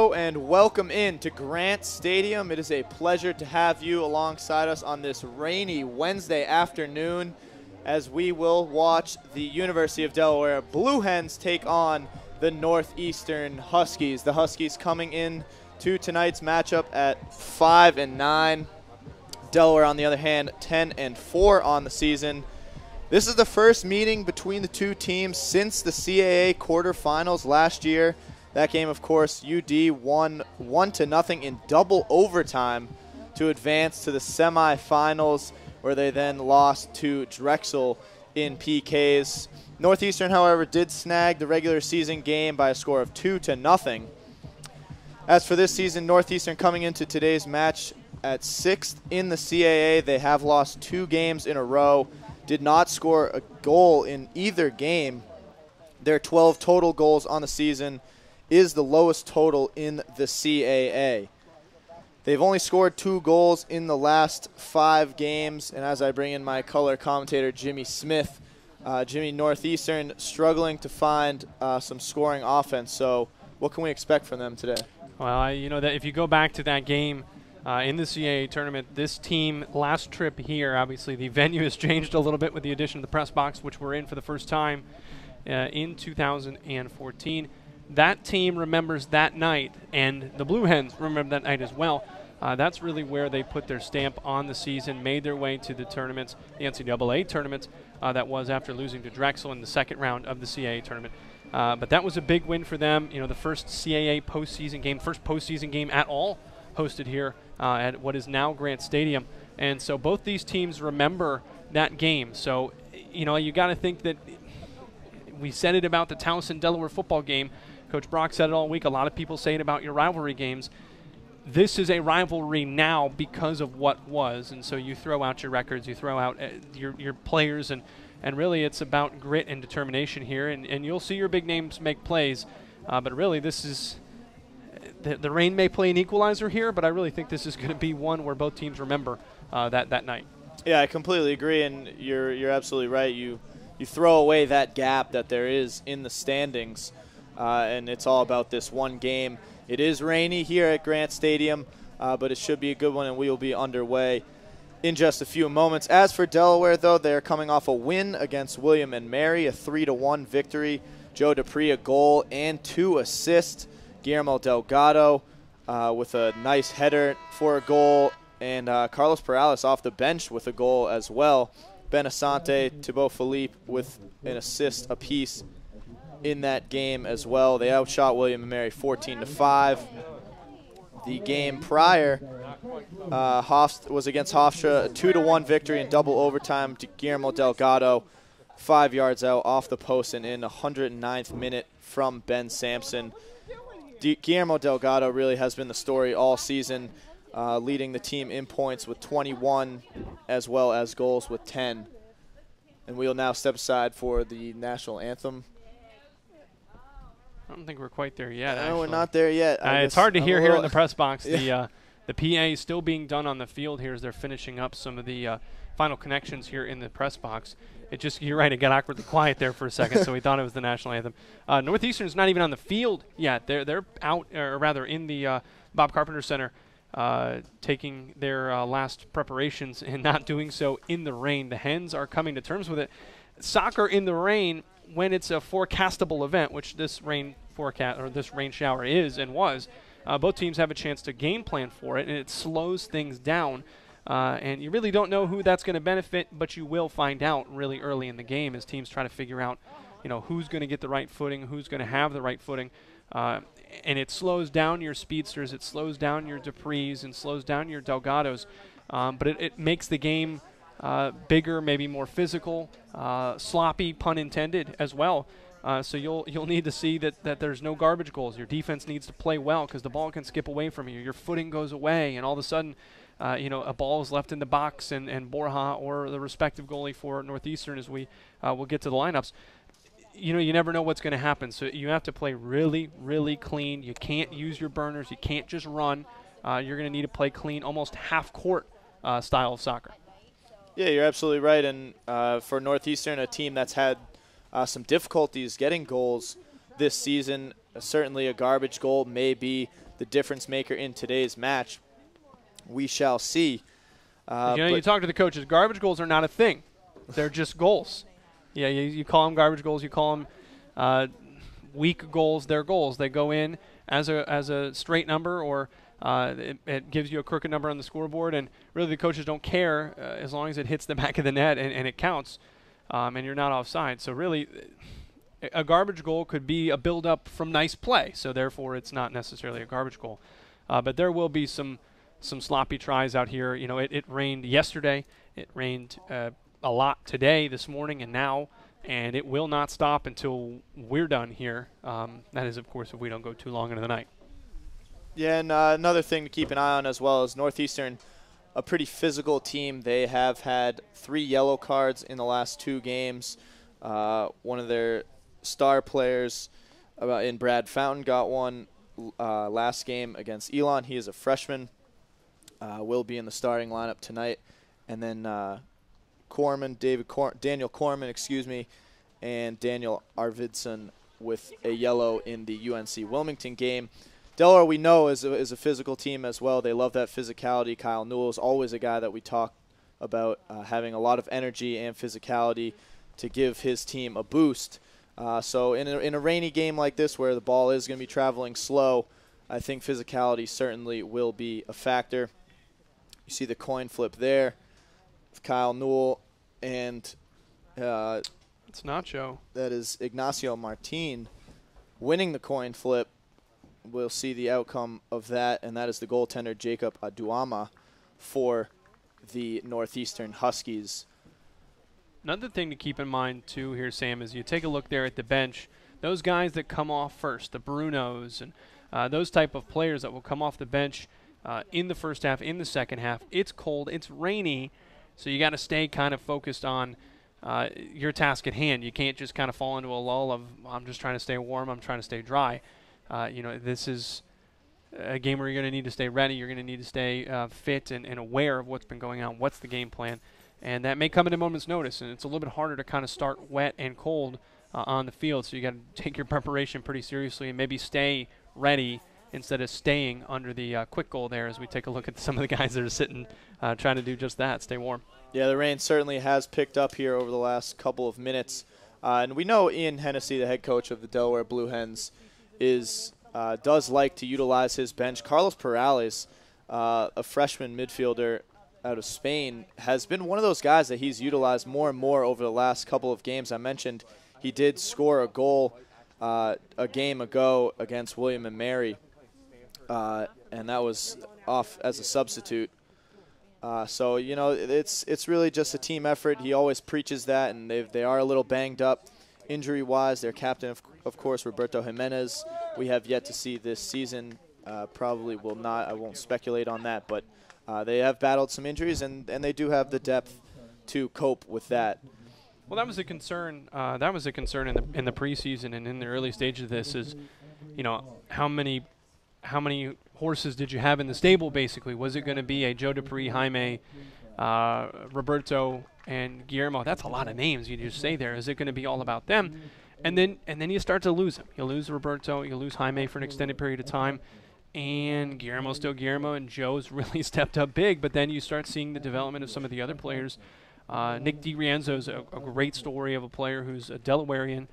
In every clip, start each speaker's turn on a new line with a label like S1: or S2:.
S1: Hello and welcome in to Grant Stadium. It is a pleasure to have you alongside us on this rainy Wednesday afternoon as we will watch the University of Delaware Blue Hens take on the Northeastern Huskies. The Huskies coming in to tonight's matchup at 5-9. Delaware, on the other hand, 10-4 on the season. This is the first meeting between the two teams since the CAA quarterfinals last year. That game, of course, UD won 1-0 in double overtime to advance to the semifinals, where they then lost to Drexel in PKs. Northeastern, however, did snag the regular season game by a score of 2-0. As for this season, Northeastern coming into today's match at 6th in the CAA. They have lost 2 games in a row, did not score a goal in either game. Their 12 total goals on the season is the lowest total in the CAA. They've only scored 2 goals in the last 5 games, and as I bring in my color commentator, Jimmy Smith, Jimmy, Northeastern struggling to find some scoring offense. So what can we expect from them today?
S2: Well, you know that if you go back to that game in the CAA tournament, this team last trip here, obviously the venue has changed a little bit with the addition of the press box, which we're in for the first time in 2014. That team remembers that night, and the Blue Hens remember that night as well. That's really where they put their stamp on the season, made their way to the tournaments, the NCAA tournaments, that was after losing to Drexel in the second round of the CAA tournament. But that was a big win for them. You know, the first CAA postseason game, first postseason game at all hosted here at what is now Grant Stadium. And so both these teams remember that game. So, you know, you got to think that we said it about the Towson-Delaware football game. Coach Brock said it all week. A lot of people say it about your rivalry games. This is a rivalry now because of what was, and so you throw out your records, you throw out your players, and really it's about grit and determination here, and you'll see your big names make plays, but really this is the rain may play an equalizer here, but I really think this is going to be one where both teams remember that night. Yeah,
S1: I completely agree, and you're absolutely right. You throw away that gap that there is in the standings, and it's all about this one game. It is rainy here at Grant Stadium, but it should be a good one, and we will be underway in just a few moments. As for Delaware, though, they're coming off a win against William and Mary, a 3-1 victory. Joe Dupree, a goal and 2 assists. Guillermo Delgado with a nice header for a goal, and Carlos Perales off the bench with a goal as well. Ben Asante, Thibaut Philippe with an assist apiece in that game as well. They outshot William and Mary 14-5. The game prior was against Hofstra, a 2-1 victory in double overtime to Guillermo Delgado, 5 yards out off the post and in 109th minute from Ben Sampson. Guillermo Delgado really has been the story all season, leading the team in points with 21 as well as goals with 10. And we'll now step aside for the national anthem.
S2: I don't think we're quite there yet.
S1: No, we're not there yet.
S2: It's hard to hear here in the press box. Yeah. The PA is still being done on the field here as they're finishing up some of the final connections here in the press box. You're right, it got awkwardly quiet there for a second, so we thought it was the national anthem. Northeastern's not even on the field yet. They're out, or rather in the Bob Carpenter Center, taking their last preparations and not doing so in the rain. The Hens are coming to terms with it. Soccer in the rain, when it's a forecastable event, which this rain shower is and was, both teams have a chance to game plan for it, and it slows things down. And you really don't know who that's going to benefit, but you will find out really early in the game as teams try to figure out, you know, who's going to get the right footing, who's going to have the right footing. And it slows down your speedsters, it slows down your Duprees, and slows down your Delgados. But it makes the game bigger, maybe more physical, sloppy, pun intended, as well. So you'll need to see that there's no garbage goals. Your defense needs to play well because the ball can skip away from you. Your footing goes away, and all of a sudden, a ball is left in the box, and Borja or the respective goalie for Northeastern, as we will get to the lineups, you never know what's going to happen. So you have to play really, really clean. You can't use your burners. You can't just run. You're going to need to play clean, almost half-court style of soccer.
S1: Yeah, you're absolutely right. And for Northeastern, a team that's had some difficulties getting goals this season, certainly a garbage goal may be the difference maker in today's match. We shall see.
S2: You talk to the coaches. Garbage goals are not a thing. They're just goals. Yeah, you call them garbage goals. You call them weak goals. They're goals. They go in as a straight number, or it gives you a crooked number on the scoreboard. And really, the coaches don't care as long as it hits the back of the net and it counts, and you're not offside. So really, a garbage goal could be a build-up from nice play. So therefore, it's not necessarily a garbage goal. But there will be some sloppy tries out here. You know, it rained yesterday. It rained a lot today, this morning, and now, and it will not stop until we're done here. That is, of course, if we don't go too long into the night.
S1: Yeah, and another thing to keep an eye on as well is Northeastern, a pretty physical team. They have had 3 yellow cards in the last 2 games. One of their star players in Brad Fountain got one last game against Elon. He is a freshman. Will be in the starting lineup tonight. And then Daniel Corman, and Daniel Arvidsson with a yellow in the UNC Wilmington game. Delaware, we know, is a physical team as well. They love that physicality. Kyle Newell is always a guy that we talk about having a lot of energy and physicality to give his team a boost. So in a rainy game like this where the ball is going to be traveling slow, I think physicality certainly will be a factor. You see the coin flip there with Kyle Newell, and
S2: it's Nacho.
S1: That is Ignacio Martin winning the coin flip. We'll see the outcome of that, and that is the goaltender Jacob Aduama for the Northeastern Huskies.
S2: Another thing to keep in mind, too, here, Sam, is you take a look there at the bench. Those guys that come off first, the Brunos, and those type of players that will come off the bench in the first half, in the second half. It's cold, it's rainy, so you got to stay kind of focused on your task at hand. You can't just kind of fall into a lull of, I'm just trying to stay warm, I'm trying to stay dry. This is a game where you're going to need to stay ready. You're going to need to stay fit and aware of what's been going on, what's the game plan. And that may come at a moment's notice, and it's a little bit harder to kind of start wet and cold on the field. So you got to take your preparation pretty seriously and maybe stay ready instead of staying under the quick goal there as we take a look at some of the guys that are sitting trying to do just that, stay warm. Yeah,
S1: the rain certainly has picked up here over the last couple of minutes. And we know Ian Hennessy, the head coach of the Delaware Blue Hens, does like to utilize his bench. Carlos Perales, a freshman midfielder out of Spain, has been one of those guys that he's utilized more and more over the last couple of games. I mentioned he did score a goal a game ago against William and Mary, and that was off as a substitute. So, it's really just a team effort. He always preaches that, and they are a little banged up injury-wise. Their captain, of course, Roberto Jimenez, we have yet to see this season. Probably will not. I won't speculate on that, but they have battled some injuries, and they do have the depth to cope with that.
S2: Well, that was a concern. In the preseason and in the early stages of this is, how many horses did you have in the stable? Basically, was it going to be a Joe Dupree, Jaime, Roberto, and Guillermo? That's a lot of names you just say there. Is it going to be all about them? And then you start to lose them. You lose Roberto, you lose Jaime for an extended period of time. And Guillermo's still Guillermo, and Joe's really stepped up big. But then you start seeing the development of some of the other players. Nick DiRienzo's a great story of a player who's a Delawarean,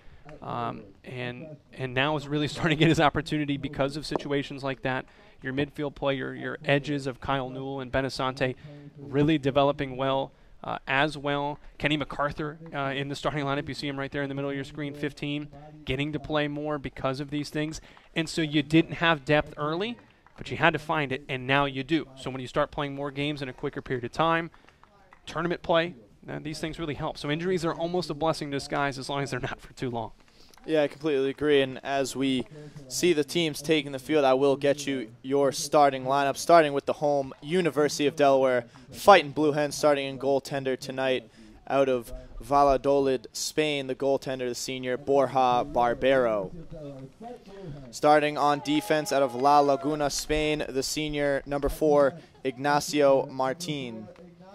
S2: and now is really starting to get his opportunity because of situations like that. Your midfield play, your edges of Kyle Newell and Benasante really developing well as well. Kenny MacArthur in the starting lineup. You see him right there in the middle of your screen, 15, getting to play more because of these things. And so you didn't have depth early, but you had to find it, and now you do. So when you start playing more games in a quicker period of time, tournament play, these things really help. So injuries are almost a blessing in disguise as long as they're not for too long.
S1: Yeah, I completely agree. And as we see the teams taking the field, I will get you your starting lineup, starting with the home University of Delaware Fighting Blue Hens, starting in goaltender tonight out of Valladolid, Spain, the goaltender, the senior Borja Barbero. Starting on defense out of La Laguna, Spain, the senior number 4, Ignacio Martin.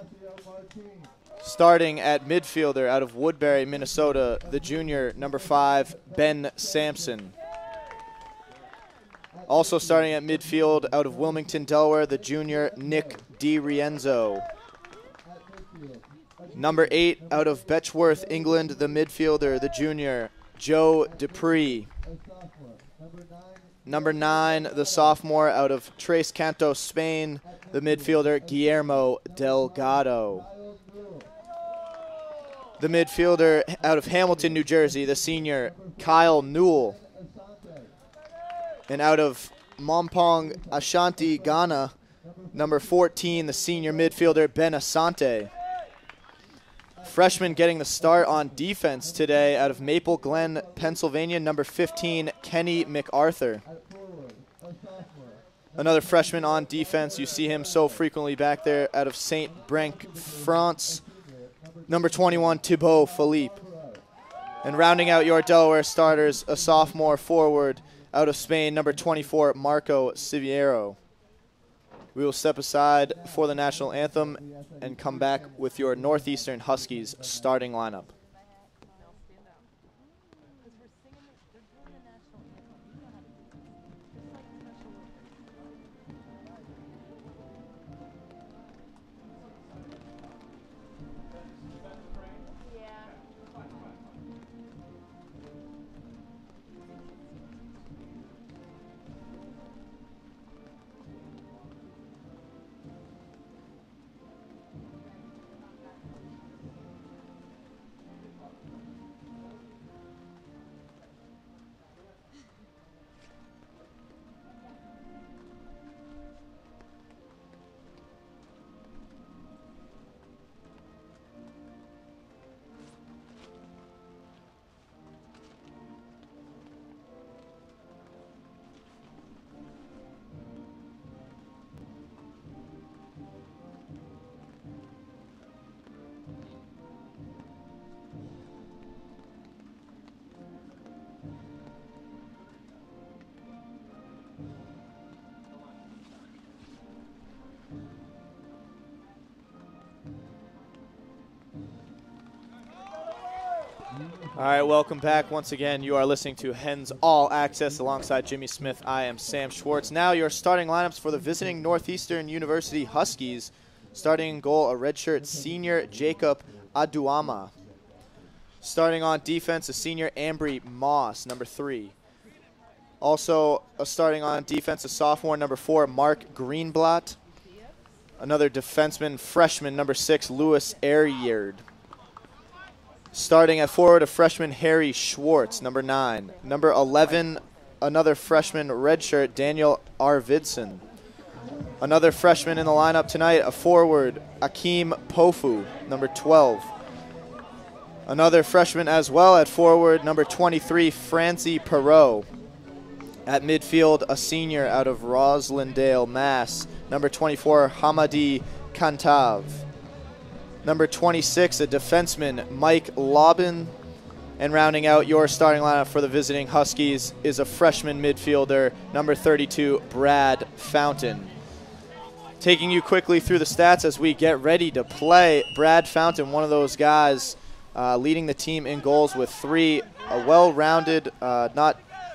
S1: Starting at midfielder out of Woodbury, Minnesota, the junior number 5, Ben Sampson. Also starting at midfield out of Wilmington, Delaware, the junior Nick DiRienzo. Number 8 out of Betchworth, England, the midfielder, the junior Joe Dupree. Number 9, the sophomore out of Tres Cantos, Spain, the midfielder Guillermo Delgado. The midfielder out of Hamilton, New Jersey, the senior Kyle Newell. And out of Mompong, Ashanti, Ghana, number 14, the senior midfielder Ben Asante. Freshman getting the start on defense today out of Maple Glen, Pennsylvania, number 15, Kenny MacArthur. Another freshman on defense. You see him so frequently back there out of Saint Brenc, France, number 21, Thibaut Philippe. And rounding out your Delaware starters, a sophomore forward out of Spain, number 24, Marco Siviero. We will step aside for the national anthem and come back with your Northeastern Huskies starting lineup. All right, welcome back. Once again, you are listening to Hens All Access alongside Jimmy Smith. I am Sam Schwartz. Now your starting lineups for the visiting Northeastern University Huskies. Starting in goal, a redshirt senior Jacob Aduama. Starting on defense, a senior Ambry Moss, number 3. Also starting on defense, a sophomore, number 4, Mark Greenblatt. Another defenseman, freshman, number 6, Louis Arierd. Starting at forward, a freshman, Harry Schwartz, number 9. Number 11, another freshman, redshirt, Daniel Arvidsson. Another freshman in the lineup tonight, a forward, Akeem Pofu, number 12. Another freshman as well at forward, number 23, Francie Perot. At midfield, a senior out of Roslindale, Mass., number 24, Hamadi Kantav. Number 26, a defenseman, Mike Lobin. And rounding out your starting lineup for the visiting Huskies is a freshman midfielder, number 32, Brad Fountain. Taking you quickly through the stats as we get ready to play. Brad Fountain, one of those guys leading the team in goals with 3, a well-rounded, not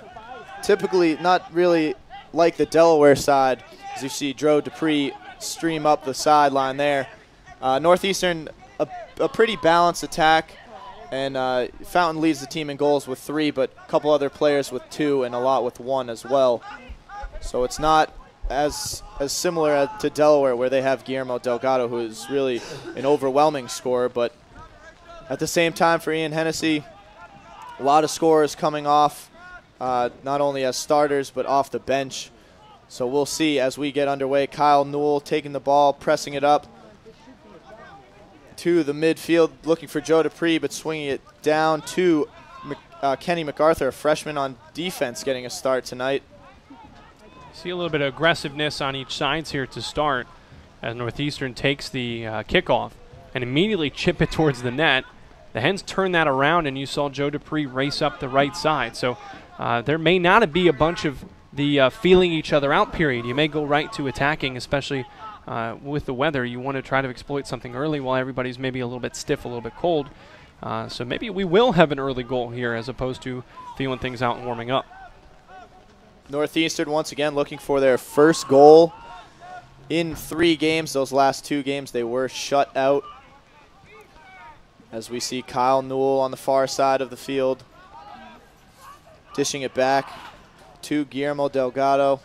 S1: really like the Delaware side, as you see Joe Dupree stream up the sideline there. Northeastern, a pretty balanced attack, and Fountain leads the team in goals with 3, but a couple other players with 2 and a lot with 1 as well. So it's not as similar to Delaware, where they have Guillermo Delgado, who is really an overwhelming scorer, but at the same time for Ian Hennessy, a lot of scorers coming off, not only as starters, but off the bench. So we'll see as we get underway. Kyle Newell taking the ball, pressing it up to the midfield, looking for Joe Dupree, but swinging it down to Kenny MacArthur, a freshman on defense, getting a start tonight.
S2: See a little bit of aggressiveness on each side here to start as Northeastern takes the kickoff and immediately chip it towards the net. The Hens turn that around, and you saw Joe Dupree race up the right side. So there may not be a bunch of the feeling each other out period. You may go right to attacking, especially with the weather. You want to try to exploit something early while everybody's maybe a little bit stiff, a little bit cold. So maybe we will have an early goal here as opposed to feeling things out and warming up.
S1: Northeastern once again looking for their first goal in 3 games. Those last 2 games they were shut out. As we see Kyle Newell on the far side of the field, dishing it back to Guillermo Delgado.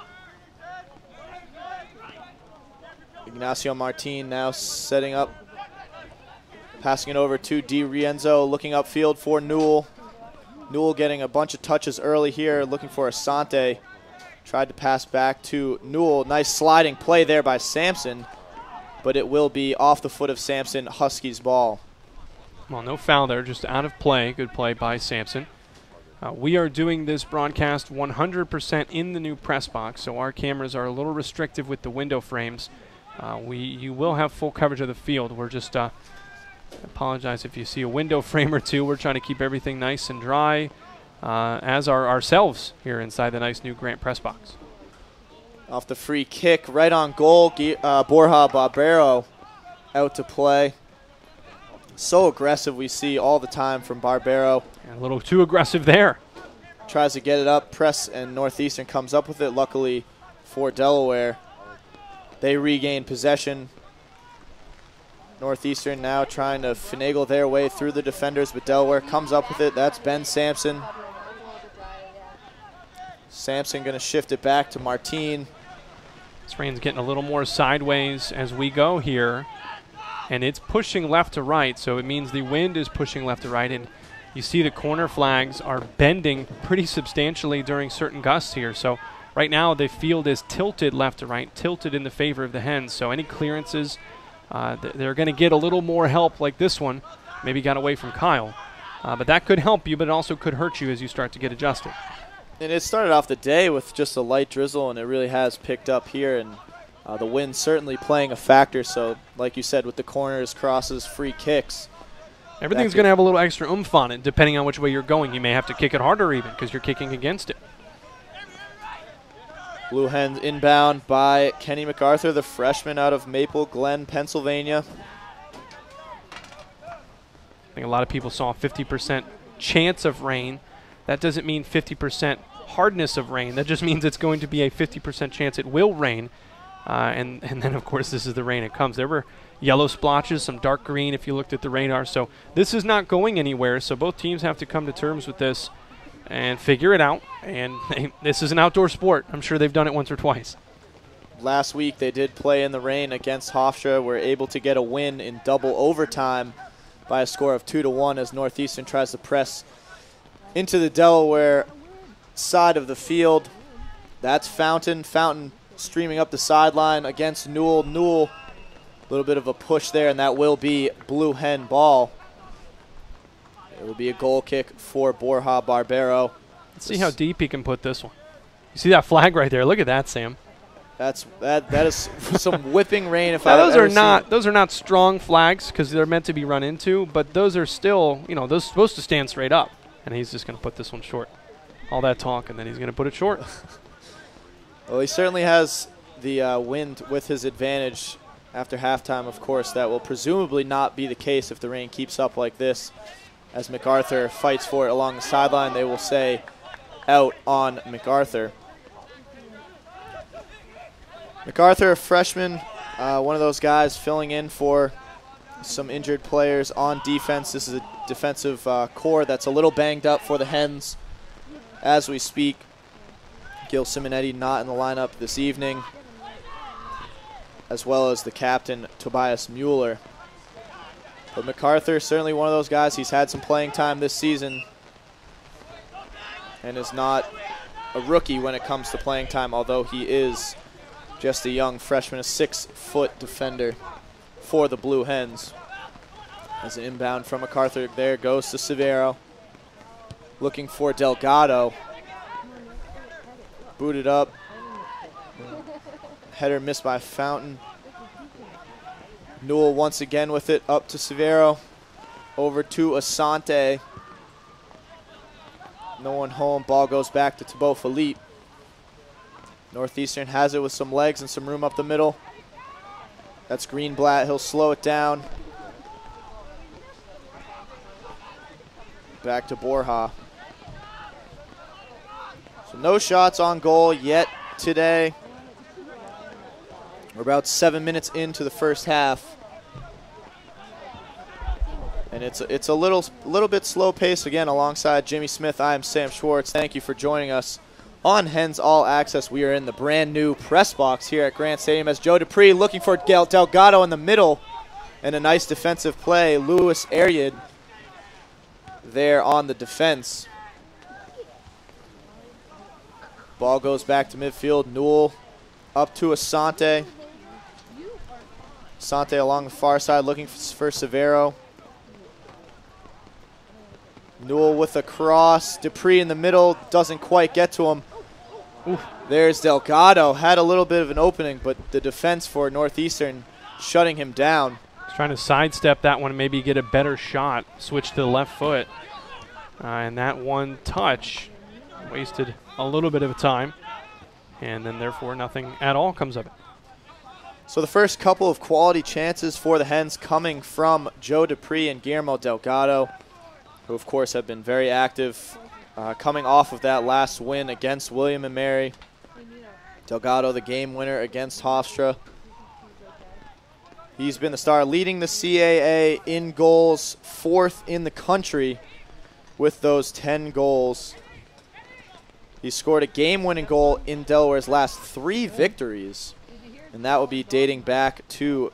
S1: Ignacio Martin now setting up, passing it over to Di Rienzo, looking upfield for Newell. Newell getting a bunch of touches early here, looking for Asante. Tried to pass back to Newell. Nice sliding play there by Sampson, but it will be off the foot of Sampson, Huskies ball.
S2: Well, no foul there, just out of play. Good play by Sampson. We are doing this broadcast 100% in the new press box, so our cameras are a little restrictive with the window frames. You will have full coverage of the field. We're just apologize if you see a window frame or two. We're trying to keep everything nice and dry, as are ourselves here inside the nice new Grant press box.
S1: Off the free kick, right on goal, Borja Barbero out to play. So aggressive we see all the time from Barbero.
S2: And a little too aggressive there.
S1: Tries to get it up, press, and Northeastern comes up with it. Luckily for Delaware, they regain possession. Northeastern now trying to finagle their way through the defenders, but Delaware comes up with it. That's Ben Sampson. Sampson going to shift it back to Martin.
S2: This rain's getting a little more sideways as we go here. And it's pushing left to right, so it means the wind is pushing left to right. And you see the corner flags are bending pretty substantially during certain gusts here. So right now the field is tilted left to right, tilted in the favor of the Hens. So any clearances, they're going to get a little more help like this one. Maybe got away from Kyle. But that could help you, but it also could hurt you as you start to get adjusted.
S1: And it started off the day with just a light drizzle, and it really has picked up here. And the wind certainly playing a factor. So, like you said, with the corners, crosses, free kicks,
S2: everything's going to have a little extra oomph on it, depending on which way you're going. You may have to kick it harder even because you're kicking against it.
S1: Blue Hens inbound by Kenny MacArthur, the freshman out of Maple Glen, Pennsylvania.
S2: I think a lot of people saw a 50% chance of rain. That doesn't mean 50% hardness of rain. That just means it's going to be a 50% chance it will rain. And then, of course, this is the rain it comes. There were yellow splotches, some dark green if you looked at the radar. So this is not going anywhere. So both teams have to come to terms with this and figure it out. And this is an outdoor sport. I'm sure they've done it once or twice.
S1: Last week they did play in the rain against Hofstra. Were able to get a win in double overtime by a score of 2-1 as Northeastern tries to press into the Delaware side of the field. That's Fountain. Fountain streaming up the sideline against Newell. Newell, a little bit of a push there, and that will be Blue Hen ball. It will be a goal kick for Borja Barbero.
S2: Let's see how deep he can put this one. You see that flag right there? Look at that, Sam.
S1: That is some whipping rain. If
S2: now,
S1: those
S2: are not strong flags because they're meant to be run into, but those are still, those are supposed to stand straight up. And he's just going to put this one short. All that talk, and then he's going to put it short.
S1: Well, he certainly has the wind with his advantage after halftime, of course. That will presumably not be the case if the rain keeps up like this. As MacArthur fights for it along the sideline, they will say out on MacArthur. MacArthur, a freshman, one of those guys filling in for some injured players on defense. This is a defensive core that's a little banged up for the Hens as we speak. Gil Simonetti not in the lineup this evening, as well as the captain, Tobias Mueller. But MacArthur, certainly one of those guys. He's had some playing time this season and is not a rookie when it comes to playing time, although he is just a young freshman, a 6-foot defender for the Blue Hens. As an inbound from MacArthur, there goes to Severo. Looking for Delgado. Booted up. Header missed by Fountain. Newell once again with it, up to Severo. Over to Asante. No one home. Ball goes back to Thibaut Philippe. Northeastern has it with some legs and some room up the middle. That's Greenblatt. He'll slow it down. Back to Borja. So no shots on goal yet today. We're about 7 minutes into the first half. And it's a little bit slow pace again. Alongside Jimmy Smith, I am Sam Schwartz. Thank you for joining us on Hens All Access. We are in the brand new press box here at Grant Stadium as Joe Dupree looking for Delgado in the middle, and a nice defensive play. Louis Ariad there on the defense. Ball goes back to midfield. Newell up to Asante. Asante along the far side looking for Severo. Newell with a cross. Dupree in the middle, doesn't quite get to him. Ooh. There's Delgado. Had a little bit of an opening, but the defense for Northeastern shutting him down.
S2: He's trying to sidestep that one and maybe get a better shot. Switch to the left foot. And that one touch wasted a little bit of time. And then therefore nothing at all comes of it.
S1: So the first couple of quality chances for the Hens coming from Joe Dupree and Guillermo Delgado, who of course have been very active coming off of that last win against William & Mary. Delgado the game winner against Hofstra. He's been the star, leading the CAA in goals, 4th in the country with those 10 goals. He scored a game-winning goal in Delaware's last 3 victories, and that will be dating back to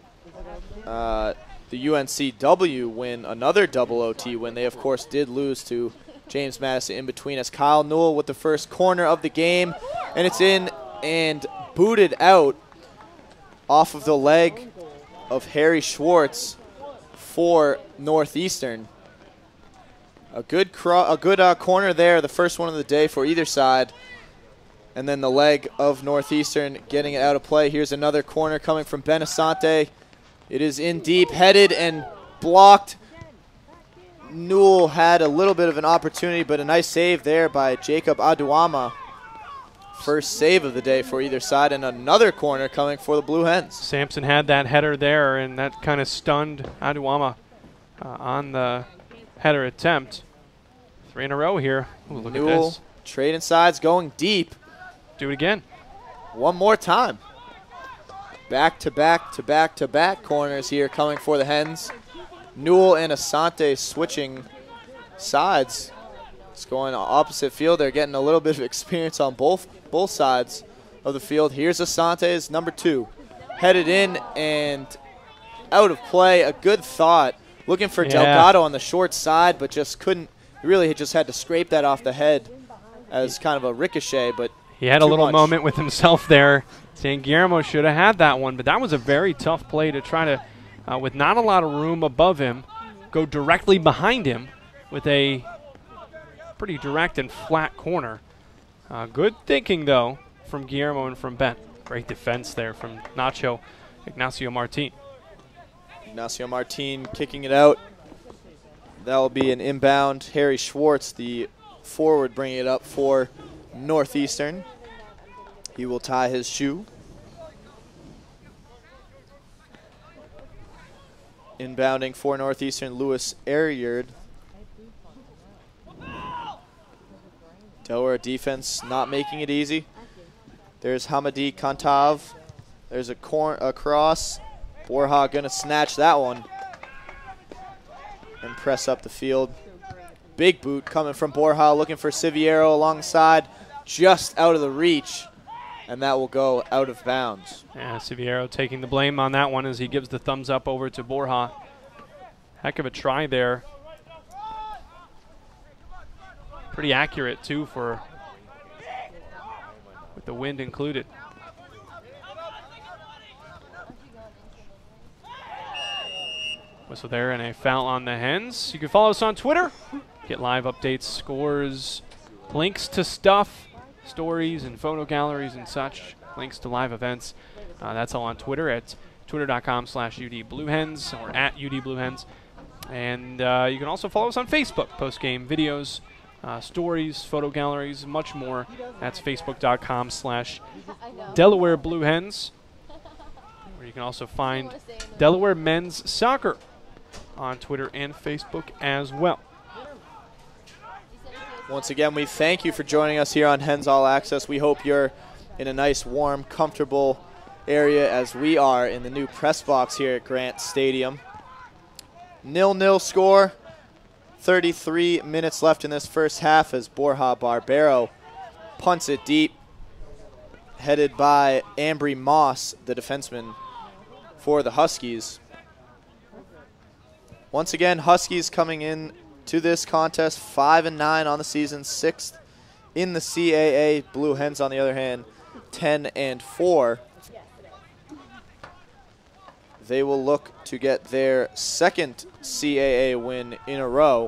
S1: the UNCW win, another double OT win. They, of course, did lose to James Madison in between, as Kyle Newell with the first corner of the game, and it's in and booted out off of the leg of Harry Schwartz for Northeastern. A good corner there, the first one of the day for either side, and then the leg of Northeastern getting it out of play. Here's another corner coming from Ben Asante. It is in deep, headed and blocked. Newell had a little bit of an opportunity, but a nice save there by Jacob Aduama. First save of the day for either side, and another corner coming for the Blue Hens.
S2: Sampson had that header there, and that kind of stunned Aduama on the header attempt. 3 in a row here. Ooh, look at this.
S1: Trading sides, going deep.
S2: Do it again.
S1: One more time. Back-to-back corners here coming for the Hens. Newell and Asante switching sides. It's going opposite field. They're getting a little bit of experience on both sides of the field. Here's Asante's number 2. Headed in and out of play. A good thought. Looking for Delgado on the short side, but just couldn't. Really just had to scrape that off the head as kind of a ricochet, but
S2: he had a little moment with himself there, saying Guillermo should have had that one, but that was a very tough play to try to, with not a lot of room above him, go directly behind him with a pretty direct and flat corner. Good thinking, though, from Guillermo and from Ben. Great defense there from Ignacio Martin.
S1: Ignacio Martin kicking it out. That will be an inbound. Harry Schwartz, the forward, bringing it up for Northeastern. He will tie his shoe. Inbounding for Northeastern, Louis Ariard. Delaware defense not making it easy. There's Hamadi Kantav. There's a cross. Borja going to snatch that one and press up the field. Big boot coming from Borja, looking for Siviero alongside, just out of the reach, and that will go out of bounds.
S2: Yeah, Siviero taking the blame on that one as he gives the thumbs up over to Borja. Heck of a try there. Pretty accurate, too, with the wind included. Whistle there and a foul on the Hens. You can follow us on Twitter. Get live updates, scores, links to stuff, stories and photo galleries and such, links to live events. That's all on Twitter at twitter.com/UDBlueHens or at UDBlueHens. And you can also follow us on Facebook, post-game videos, stories, photo galleries, much more. That's facebook.com/Delaware Blue Hens. Where you can also find Delaware Men's Soccer on Twitter and Facebook as well.
S1: Once again, we thank you for joining us here on Hens All Access. We hope you're in a nice, warm, comfortable area as we are in the new press box here at Grant Stadium. 0-0 score. 33 minutes left in this first half as Borja Barbero punts it deep, headed by Ambry Moss, the defenseman for the Huskies. Once again, Huskies coming in to this contest 5-9 on the season, 6th in the CAA. Blue Hens, on the other hand, 10-4. They will look to get their second CAA win in a row.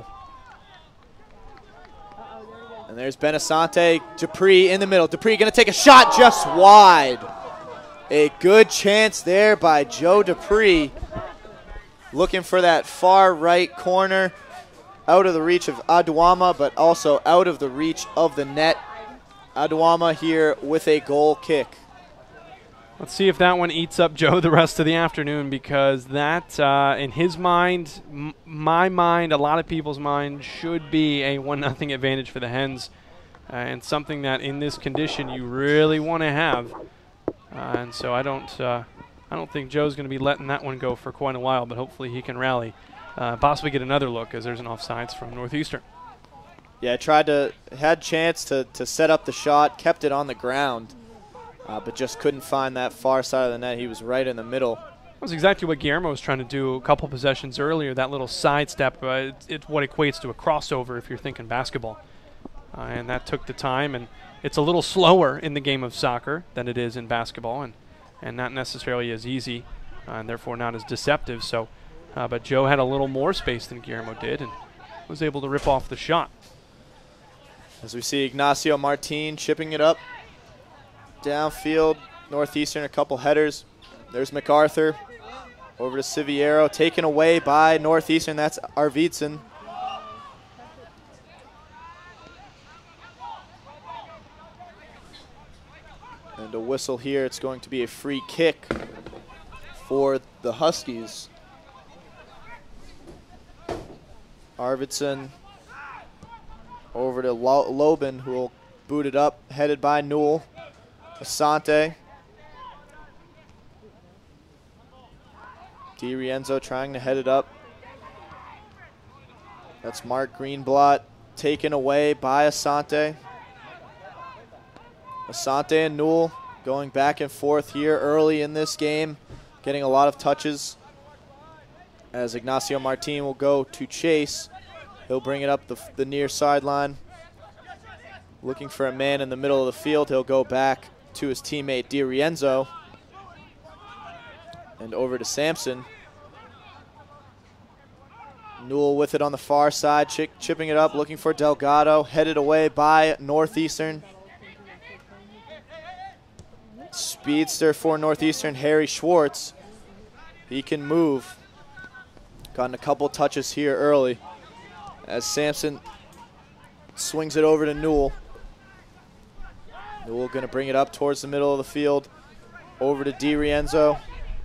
S1: And there's Benasante, Dupree in the middle. Dupree going to take a shot just wide. A good chance there by Joe Dupree. Looking for that far right corner, out of the reach of Aduama, but also out of the reach of the net. Aduama here with a goal kick.
S2: Let's see if that one eats up Joe the rest of the afternoon, because that, in his mind, my mind, a lot of people's mind, should be a 1-0 advantage for the Hens, and something that in this condition you really want to have. And so I don't think Joe's going to be letting that one go for quite a while, but hopefully he can rally, possibly get another look, as there's an offsides from Northeastern.
S1: Yeah, had chance to set up the shot, kept it on the ground. But just couldn't find that far side of the net. He was right in the middle.
S2: That was exactly what Guillermo was trying to do a couple possessions earlier, that little sidestep. It's what equates to a crossover if you're thinking basketball. And that took the time, and it's a little slower in the game of soccer than it is in basketball, and not necessarily as easy, and therefore not as deceptive. So, but Joe had a little more space than Guillermo did and was able to rip off the shot.
S1: As we see Ignacio Martin chipping it up. Downfield, Northeastern, a couple headers. There's MacArthur over to Siviero, taken away by Northeastern. That's Arvidsson. And a whistle here. It's going to be a free kick for the Huskies. Arvidsson over to Lobin, who will boot it up, headed by Newell. Asante. DiRienzo trying to head it up. That's Mark Greenblatt, taken away by Asante. Asante and Newell going back and forth here early in this game, getting a lot of touches. As Ignacio Martin will go to chase. He'll bring it up the near sideline. Looking for a man in the middle of the field. He'll go back to his teammate DiRienzo. And over to Sampson. Newell with it on the far side, chipping it up, looking for Delgado, headed away by Northeastern. Speedster for Northeastern, Harry Schwartz. He can move. Gotten a couple touches here early as Sampson swings it over to Newell. Newell going to bring it up towards the middle of the field. Over to DiRienzo.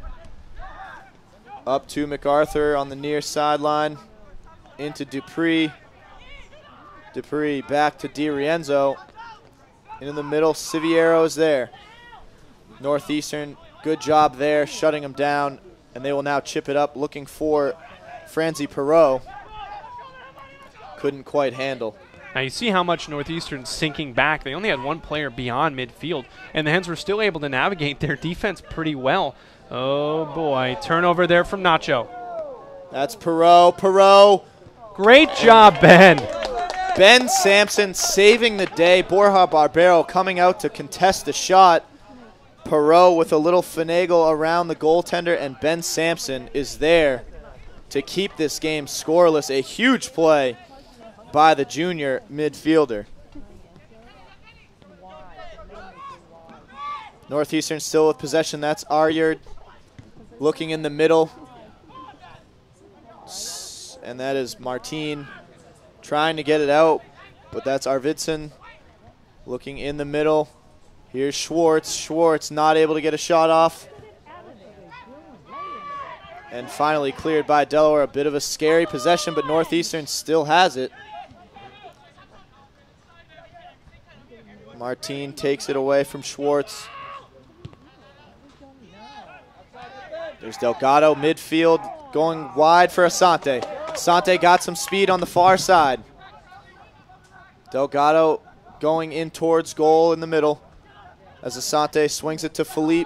S1: Up to MacArthur on the near sideline. Into Dupree. Dupree back to DiRienzo. In the middle, Siviero is there. Northeastern, good job there, shutting him down. And they will now chip it up, looking for Franzi Perot. Couldn't quite handle.
S2: Now you see how much Northeastern's sinking back. They only had one player beyond midfield, and the Hens were still able to navigate their defense pretty well. Oh boy, turnover there from Nacho.
S1: That's Perot. Perot.
S2: Great job, Ben.
S1: Ben Sampson saving the day. Borja Barbero coming out to contest the shot. Perot with a little finagle around the goaltender, and Ben Sampson is there to keep this game scoreless. A huge play by the junior midfielder. Northeastern still with possession. That's Aryard looking in the middle. And that is Martin trying to get it out, but that's Arvidsson looking in the middle. Here's Schwartz. Schwartz not able to get a shot off. And finally cleared by Delaware. A bit of a scary possession, but Northeastern still has it. Martin takes it away from Schwartz. There's Delgado, midfield, going wide for Asante. Asante got some speed on the far side. Delgado going in towards goal in the middle as Asante swings it to Philippe.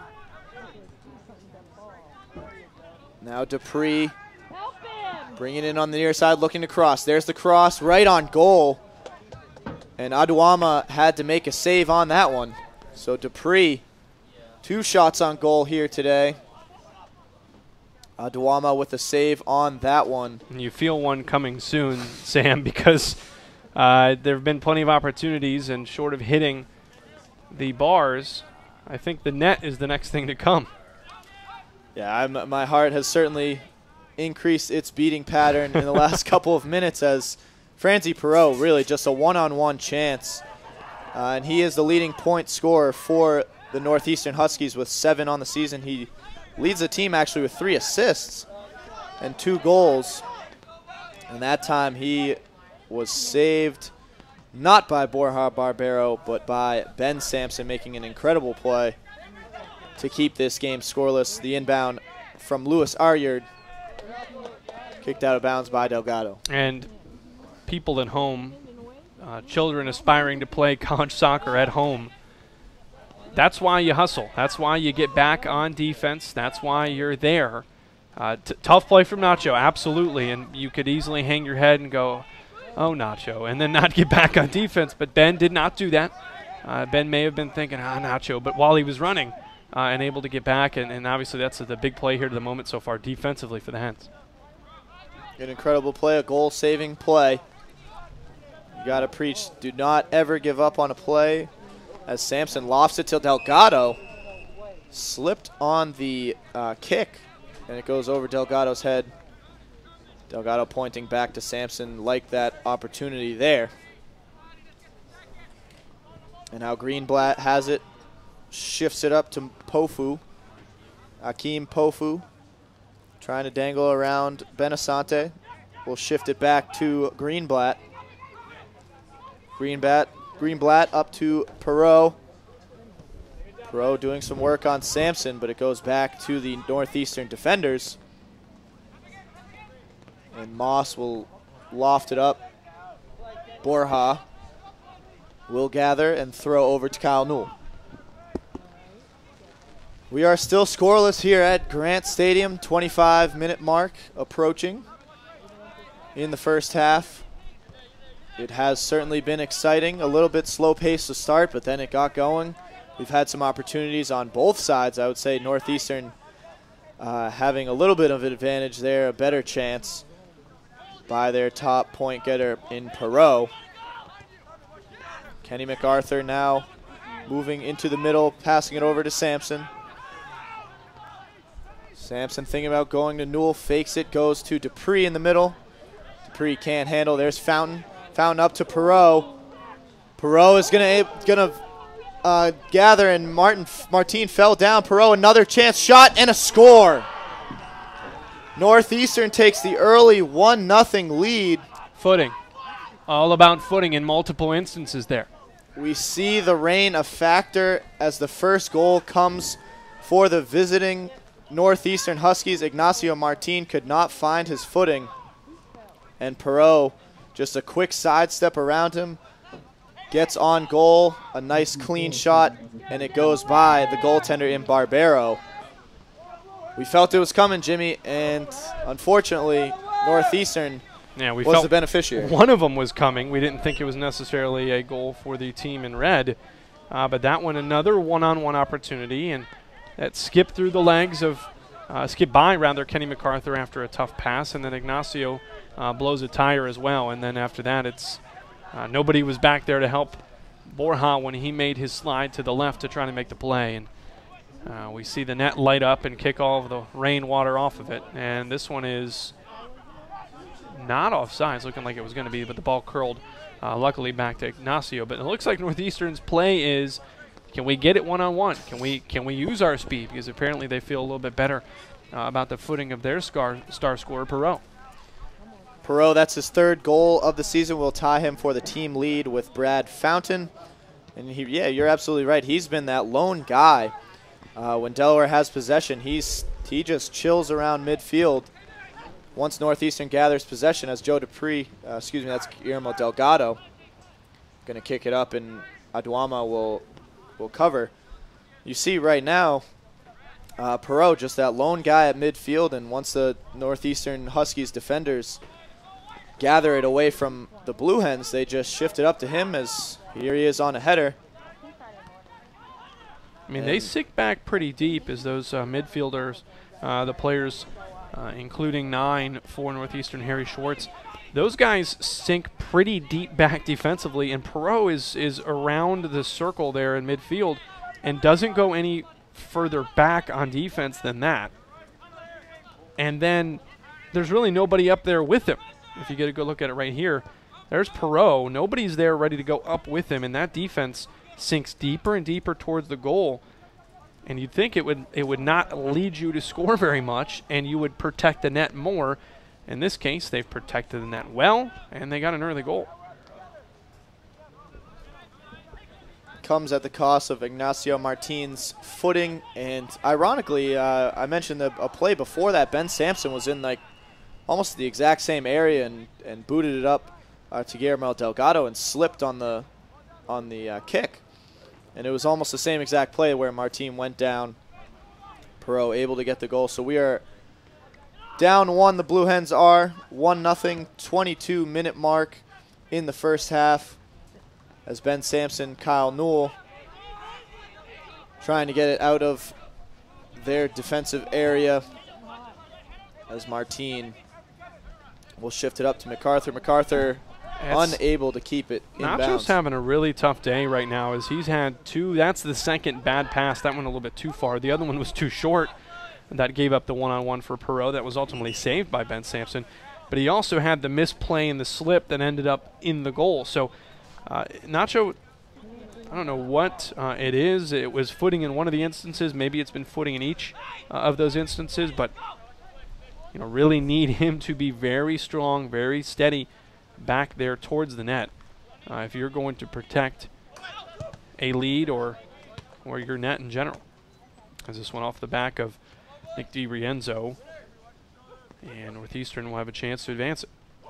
S1: Now Dupree bringing it in on the near side, looking to cross. There's the cross right on goal. And Aduama had to make a save on that one. So Dupree, 2 shots on goal here today. Aduama with a save on that one.
S2: And you feel one coming soon, Sam, because there have been plenty of opportunities, and short of hitting the bars, I think the net is the next thing to come.
S1: Yeah, my heart has certainly increased its beating pattern in the last couple of minutes as Franzi Perreault really just a one-on-one chance. And he is the leading point scorer for the Northeastern Huskies with 7 on the season. He leads the team actually with 3 assists and 2 goals. And that time he was saved not by Borja Barbero, but by Ben Sampson making an incredible play to keep this game scoreless. The inbound from Louis Aryard, kicked out of bounds by Delgado.
S2: And people at home, children aspiring to play college soccer at home, that's why you hustle. That's why you get back on defense. That's why you're there. Tough play from Nacho, absolutely. And you could easily hang your head and go, oh, Nacho, and then not get back on defense. But Ben did not do that. Ben may have been thinking, Nacho, but while he was running and able to get back, and obviously that's the big play here to the moment so far defensively for the Hens.
S1: An incredible play, a goal-saving play. You got to preach, do not ever give up on a play. As Sampson lofts it till Delgado slipped on the kick, and it goes over Delgado's head. Delgado pointing back to Sampson, like that opportunity there. And now Greenblatt has it, shifts it up to Pofu. Akeem Pofu trying to dangle around Benasante. We'll shift it back to Greenblatt. Greenblatt up to Perreault. Perreault doing some work on Sampson, but it goes back to the Northeastern defenders. And Moss will loft it up. Borja will gather and throw over to Kyle Newell. We are still scoreless here at Grant Stadium. 25-minute mark approaching in the first half. It has certainly been exciting. A little bit slow pace to start, but then it got going. We've had some opportunities on both sides. I would say Northeastern having a little bit of an advantage there, a better chance by their top point getter in Perreault. Kenny MacArthur now moving into the middle, passing it over to Sampson. Sampson thinking about going to Newell, fakes it, goes to Dupree in the middle. Dupree can't handle. There's Fountain. Fountain up to Perreault. Perreault is gonna gather, and Martin fell down. Perreault, another chance, shot, and a score. Northeastern takes the early 1-0 lead.
S2: Footing. All about footing in multiple instances there.
S1: We see the rain a factor as the first goal comes for the visiting Northeastern Huskies. Ignacio Martin could not find his footing. And Perreault, just a quick sidestep around him, gets on goal, a nice clean shot, and it goes by the goaltender in Barbero. We felt it was coming, Jimmy, and unfortunately, Northeastern was the beneficiary.
S2: One of them was coming. We didn't think it was necessarily a goal for the team in red, but that one, another one-on-one opportunity, and that skipped through the legs of, skipped by, rather, Kenny MacArthur after a tough pass, and then Ignacio blows a tire as well, and then after that, it's nobody was back there to help Borja when he made his slide to the left to try to make the play, and we see the net light up and kick all of the rainwater off of it, and this one is not offside. It's looking like it was going to be, but the ball curled luckily back to Ignacio. But it looks like Northeastern's play is, can we get it one-on-one? Can we use our speed? Because apparently they feel a little bit better about the footing of their star scorer, Perreault.
S1: Perreault, that's his 3rd goal of the season, will tie him for the team lead with Brad Fountain. And yeah, you're absolutely right. He's been that lone guy. When Delaware has possession, he just chills around midfield. Once Northeastern gathers possession, as Joe Dupree, excuse me, that's Guillermo Delgado, going to kick it up, and Aduama will cover. You see right now, Perot, just that lone guy at midfield, and once the Northeastern Huskies defenders gather it away from the Blue Hens, they just shift it up to him, as here he is on a header.
S2: I mean, they sink back pretty deep as those midfielders, the players, including 9 for Northeastern, Harry Schwartz. Those guys sink pretty deep back defensively, and Perot is around the circle there in midfield and doesn't go any further back on defense than that. And then there's really nobody up there with him. If you get a good look at it right here, there's Perot. Nobody's there ready to go up with him, and that defense sinks deeper and deeper towards the goal. And you'd think it would not lead you to score very much, and you would protect the net more. In this case, they've protected the net well, and they got an early goal.
S1: Comes at the cost of Ignacio Martin's footing, and ironically, I mentioned a play before that. Ben Sampson was in like almost the exact same area and booted it up to Guillermo Delgado and slipped on the kick, and it was almost the same exact play where Martin went down. Perot able to get the goal, so we are down 1. The Blue Hens are 1-0, 22-minute mark in the first half, as Ben Sampson, Kyle Newell trying to get it out of their defensive area, as Martin will shift it up to MacArthur. MacArthur unable to keep it in bounds.
S2: Nacho's having a really tough day right now, as he's had 2. That's the second bad pass. That one a little bit too far. The other one was too short. That gave up the one-on-one for Perot. That was ultimately saved by Ben Sampson. But he also had the misplay and the slip that ended up in the goal. So Nacho, I don't know what it is. It was footing in one of the instances. Maybe it's been footing in each of those instances. But really need him to be very strong, very steady back there towards the net if you're going to protect a lead or your net in general. As this one off the back of Nick DiRienzo, and Northeastern will have a chance to advance it.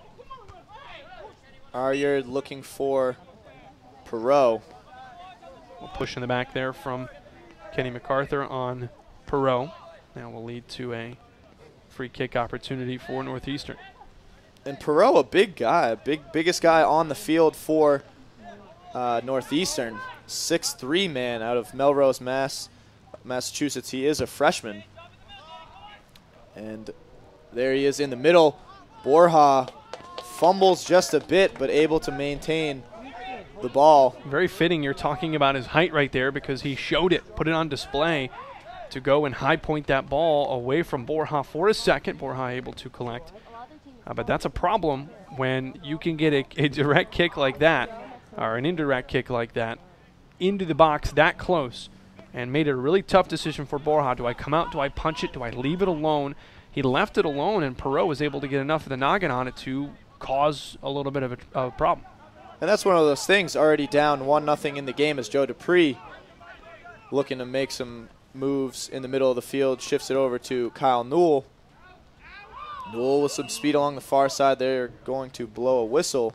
S1: You're looking for Perot.
S2: We'll push in the back there from Kenny MacArthur on Perot. Now will lead to a free kick opportunity for Northeastern.
S1: And Perot, a big guy, biggest guy on the field for Northeastern. 6'3" man out of Melrose, Massachusetts. He is a freshman. And there he is in the middle. Borja fumbles just a bit, but able to maintain the ball.
S2: Very fitting you're talking about his height right there, because he showed it, put it on display to go and high point that ball away from Borja for a second. Borja able to collect. But that's a problem when you can get a direct kick like that, or an indirect kick like that, into the box that close, and made it a really tough decision for Borja. Do I come out? Do I punch it? Do I leave it alone? He left it alone, and Perot was able to get enough of the noggin on it to cause a little bit of a problem.
S1: And that's one of those things, already down 1-0 in the game, as Joe Dupree looking to make some moves in the middle of the field, shifts it over to Kyle Newell. Newell with some speed along the far side. They're going to blow a whistle.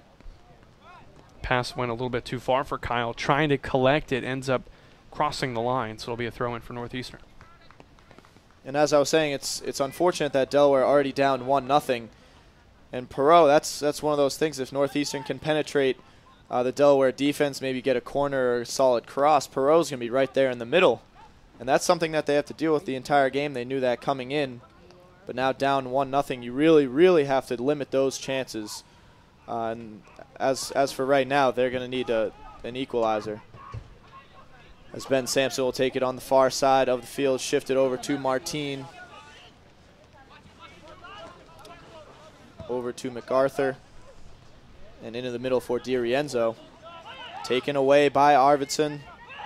S2: Pass went a little bit too far for Kyle. Trying to collect it, ends up crossing the line, so it'll be a throw-in for Northeastern.
S1: And as I was saying, it's unfortunate that Delaware already down 1-0. And Perot, that's one of those things. If Northeastern can penetrate the Delaware defense, maybe get a corner or a solid cross, Perot's going to be right there in the middle. And that's something that they have to deal with the entire game. They knew that coming in. But now down 1-0, you really, really have to limit those chances. And as for right now, they're going to need an equalizer. As Ben Sampson will take it on the far side of the field, shift it over to Martin. Over to MacArthur. And into the middle for DiRienzo. Taken away by Arvidsson.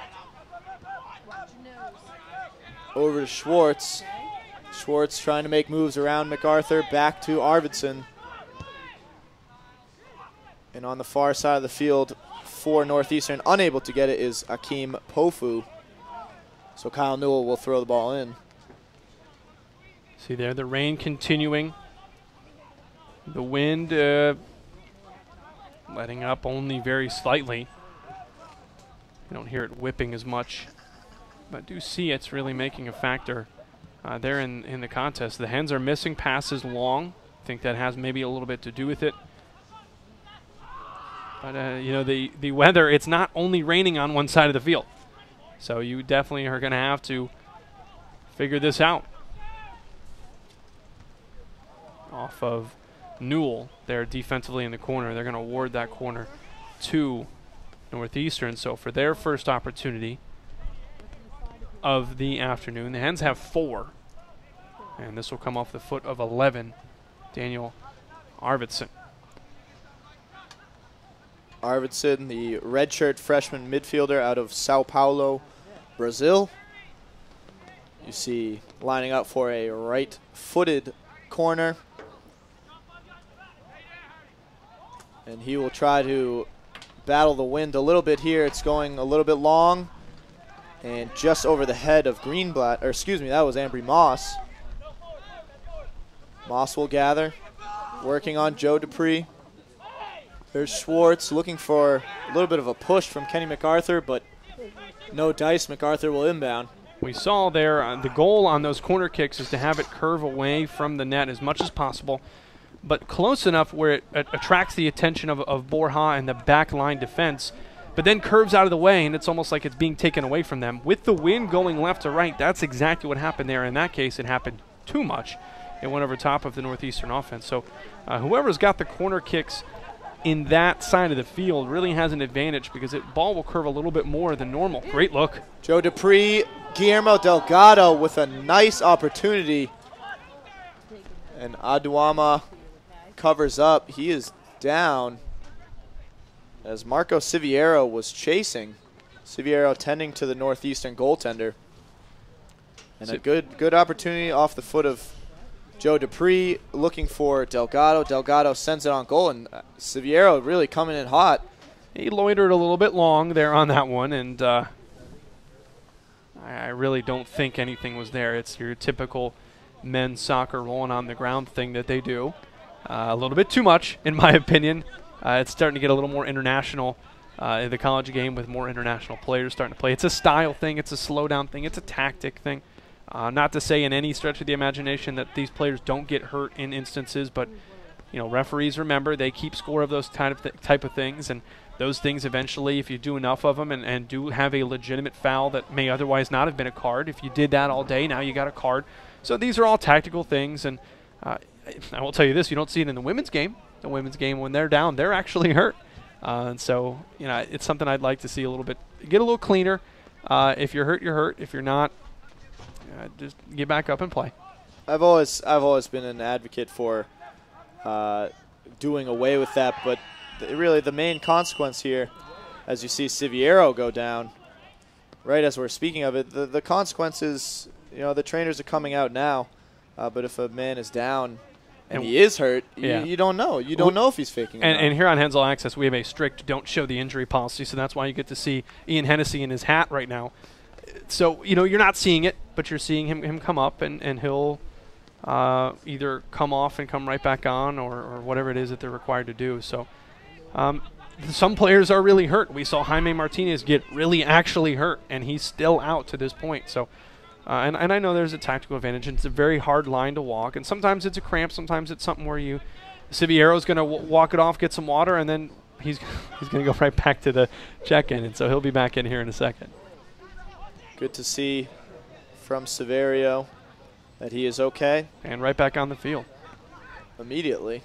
S1: Over to Schwartz. Schwartz trying to make moves around MacArthur. Back to Arvidsson. And on the far side of the field for Northeastern. Unable to get it is Akeem Pofu. So Kyle Newell will throw the ball in.
S2: See there, the rain continuing. The wind letting up only very slightly. You don't hear it whipping as much, but do see it's really making a factor there in the contest. The Hens are missing passes long. I think that has maybe a little bit to do with it. But, you know, the weather, it's not only raining on one side of the field. So you definitely are going to have to figure this out. Off of Newell there defensively in the corner. They're going to award that corner to Northeastern. So for their first opportunity of the afternoon, the Hens have 4. And this will come off the foot of 11, Daniel Arvidsson.
S1: Arvidsson, the redshirt freshman midfielder out of Sao Paulo, Brazil. You see lining up for a right-footed corner. And he will try to battle the wind a little bit here. It's going a little bit long. And just over the head of Greenblatt, or excuse me, that was Ambry Moss. Moss will gather, working on Joe Dupree. There's Schwartz looking for a little bit of a push from Kenny MacArthur, but no dice. MacArthur will inbound.
S2: We saw there the goal on those corner kicks is to have it curve away from the net as much as possible, but close enough where it attracts the attention of Borja and the back line defense, but then curves out of the way, and it's almost like it's being taken away from them. With the wind going left to right, that's exactly what happened there. In that case, it happened too much. It went over top of the Northeastern offense. So whoever's got the corner kicks in that side of the field really has an advantage because the ball will curve a little bit more than normal. Great look.
S1: Joe Dupree, Guillermo Delgado with a nice opportunity. And Aduama covers up. He is down as Marco Siviero was chasing. Siviero tending to the Northeastern goaltender. And a good opportunity off the foot of Joe Dupree looking for Delgado. Delgado sends it on goal, and Siviero really coming in hot.
S2: He loitered a little bit long there on that one, and I really don't think anything was there. It's your typical men's soccer rolling on the ground thing that they do. A little bit too much, in my opinion. It's starting to get a little more international in the college game with more international players starting to play. It's a style thing. It's a slowdown thing. It's a tactic thing. Not to say in any stretch of the imagination that these players don't get hurt in instances, but you know, referees, remember, they keep score of those type of things, and those things eventually, if you do enough of them and do have a legitimate foul that may otherwise not have been a card, if you did that all day, now you got a card. So these are all tactical things, and I will tell you this, you don't see it in the women's game. The women's game, when they're down, they're actually hurt. And so, you know, it's something I'd like to see a little bit, get a little cleaner. If you're hurt, you're hurt. If you're not, just get back up and play.
S1: I've always been an advocate for doing away with that, but really the main consequence here, as you see Siviero go down, right as we're speaking of it, the consequence is, you know, the trainers are coming out now, but if a man is down and he is hurt, you don't know. You don't know if he's faking it.
S2: And here on Hens All Access, we have a strict don't show the injury policy, so that's why you get to see Ian Hennessy in his hat right now. So, you know, you're not seeing it, but you're seeing him come up, and he'll either come off and come right back on or whatever it is that they're required to do. So some players are really hurt. We saw Jaime Martinez get really actually hurt, and he's still out to this point. So, and I know there's a tactical advantage, and it's a very hard line to walk, and sometimes it's a cramp, sometimes it's something where Siviero's going to walk it off, get some water, and then he's going to go right back to the check-in, and so he'll be back in here in a second.
S1: Good to see from Severio that he is okay.
S2: And right back on the field.
S1: Immediately.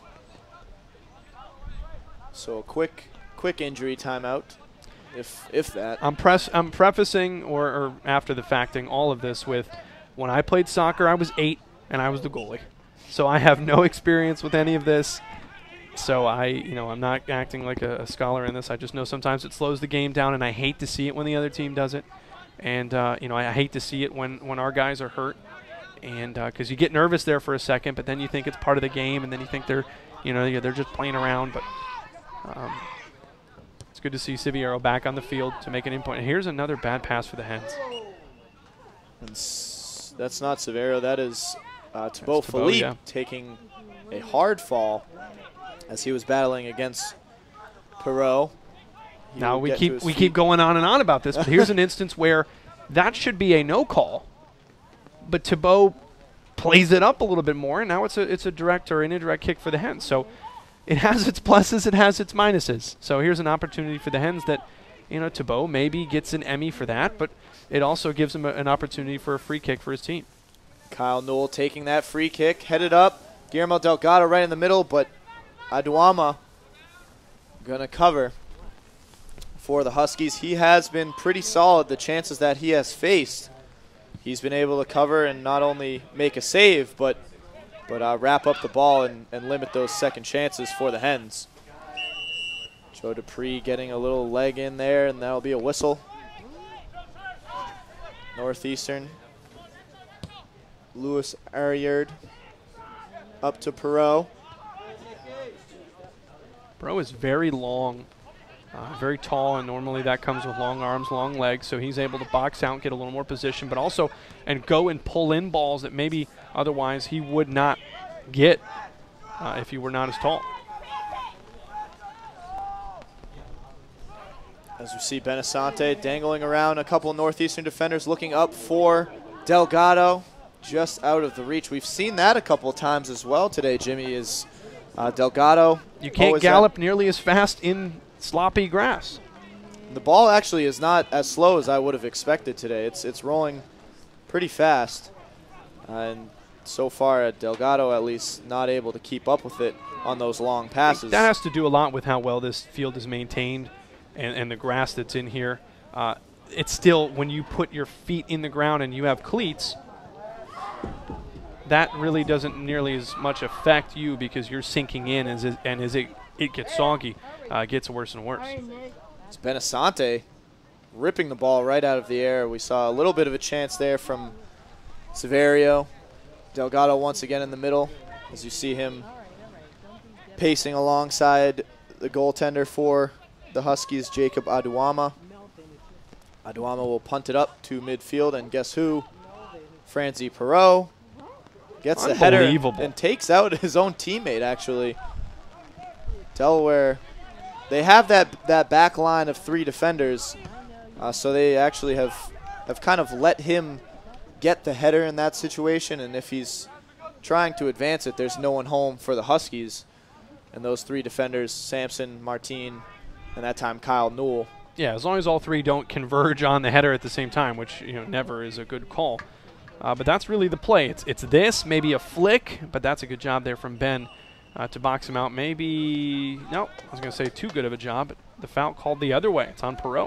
S1: So a quick injury timeout, if that.
S2: I'm prefacing or after the facting all of this with, when I played soccer, I was 8 and I was the goalie. So I have no experience with any of this. So I'm not acting like a scholar in this. I just know sometimes it slows the game down, and I hate to see it when the other team does it. And, I hate to see it when our guys are hurt, and because you get nervous there for a second, but then you think it's part of the game, and then you think they're just playing around. But it's good to see Siviero back on the field to make an in point. And here's another bad pass for the Hens.
S1: And that's not Severo. That is Thibaut Philippe,
S2: yeah,
S1: taking a hard fall as he was battling against Perot.
S2: Now we keep going on and on about this, but here's an instance where that should be a no call, but Thibaut plays it up a little bit more, and now it's a direct or an indirect kick for the Hens. So it has its pluses, it has its minuses. So here's an opportunity for the Hens that, you know, Thibaut maybe gets an Emmy for that, but it also gives him an opportunity for a free kick for his team.
S1: Kyle Newell taking that free kick, headed up. Guillermo Delgado right in the middle, but Aduama gonna cover for the Huskies. He has been pretty solid the chances that he has faced. He's been able to cover and not only make a save, but wrap up the ball and limit those second chances for the Hens. Joe Dupree getting a little leg in there, and that'll be a whistle. Northeastern. Louis Arriard up to Perot.
S2: Perot is very long, very tall, and normally that comes with long arms, long legs, so he's able to box out, get a little more position, but also and go and pull in balls that maybe otherwise he would not get if he were not as tall.
S1: As we see Benasante dangling around a couple of Northeastern defenders, looking up for Delgado, just out of the reach. We've seen that a couple of times as well today, Jimmy, is Delgado.
S2: You can't gallop nearly as fast in sloppy grass.
S1: The ball actually is not as slow as I would have expected today. It's rolling pretty fast. And so far, Delgado at least not able to keep up with it on those long passes.
S2: That has to do a lot with how well this field is maintained and the grass that's in here. It's still, when you put your feet in the ground and you have cleats, that really doesn't nearly as much affect you because you're sinking in, and as it gets soggy, it gets worse and worse.
S1: It's Benasante ripping the ball right out of the air. We saw a little bit of a chance there from Severio. Delgado once again in the middle, as you see him pacing alongside the goaltender for the Huskies, Jacob Aduama. Aduama will punt it up to midfield, and guess who? Franzi Perot gets the header and takes out his own teammate, actually. Delaware, they have that back line of three defenders, so they actually have kind of let him get the header in that situation, and if he's trying to advance it, there's no one home for the Huskies. And those three defenders, Sampson, Martin, and that time Kyle Newell.
S2: Yeah, as long as all three don't converge on the header at the same time, which never is a good call. But that's really the play. It's this, maybe a flick, but that's a good job there from Ben to box him out. Maybe, no, I was going to say too good of a job, but the foul called the other way. It's on Perot.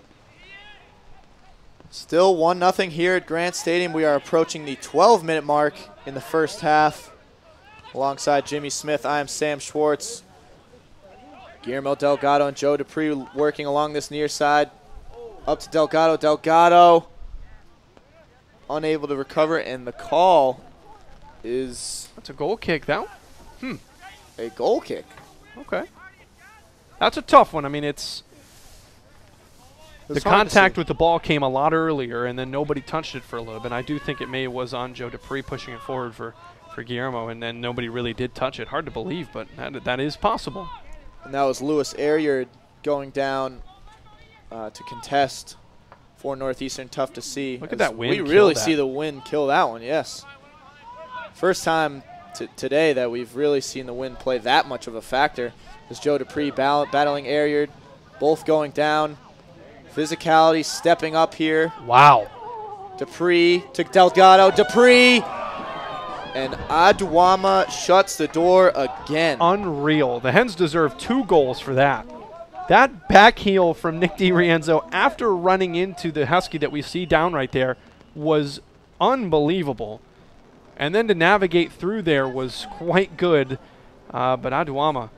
S1: Still 1-0 here at Grant Stadium. We are approaching the 12-minute mark in the first half. Alongside Jimmy Smith, I am Sam Schwartz. Guillermo Delgado and Joe Dupree working along this near side. Up to Delgado. Delgado unable to recover, and the call is...
S2: That's a goal kick, though.
S1: A goal kick.
S2: Okay. That's a tough one. I mean, it's the contact with the ball came a lot earlier, and then nobody touched it for a little bit. I do think it was on Joe Dupree pushing it forward for Guillermo, and then nobody really did touch it. Hard to believe, but that is possible.
S1: And that was Louis Arriard going down to contest for Northeastern. Tough to see.
S2: Look at that wind.
S1: We really see the wind kill that one, yes. First time today that we've really seen the wind play that much of a factor. Is Joe Dupree battling Arriard, both going down. Physicality stepping up here.
S2: Wow.
S1: Dupree to Delgado. Dupree! And Aduama shuts the door again.
S2: Unreal. The Hens deserve 2 goals for that. That back heel from Nick DiRienzo after running into the Husky that we see down right there was unbelievable. And then to navigate through there was quite good. But Aduama,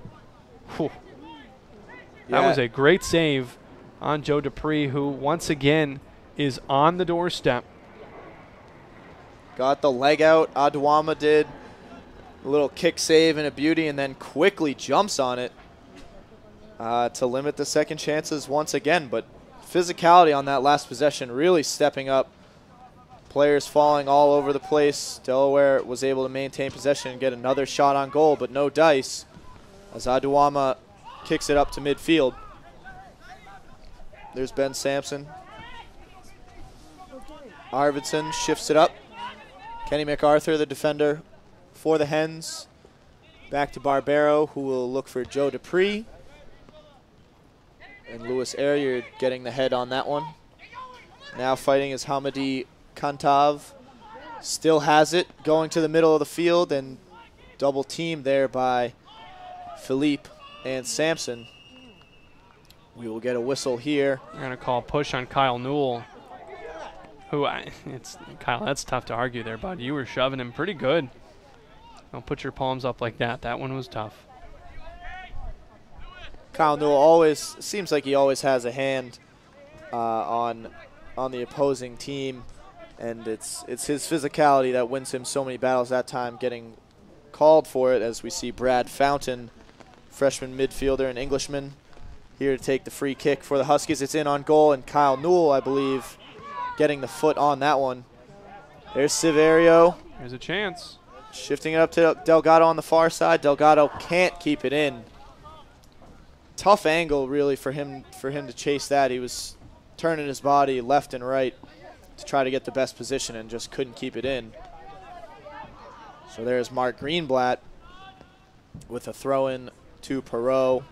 S2: that was a great save on Joe Dupree, who once again is on the doorstep.
S1: Got the leg out, Aduama did. A little kick save and a beauty, and then quickly jumps on it. to limit the second chances once again. But physicality on that last possession really stepping up. Players falling all over the place. Delaware was able to maintain possession and get another shot on goal, but no dice as Aduama kicks it up to midfield. There's Ben Sampson. Arvidsson shifts it up. Kenny MacArthur, the defender for the Hens. Back to Barbero, who will look for Joe Dupree. And Louis Ariard getting the head on that one. Now fighting is Hamadi Kantav. Still has it, going to the middle of the field, and double teamed there by Philippe and Sampson. We will get a whistle here.
S2: They're going to call push on Kyle Newell. Kyle, that's tough to argue there, bud. You were shoving him pretty good. Don't put your palms up like that. That one was tough.
S1: Kyle Newell always seems like he always has a hand on the opposing team, and it's his physicality that wins him so many battles that time, getting called for it, as we see Brad Fountain, freshman midfielder and Englishman, here to take the free kick for the Huskies. It's in on goal, and Kyle Newell, I believe, getting the foot on that one. There's Severio.
S2: There's a chance.
S1: Shifting it up to Delgado on the far side. Delgado can't keep it in. Tough angle, really, for him to chase that. He was turning his body left and right to try to get the best position and just couldn't keep it in. So there's Mark Greenblatt with a throw-in to Perot.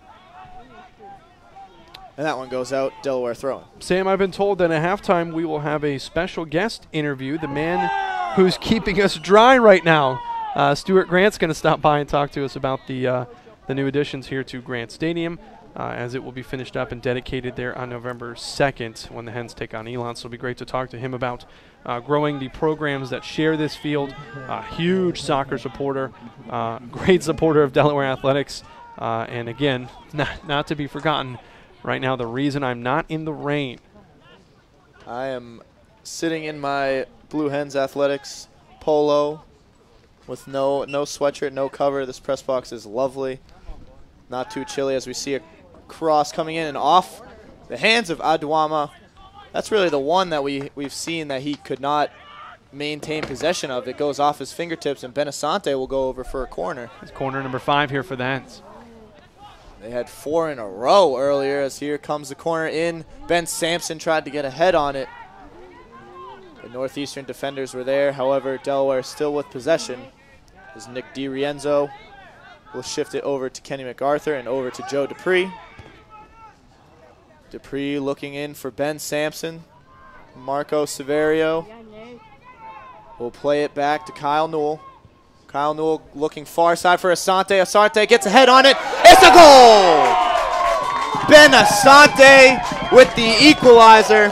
S1: And that one goes out, Delaware throwing.
S2: Sam, I've been told that at halftime we will have a special guest interview, the man who's keeping us dry right now. Stuart Grant's going to stop by and talk to us about the new additions here to Grant Stadium, as it will be finished up and dedicated there on November 2nd when the Hens take on Elon. So it'll be great to talk to him about growing the programs that share this field. Huge soccer supporter, great supporter of Delaware athletics, and again, not to be forgotten, right now the reason I'm not in the rain.
S1: I am sitting in my Blue Hens Athletics polo with no sweatshirt, no cover. This press box is lovely. Not too chilly as we see a cross coming in and off the hands of Aduama. That's really the one that we've seen that he could not maintain possession of. It goes off his fingertips, and Benasante will go over for a corner.
S2: It's corner number 5 here for the Hens.
S1: They had 4 in a row earlier, as here comes the corner in. Ben Sampson tried to get a head on it. The Northeastern defenders were there. However, Delaware still with possession, as Nick DiRienzo will shift it over to Kenny MacArthur and over to Joe Dupree. Dupree looking in for Ben Sampson. Marco Severio will play it back to Kyle Newell. Kyle Newell looking far side for Asante. Asante gets a head on it. It's a goal! Ben Asante with the equalizer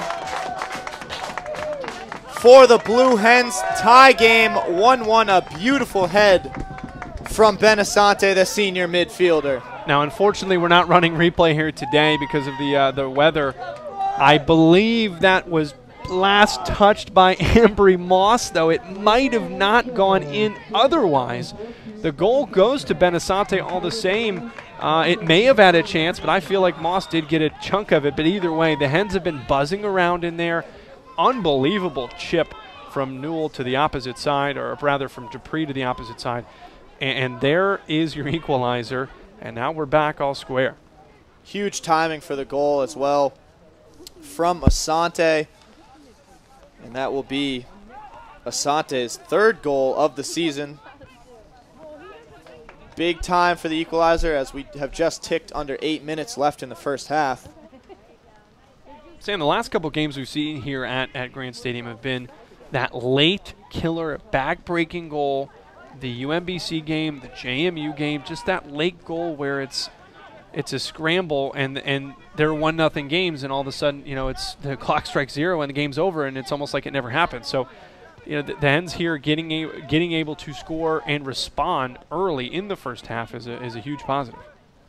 S1: for the Blue Hens. Tie game 1-1. A beautiful head from Ben Asante, the senior midfielder.
S2: Now, unfortunately, we're not running replay here today because of the weather. I believe that was last touched by Ambry Moss, though it might have not gone in otherwise. The goal goes to Ben Asante all the same. It may have had a chance, but I feel like Moss did get a chunk of it. But either way, the Hens have been buzzing around in there. Unbelievable chip from Newell to the opposite side, or rather from Dupree to the opposite side. And there is your equalizer, and now we're back all square.
S1: Huge timing for the goal as well from Asante. And that will be Asante's 3rd goal of the season. Big time for the equalizer, as we have just ticked under 8 minutes left in the first half.
S2: Sam, the last couple games we've seen here at Grant Stadium have been that late killer back-breaking goal, the UMBC game, the JMU game, just that late goal where it's a scramble and they're 1-0 games, and all of a sudden, it's the clock strikes 0 and the game's over, and it's almost like it never happened. So, the Hens here getting able to score and respond early in the first half is a huge positive.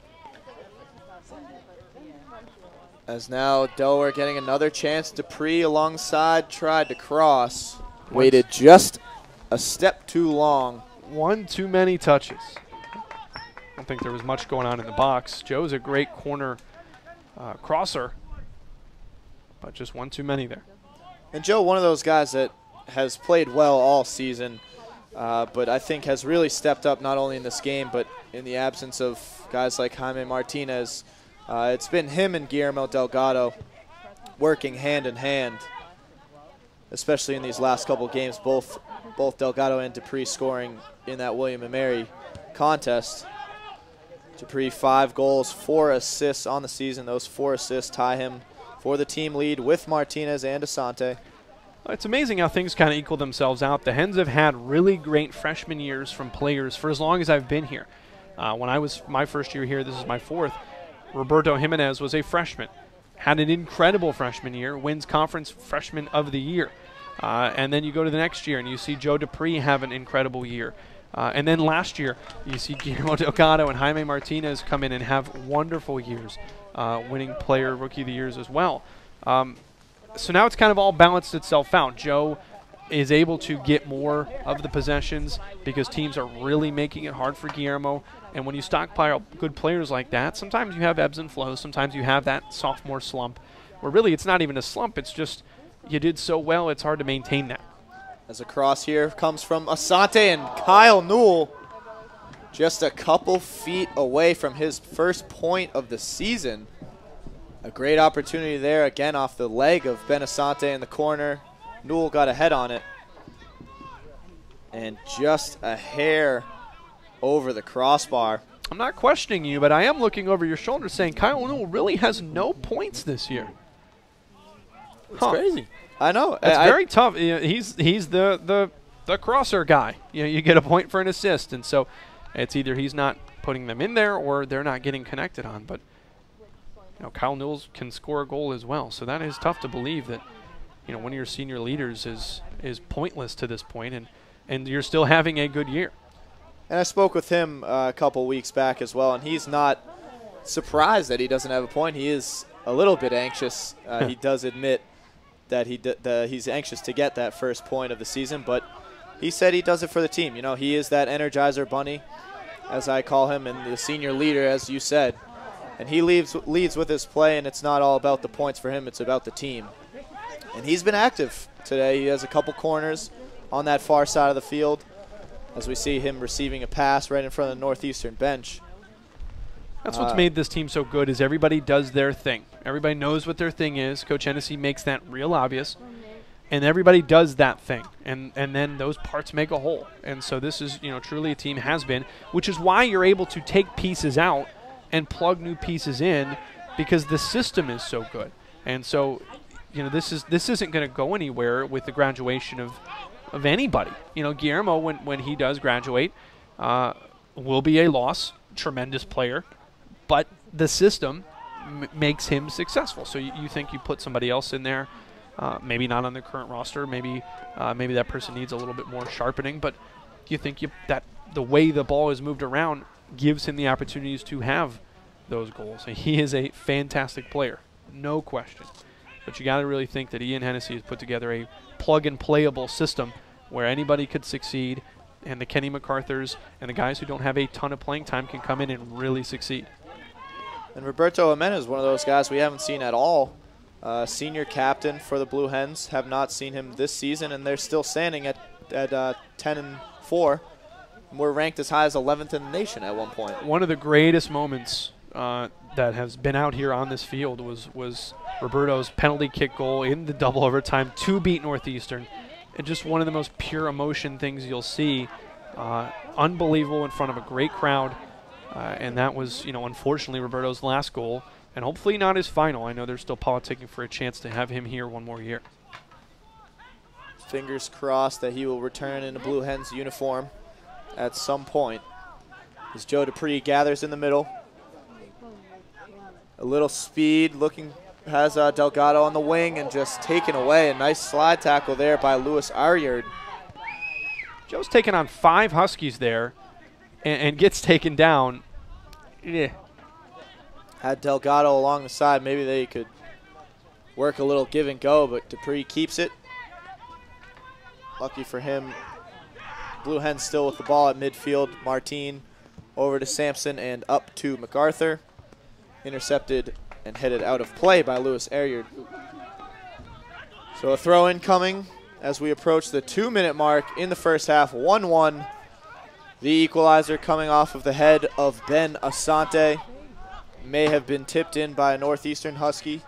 S1: As now Delaware getting another chance. Dupree alongside tried to cross, waited just a step too long.
S2: One too many touches. don't think there was much going on in the box. Joe's a great corner crosser, but just one too many there.
S1: And Joe, one of those guys that has played well all season, but I think has really stepped up not only in this game, but in the absence of guys like Jaime Martinez. It's been him and Guillermo Delgado working hand in hand, especially in these last couple games, both Delgado and Dupree scoring in that William & Mary contest. Dupree 5 goals, 4 assists on the season. Those 4 assists tie him for the team lead with Martinez and Asante.
S2: It's amazing how things kind of equal themselves out. The Hens have had really great freshman years from players for as long as I've been here. When I was my first year here, this is my 4th, Roberto Jimenez was a freshman. Had an incredible freshman year, wins conference freshman of the year. And then you go to the next year and you see Joe Dupree have an incredible year. And then last year, you see Guillermo Delgado and Jaime Martinez come in and have wonderful years, winning player rookie of the years as well. So now it's kind of all balanced itself out. Joe is able to get more of the possessions because teams are really making it hard for Guillermo. And when you stockpile good players like that, sometimes you have ebbs and flows. Sometimes you have that sophomore slump where really it's not even a slump. It's just you did so well, it's hard to maintain that.
S1: As a cross here comes from Asante, and Kyle Newell just a couple feet away from his first point of the season. A great opportunity there, again off the leg of Ben Asante in the corner. Newell got a head on it. And just a hair over the crossbar.
S2: I'm not questioning you, but I am looking over your shoulder saying Kyle Newell really has no points this year.
S1: It's crazy. I know.
S2: It's very tough. You know, he's the crosser guy. You know, you get a point for an assist, and so it's either he's not putting them in there or they're not getting connected on. But you know, Kyle Newell can score a goal as well, so that is tough to believe that one of your senior leaders is pointless to this point, and you're still having a good year.
S1: And I spoke with him a couple weeks back as well, and he's not surprised that he doesn't have a point. He is a little bit anxious. He does admit that he's anxious to get that first point of the season, but he said he does it for the team. You know, he is that Energizer Bunny, as I call him, and the senior leader, as you said. And he leads with his play, and it's not all about the points for him, it's about the team. And he's been active today. He has a couple corners on that far side of the field, as we see him receiving a pass right in front of the Northeastern bench.
S2: That's what's made this team so good is everybody does their thing. Everybody knows what their thing is. Coach Hennessy makes that real obvious. And everybody does that thing. And then those parts make a whole. And so this is, truly a team has been, which is why you're able to take pieces out and plug new pieces in because the system is so good. And so, this isn't going to go anywhere with the graduation of anybody. Guillermo, when he does graduate, will be a loss. Tremendous player. But the system makes him successful. So you think you put somebody else in there, maybe not on the current roster, maybe that person needs a little bit more sharpening, but you think that the way the ball is moved around gives him the opportunities to have those goals. And he is a fantastic player, no question. But you got to really think that Ian Hennessy has put together a plug-and-playable system where anybody could succeed, and the Kenny MacArthurs and the guys who don't have a ton of playing time can come in and really succeed.
S1: And Roberto Jimenez is one of those guys we haven't seen at all. Senior captain for the Blue Hens. Have not seen him this season, and they're still standing at 10-4. We're ranked as high as 11th in the nation at one point.
S2: One of the greatest moments that has been out here on this field was Roberto's penalty kick goal in the double overtime to beat Northeastern. And just one of the most pure emotion things you'll see. Unbelievable in front of a great crowd. And that was, unfortunately Roberto's last goal. And hopefully not his final. I know they're still politicking for a chance to have him here one more year.
S1: Fingers crossed that he will return in a Blue Hens uniform at some point. As Joe Dupree gathers in the middle. A little speed, has Delgado on the wing and just taken away. A nice slide tackle there by Louis Aryard.
S2: Joe's taken on 5 Huskies there and gets taken down. Yeah.
S1: Had Delgado along the side, maybe they could work a little give and go, but Dupree keeps it. Lucky for him, Blue Hens still with the ball at midfield. Martin over to Sampson and up to MacArthur. Intercepted and headed out of play by Lewis Eryard. So a throw-in coming as we approach the 2-minute mark in the first half, 1-1. The equalizer coming off of the head of Ben Asante. May have been tipped in by a Northeastern Husky.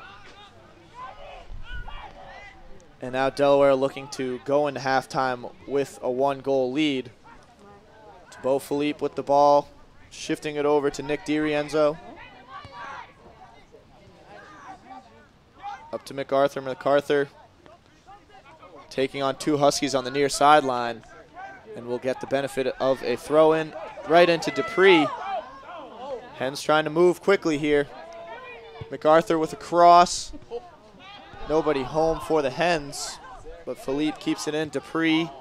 S1: And now Delaware looking to go into halftime with a 1-goal lead. It's Bo Philippe with the ball, shifting it over to Nick DiRienzo. Up to MacArthur. MacArthur taking on 2 Huskies on the near sideline, and will get the benefit of a throw-in right into Dupree. Hens trying to move quickly here. MacArthur with a cross. Nobody home for the Hens, but Philippe keeps it in. Dupree,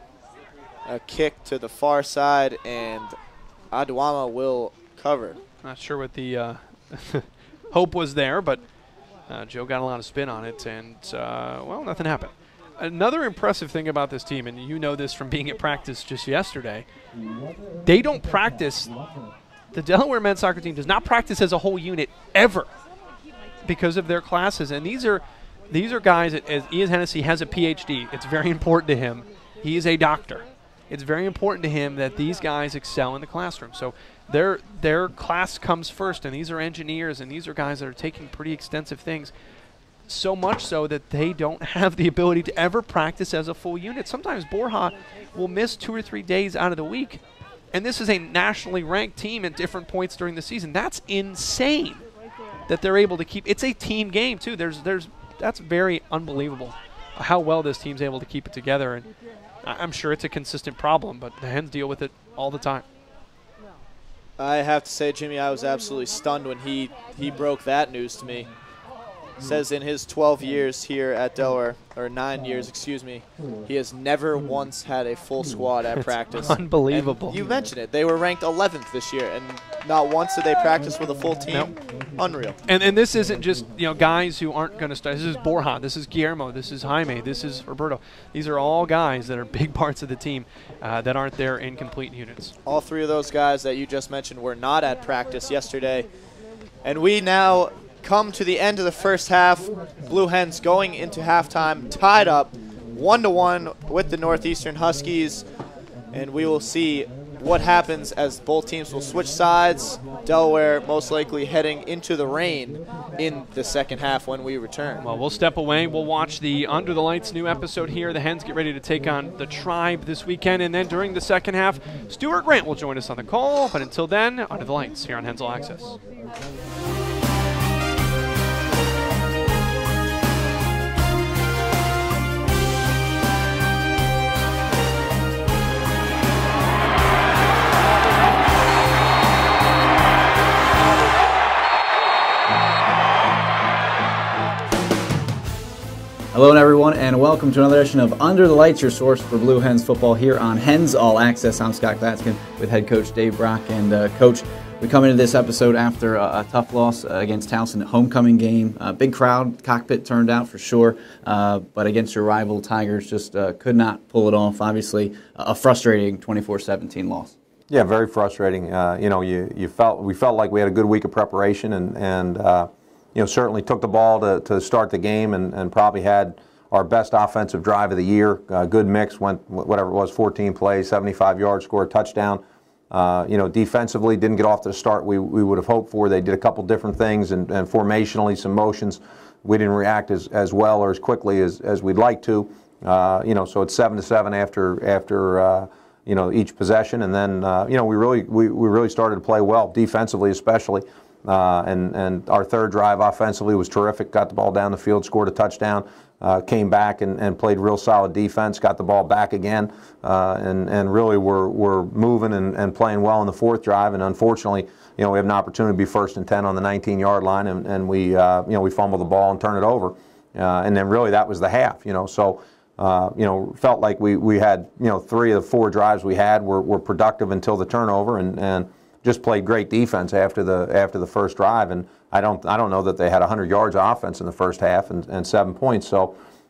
S1: a kick to the far side, and Aduama will cover.
S2: Not sure what the hope was there, but Joe got a lot of spin on it, and, well, nothing happened. Another impressive thing about this team, and you know this from being at practice just yesterday, they don't practice. The Delaware men's soccer team does not practice as a whole unit ever because of their classes. And these are guys, as Ian Hennessy has a PhD. It's very important to him. He is a doctor. It's very important to him that these guys excel in the classroom. So their class comes first, and these are engineers, and these are guys that are taking pretty extensive things. So much so that they don't have the ability to ever practice as a full unit. Sometimes Borja will miss 2 or 3 days out of the week, and this is a nationally ranked team at different points during the season. That's insane that they're able to keep. It's a team game too. That's very unbelievable how well this team's able to keep it together, and I'm sure it's a consistent problem, but the Hens deal with it all the time.
S1: I have to say, Jimmy, I was absolutely stunned when he broke that news to me. Says in his 12 years here at Delaware, or 9 years, excuse me, he has never once had a full squad at practice.
S2: Unbelievable.
S1: And you mentioned it. They were ranked 11th this year, and not once did they practice with a full team.
S2: Nope.
S1: Unreal.
S2: And this isn't just guys who aren't going to start. This is Borja. This is Guillermo. This is Jaime. This is Roberto. These are all guys that are big parts of the team that aren't there in complete units.
S1: All 3 of those guys that you just mentioned were not at practice yesterday. And we now come to the end of the first half. Blue Hens going into halftime tied up 1-1 with the Northeastern Huskies, and we will see what happens as both teams will switch sides. Delaware most likely heading into the rain in the second half when we return.
S2: Well, we'll step away. We'll watch the Under the Lights new episode here. The Hens get ready to take on the Tribe this weekend, and then during the second half, Stuart Grant will join us on the call. But until then, Under the Lights here on Hens All Access.
S3: Hello everyone, and welcome to another edition of Under the Lights, your source for Blue Hens football here on Hens All Access. I'm Scott Glatzkin with head coach Dave Brock. And Coach, we come into this episode after a tough loss against Towson, homecoming game. Big crowd, cockpit turned out for sure, but against your rival Tigers, just could not pull it off. Obviously, a frustrating 24-17 loss.
S4: Yeah, very frustrating. We felt like we had a good week of preparation, and certainly took the ball to start the game, and probably had our best offensive drive of the year. Good mix, went whatever it was, 14 plays, 75 yards, scored a touchdown. Defensively didn't get off to the start we would have hoped for. They did a couple different things, and formationally some motions we didn't react as well or as quickly as we'd like to. So it's 7-7 after each possession, and then we really started to play well defensively, especially. And our third drive offensively was terrific. Got the ball down the field, scored a touchdown, came back and played real solid defense. Got the ball back again, and really were moving and playing well in the fourth drive. And unfortunately, we have an opportunity to be 1st and 10 on the 19-yard line, and we fumble the ball and turn it over. And then really that was the half. So felt like we had 3 of the 4 drives we had were productive until the turnover, and just played great defense after the first drive, and I don't know that they had 100 yards of offense in the first half and 7 points. So,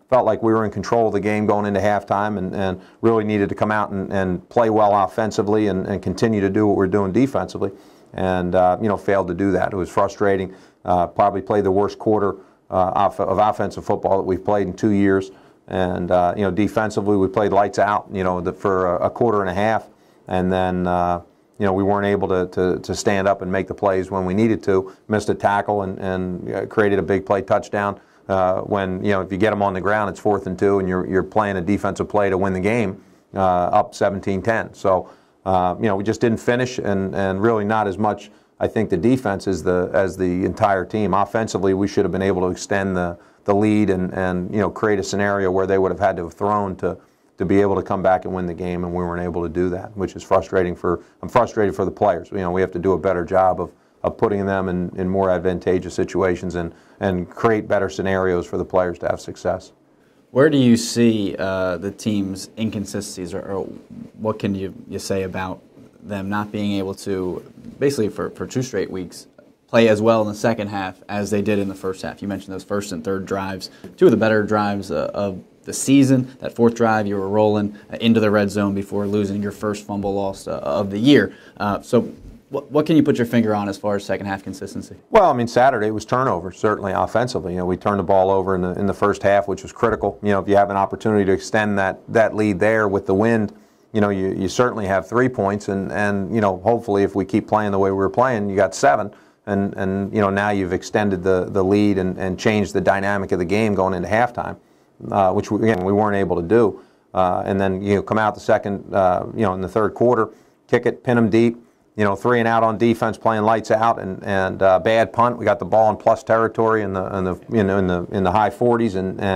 S4: felt like we were in control of the game going into halftime, and really needed to come out and play well offensively and continue to do what we're doing defensively, and failed to do that. It was frustrating. Probably played the worst quarter of offensive football that we've played in 2 years, and defensively we played lights out, for a quarter and a half, and then we weren't able to stand up and make the plays when we needed to. Missed a tackle and created a big play touchdown. When if you get them on the ground, it's 4th and 2, and you're playing a defensive play to win the game, up 17-10. So we just didn't finish, and really not as much, I think, the defense as the entire team. Offensively, we should have been able to extend the lead and create a scenario where they would have had to have thrown to be able to come back and win the game, and we weren't able to do that, which is frustrating. I'm frustrated for the players. We have to do a better job of putting them in more advantageous situations and create better scenarios for the players to have success.
S3: Where do you see the team's inconsistencies, or what can you say about them not being able to, basically for 2 straight weeks, play as well in the second half as they did in the first half? You mentioned those first and third drives, 2 of the better drives of the season. That 4th drive, you were rolling into the red zone before losing your first fumble loss of the year. So what can you put your finger on as far as second half consistency? Well,
S4: Saturday was turnovers, certainly offensively. We turned the ball over in the first half, which was critical. If you have an opportunity to extend that lead there with the wind, you certainly have 3 points, and hopefully if we keep playing the way we were playing, you got 7. And now you've extended the lead and changed the dynamic of the game going into halftime, which we weren't able to do. And then come out the second, in the third quarter, kick it, pin them deep, 3 and out on defense, playing lights out, and bad punt. We got the ball in plus territory in the high 40s,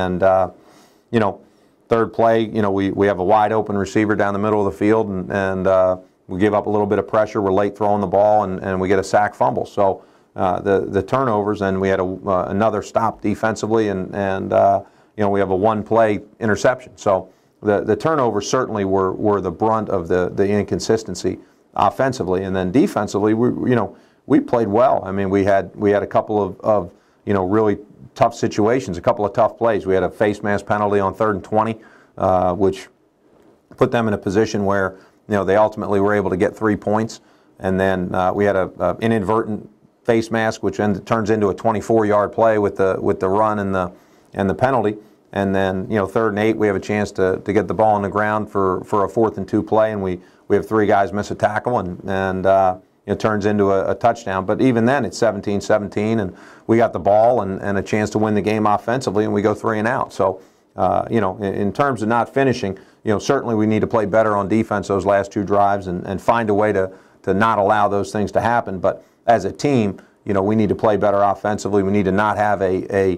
S4: and third play, we have a wide open receiver down the middle of the field, and we give up a little bit of pressure. We're late throwing the ball, and we get a sack fumble. So the turnovers, and we had another stop defensively, and we have a 1-play interception. So the turnovers certainly were the brunt of the inconsistency offensively, and then defensively, we played well. We had a couple of really tough situations, a couple of tough plays. We had a face mask penalty on 3rd and 20, which put them in a position where they ultimately were able to get 3 points, and then we had an inadvertent face mask, which turns into a 24-yard play with the run and the penalty. And then 3rd and 8, we have a chance to get the ball on the ground for a 4th and 2 play, and we have 3 guys miss a tackle, and it turns into a touchdown. But even then, it's 17-17, and we got the ball and a chance to win the game offensively, and we go 3 and out. So in terms of not finishing, certainly we need to play better on defense those last 2 drives and find a way to not allow those things to happen. But as a team, we need to play better offensively. We need to not have a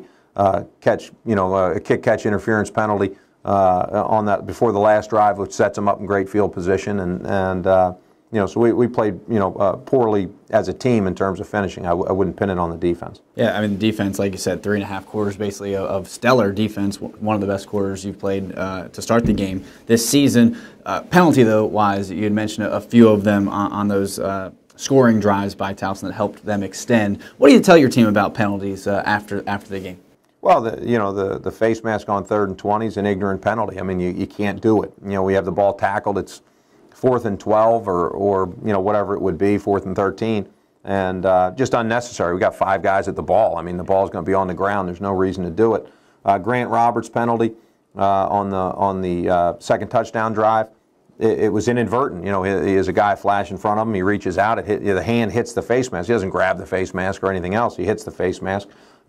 S4: kick-catch interference penalty on that before the last drive, which sets them up in great field position, and so we played poorly as a team in terms of finishing. I wouldn't pin it on the defense.
S3: Yeah, the defense, like you said, 3.5 quarters basically of stellar defense. One of the best quarters you've played to start the game this season. Penalty though wise, you had mentioned a few of them on those scoring drives by Towson that helped them extend. What do you tell your team about penalties after the game?
S4: Well, the face mask on 3rd and 20 is an ignorant penalty. You can't do it. We have the ball tackled. It's 4th and 12 or whatever it would be, 4th and 13, and just unnecessary. We got 5 guys at the ball. The ball's going to be on the ground. There's no reason to do it. Grant Roberts penalty on the second touchdown drive. It was inadvertent. He has a guy flash in front of him. He reaches out. The hand hits the face mask. He doesn't grab the face mask or anything else. He hits the face mask.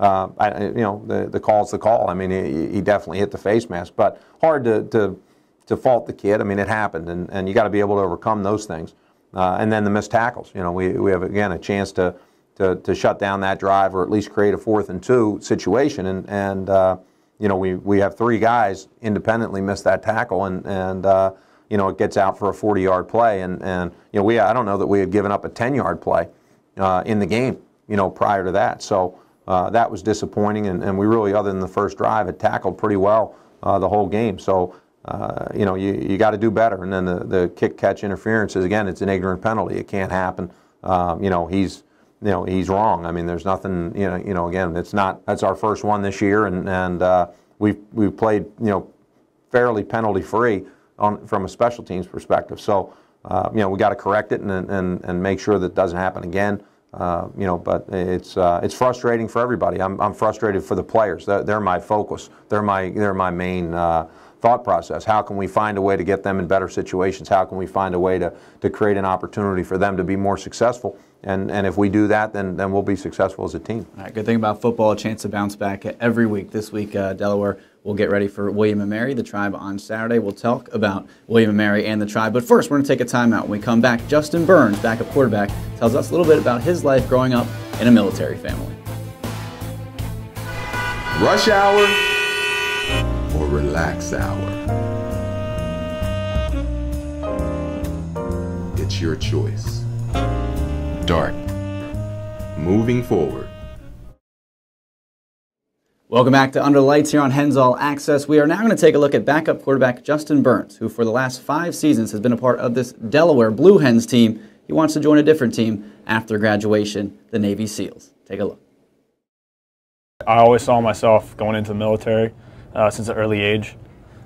S4: The call's the call. He definitely hit the face mask, but hard to fault the kid. It happened, and you got to be able to overcome those things. And then the missed tackles. We have again a chance to shut down that drive or at least create a 4th and 2 situation, and we have 3 guys independently miss that tackle, and it gets out for a 40-yard play, and I don't know that we had given up a 10-yard play in the game prior to that. So that was disappointing, and we really, other than the first drive, had tackled pretty well the whole game. So you got to do better. And then the kick-catch interference is, again, it's an ignorant penalty. It can't happen. He's wrong. There's nothing. Again, that's our first one this year, and we've played, you know, fairly penalty-free from a special teams perspective. So, you know, we got to correct it and make sure that it doesn't happen again. You know, but it's frustrating for everybody. I'm frustrated for the players. They're my focus. They're my main thought process. How can we find a way to get them in better situations? How can we find a way to create an opportunity for them to be more successful? And if we do that, then we'll be successful as a team.
S3: All right, good thing about football, a chance to bounce back every week. This week, Delaware will get ready for William & Mary, the Tribe, on Saturday. We'll talk about William & Mary and the Tribe. But first, we're going to take a timeout. When we come back, Justin Burns, backup quarterback, tells us a little bit about his life growing up in a military family.
S5: Rush hour or relax hour? It's your choice. Dart. Moving forward.
S3: Welcome back to Under the Lights here on Hens All Access. We are now going to take a look at backup quarterback Justin Burns, who for the last 5 seasons has been a part of this Delaware Blue Hens team. He wants to join a different team after graduation, the Navy SEALs. Take a look.
S6: I always saw myself going into the military since an early age.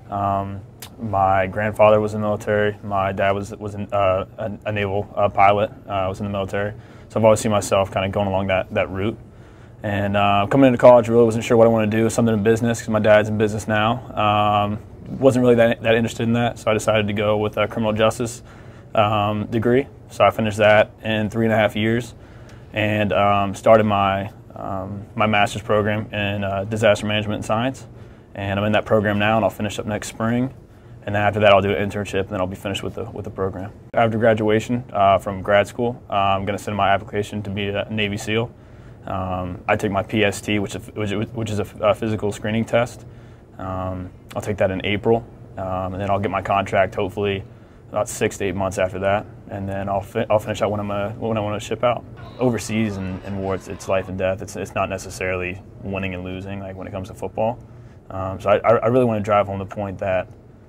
S6: My grandfather was in the military. My dad was a naval pilot, was in the military. So I've always seen myself kind of going along that route. And coming into college, really wasn't sure what I wanted to do, something in business, because my dad's in business now. Wasn't really that interested in that, so I decided to go with a criminal justice degree. So I finished that in 3.5 years and started my master's program in disaster management and science. And I'm in that program now, and I'll finish up next spring. And then after that, I'll do an internship, and then I'll be finished with the program. After graduation from grad school, I'm going to send my application to be a Navy SEAL. I take my PST, which is a physical screening test. I'll take that in April, and then I'll get my contract hopefully about 6 to 8 months after that, and then I'll finish out when I want to ship out. Overseas and war, it's life and death. It's not necessarily winning and losing like when it comes to football. So I really want to drive home the point that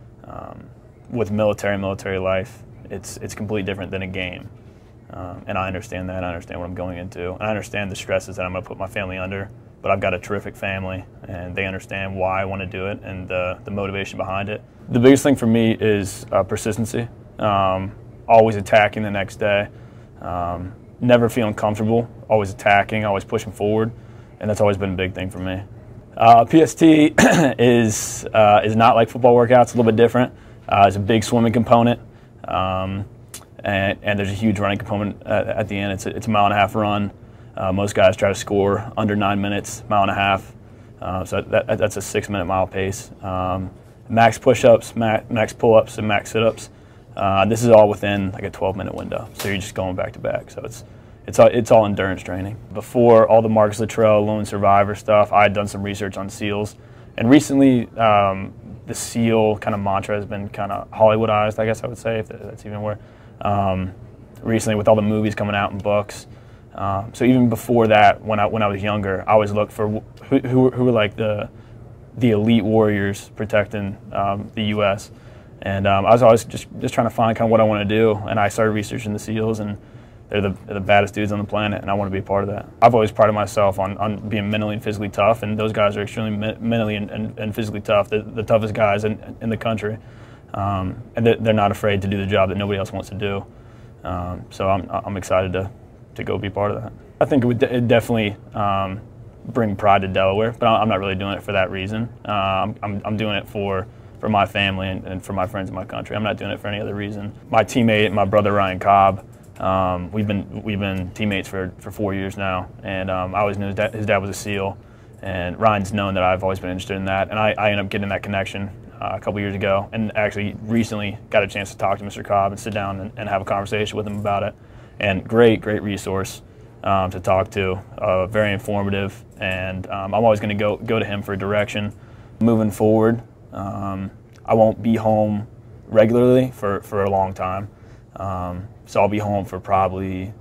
S6: with military life, it's completely different than a game. And I understand that. I understand what I'm going into. And I understand the stresses that I'm going to put my family under. But I've got a terrific family, and they understand why I want to do it and the motivation behind it. The biggest thing for me is persistency. Always attacking the next day. Never feeling comfortable. Always attacking. Always pushing forward. And that's always been a big thing for me. PST is not like football workouts. It's a little bit different. There's a big swimming component. And there's a huge running component at the end. It's a 1.5 mile run. Most guys try to score under 9 minutes, 1.5 miles. So that's a 6-minute mile pace. Max push-ups, max pull-ups, and max sit-ups. This is all within like a 12-minute window. So you're just going back to back. So it's all endurance training. Before all the Marcus Luttrell Lone Survivor stuff, I had done some research on SEALs, and recently the SEAL kind of mantra has been kind of Hollywoodized, I guess I would say, if that's even a word. Recently with all the movies coming out and books. So even before that, when I was younger, I always looked for who were like the elite warriors protecting the U.S. And I was always just trying to find kind of what I want to do. And I started researching the SEALs, and they're the baddest dudes on the planet, and I want to be a part of that. I've always prided myself on being mentally and physically tough, and those guys are extremely mentally and physically tough. They're the toughest guys in the country. And they're not afraid to do the job that nobody else wants to do. So I'm excited to go be part of that. I think it would definitely bring pride to Delaware, but I'm not really doing it for that reason. I'm doing it for my family and for my friends in my country. I'm not doing it for any other reason. My teammate, my brother Ryan Cobb, we've been teammates for 4 years now, and I always knew his dad was a SEAL, and Ryan's known that I've always been interested in that, and I ended up getting that connection a couple years ago, and actually recently got a chance to talk to Mr. Cobb and sit down and have a conversation with him about it. And great resource to talk to, very informative, and I'm always going to go to him for direction. Moving forward, I won't be home regularly for a long time, so I'll be home for probably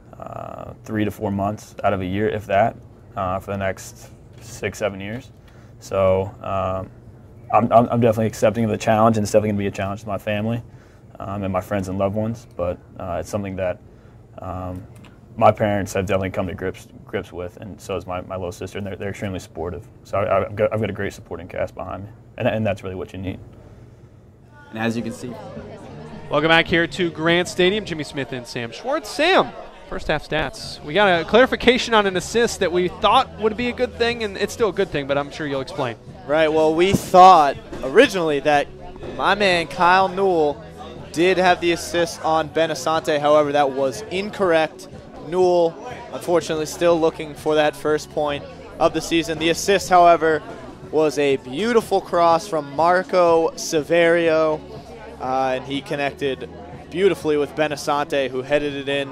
S6: 3 to 4 months out of a year, if that, for the next 6-7 years. So I'm definitely accepting of the challenge, and it's definitely going to be a challenge to my family and my friends and loved ones, but it's something that my parents have definitely come to grips with, and so is my little sister, and they're extremely supportive. So I've got a great supporting cast behind me, and that's really what you need.
S3: And as you can see,
S2: welcome back here to Grant Stadium. Jimmy Smith and Sam Schwartz. Sam, first half stats. We got a clarification on an assist that we thought would be a good thing, and it's still a good thing, but I'm sure you'll explain.
S1: Right, well, we thought originally that my man Kyle Newell did have the assist on Ben Asante. However, that was incorrect. Newell, unfortunately, still looking for that first point of the season. The assist, however, was a beautiful cross from Marco Severio, and he connected beautifully with Ben Asante, who headed it in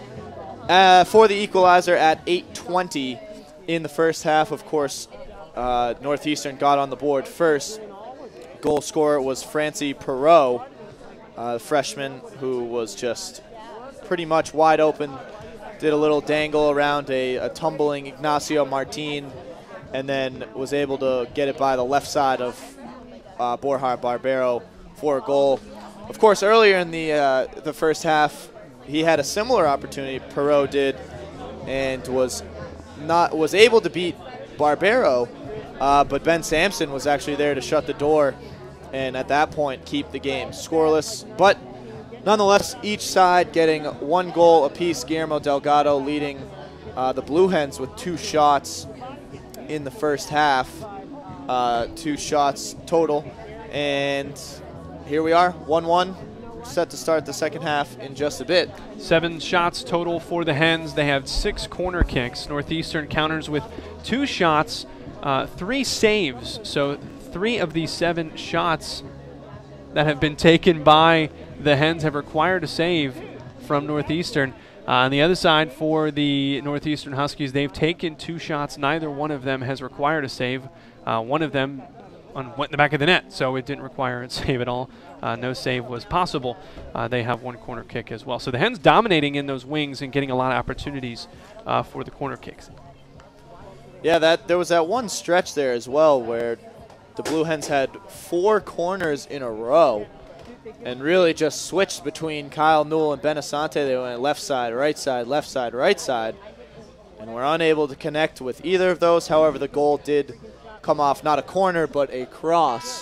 S1: for the equalizer at 8:20 in the first half. Of course, Northeastern got on the board first. Goal scorer was Francie Perot, the freshman, who was just pretty much wide open. Did a little dangle around a tumbling Ignacio Martin, and then was able to get it by the left side of Borja Barbero for a goal. Of course, earlier in the first half, he had a similar opportunity. Perot did, and was able to beat Barbero, but Ben Sampson was actually there to shut the door, and at that point keep the game scoreless. But nonetheless, each side getting 1 goal apiece. Guillermo Delgado leading the Blue Hens with 2 shots in the first half, 2 shots total. And here we are, 1-1, set to start the second half in just a bit.
S2: 7 shots total for the Hens. They have 6 corner kicks. Northeastern counters with 2 shots, 3 saves. So 3 of these 7 shots that have been taken by the Hens have required a save from Northeastern. On the other side, for the Northeastern Huskies, they've taken 2 shots. Neither one of them has required a save. One of them went in the back of the net, so it didn't require a save at all. No save was possible. They have 1 corner kick as well. So the Hens dominating in those wings and getting a lot of opportunities for the corner kicks.
S1: Yeah, there was that one stretch there as well where the Blue Hens had 4 corners in a row and really just switched between Kyle Newell and Ben Asante. They went left side, right side, left side, right side, and were unable to connect with either of those. However, the goal did come off not a corner but a cross.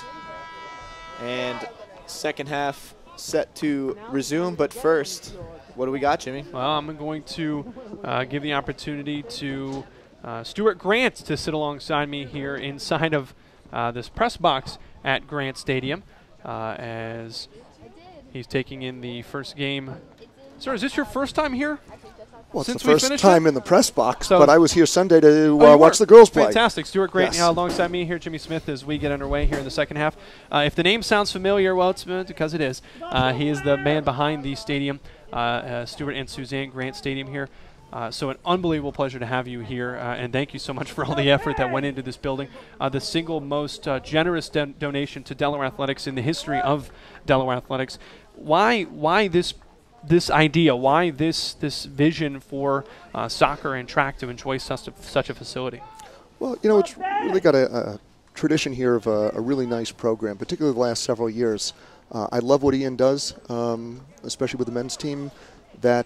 S1: And second half set to resume, but first, what do we got, Jimmy?
S2: Well, I'm going to give the opportunity to Stuart Grant to sit alongside me here inside of this press box at Grant Stadium as he's taking in the first game. Sir, is this your first time here?
S7: Well, it's
S2: Since
S7: the first time in the press box,
S2: so
S7: but I was here Sunday to watch the girls play.
S2: Fantastic. Stuart Grant
S7: Yes.
S2: alongside me here, Jimmy Smith, as we get underway here in the second half. If the name sounds familiar, well, it's because it is. He is the man behind the stadium, Stuart and Suzanne Grant Stadium here. So an unbelievable pleasure to have you here, and thank you so much for all the effort that went into this building. The single most generous donation to Delaware Athletics in the history of Delaware Athletics. Why this idea? Why this vision for soccer and track to enjoy such a facility?
S7: Well, you know, it's really got a tradition here of a really nice program, particularly the last several years. I love what Ian does, especially with the men's team. That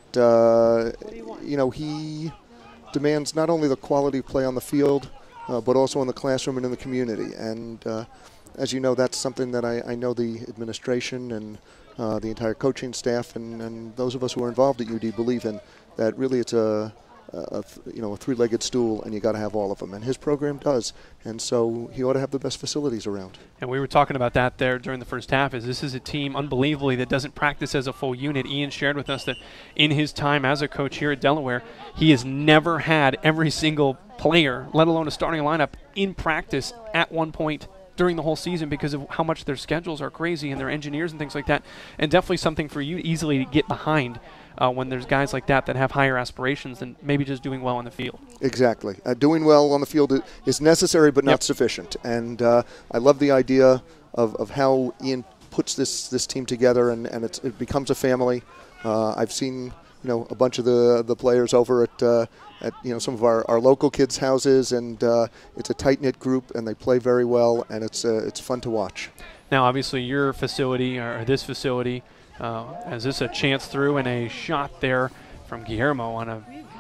S7: you know, he demands not only the quality of play on the field, but also in the classroom and in the community. And as you know, that's something that I know the administration and the entire coaching staff and those of us who are involved at UD believe in. That really it's a three-legged stool, and you got to have all of them. And his program does, and so he ought to have the best facilities around.
S2: And we were talking about that there during the first half. This is a team, unbelievably, that doesn't practice as a full unit. Ian shared with us that in his time as a coach here at Delaware, he has never had every single player, let alone a starting lineup, in practice at one point during the whole season because of how much their schedules are crazy and their engineers and things like that. And definitely something for you easily to get behind when there's guys like that have higher aspirations than maybe just doing well on the field. Exactly.
S7: Doing well on the field is necessary but not sufficient. And I love the idea of how Ian puts this team together, and it becomes a family. I've seen a bunch of the players over at some of our local kids' houses, and it's a tight-knit group, and they play very well, and it's fun to watch.
S2: Now, obviously, your facility, or this facility, is this a chance through and a shot there from Guillermo on a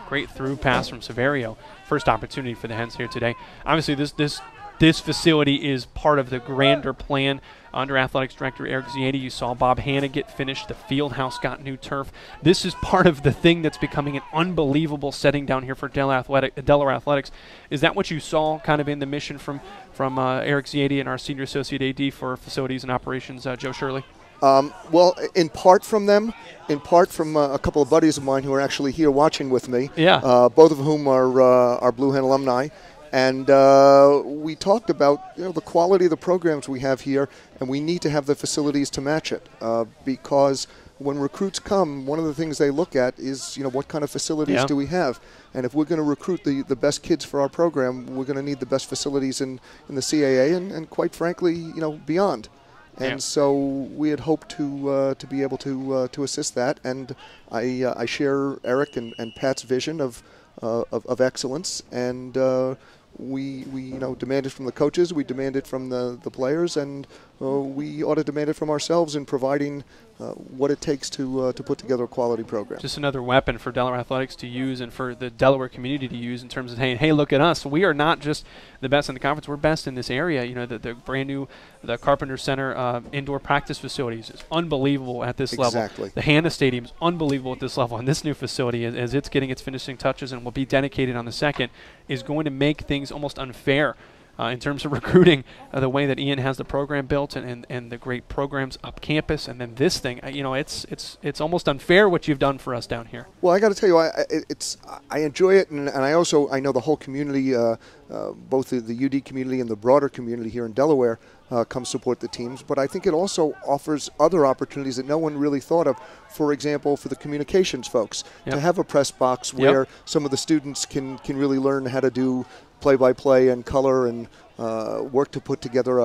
S2: Great through pass from Severio. First opportunity for the Hens here today. Obviously, this facility is part of the grander plan. Under Athletics Director Eric Ziadi, you saw Bob Hanna get finished. The field house got new turf. This is part of the thing that's becoming an unbelievable setting down here for Delaware Athletics. Is that what you saw kind of in the mission from Eric Ziadi and our Senior Associate AD for Facilities and Operations, Joe Shirley?
S7: Well, in part from them, in part from a couple of buddies of mine who are actually here watching with me.
S2: Yeah.
S7: Both of whom are Blue Hen alumni. And we talked about the quality of the programs we have here, and we need to have the facilities to match it. Because when recruits come, one of the things they look at is what kind of facilities do we have. And if we're going to recruit the best kids for our program, we're going to need the best facilities in the CAA and quite frankly, beyond. And so we had hoped to be able to assist that, and I share Eric and Pat's vision of excellence, and we demanded from the coaches, we demanded from the players, and we ought to demand it from ourselves in providing what it takes to put together a quality program.
S2: Just another weapon for Delaware Athletics to use and for the Delaware community to use in terms of, hey, look at us. We are not just the best in the conference. We're best in this area. The brand new Carpenter Center indoor practice facilities is unbelievable at this level. The Hanna Stadium is unbelievable at this level. And this new facility, as it's getting its finishing touches and will be dedicated on the second, is going to make things almost unfair in terms of recruiting, the way that Ian has the program built and the great programs up campus, and then this thing, it's almost unfair what you've done for us down here.
S7: Well, I got to tell you, I enjoy it, and I know the whole community, both the UD community and the broader community here in Delaware, come support the teams. But I think it also offers other opportunities that no one really thought of. For example, for the communications folks, to have a press box where some of the students can really learn how to do play-by-play and color and work to put together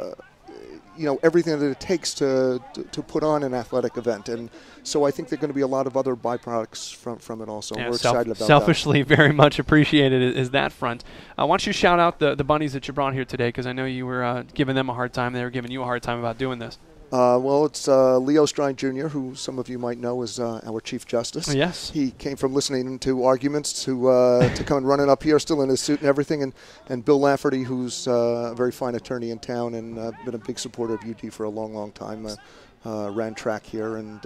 S7: everything that it takes to put on an athletic event. And so I think there are going to be a lot of other byproducts from it also. We're excited about
S2: selfishly, that. Very much appreciated is that front. Why don't you shout out the bunnies that you brought here today, because I know you were giving them a hard time. They were giving you a hard time about doing this.
S7: Well, it's Leo Strine Jr., who some of you might know is our Chief Justice.
S2: Yes.
S7: He came from listening to arguments to come and running up here, still in his suit and everything. And Bill Lafferty, who's a very fine attorney in town and been a big supporter of UD for a long, long time, ran track here. And,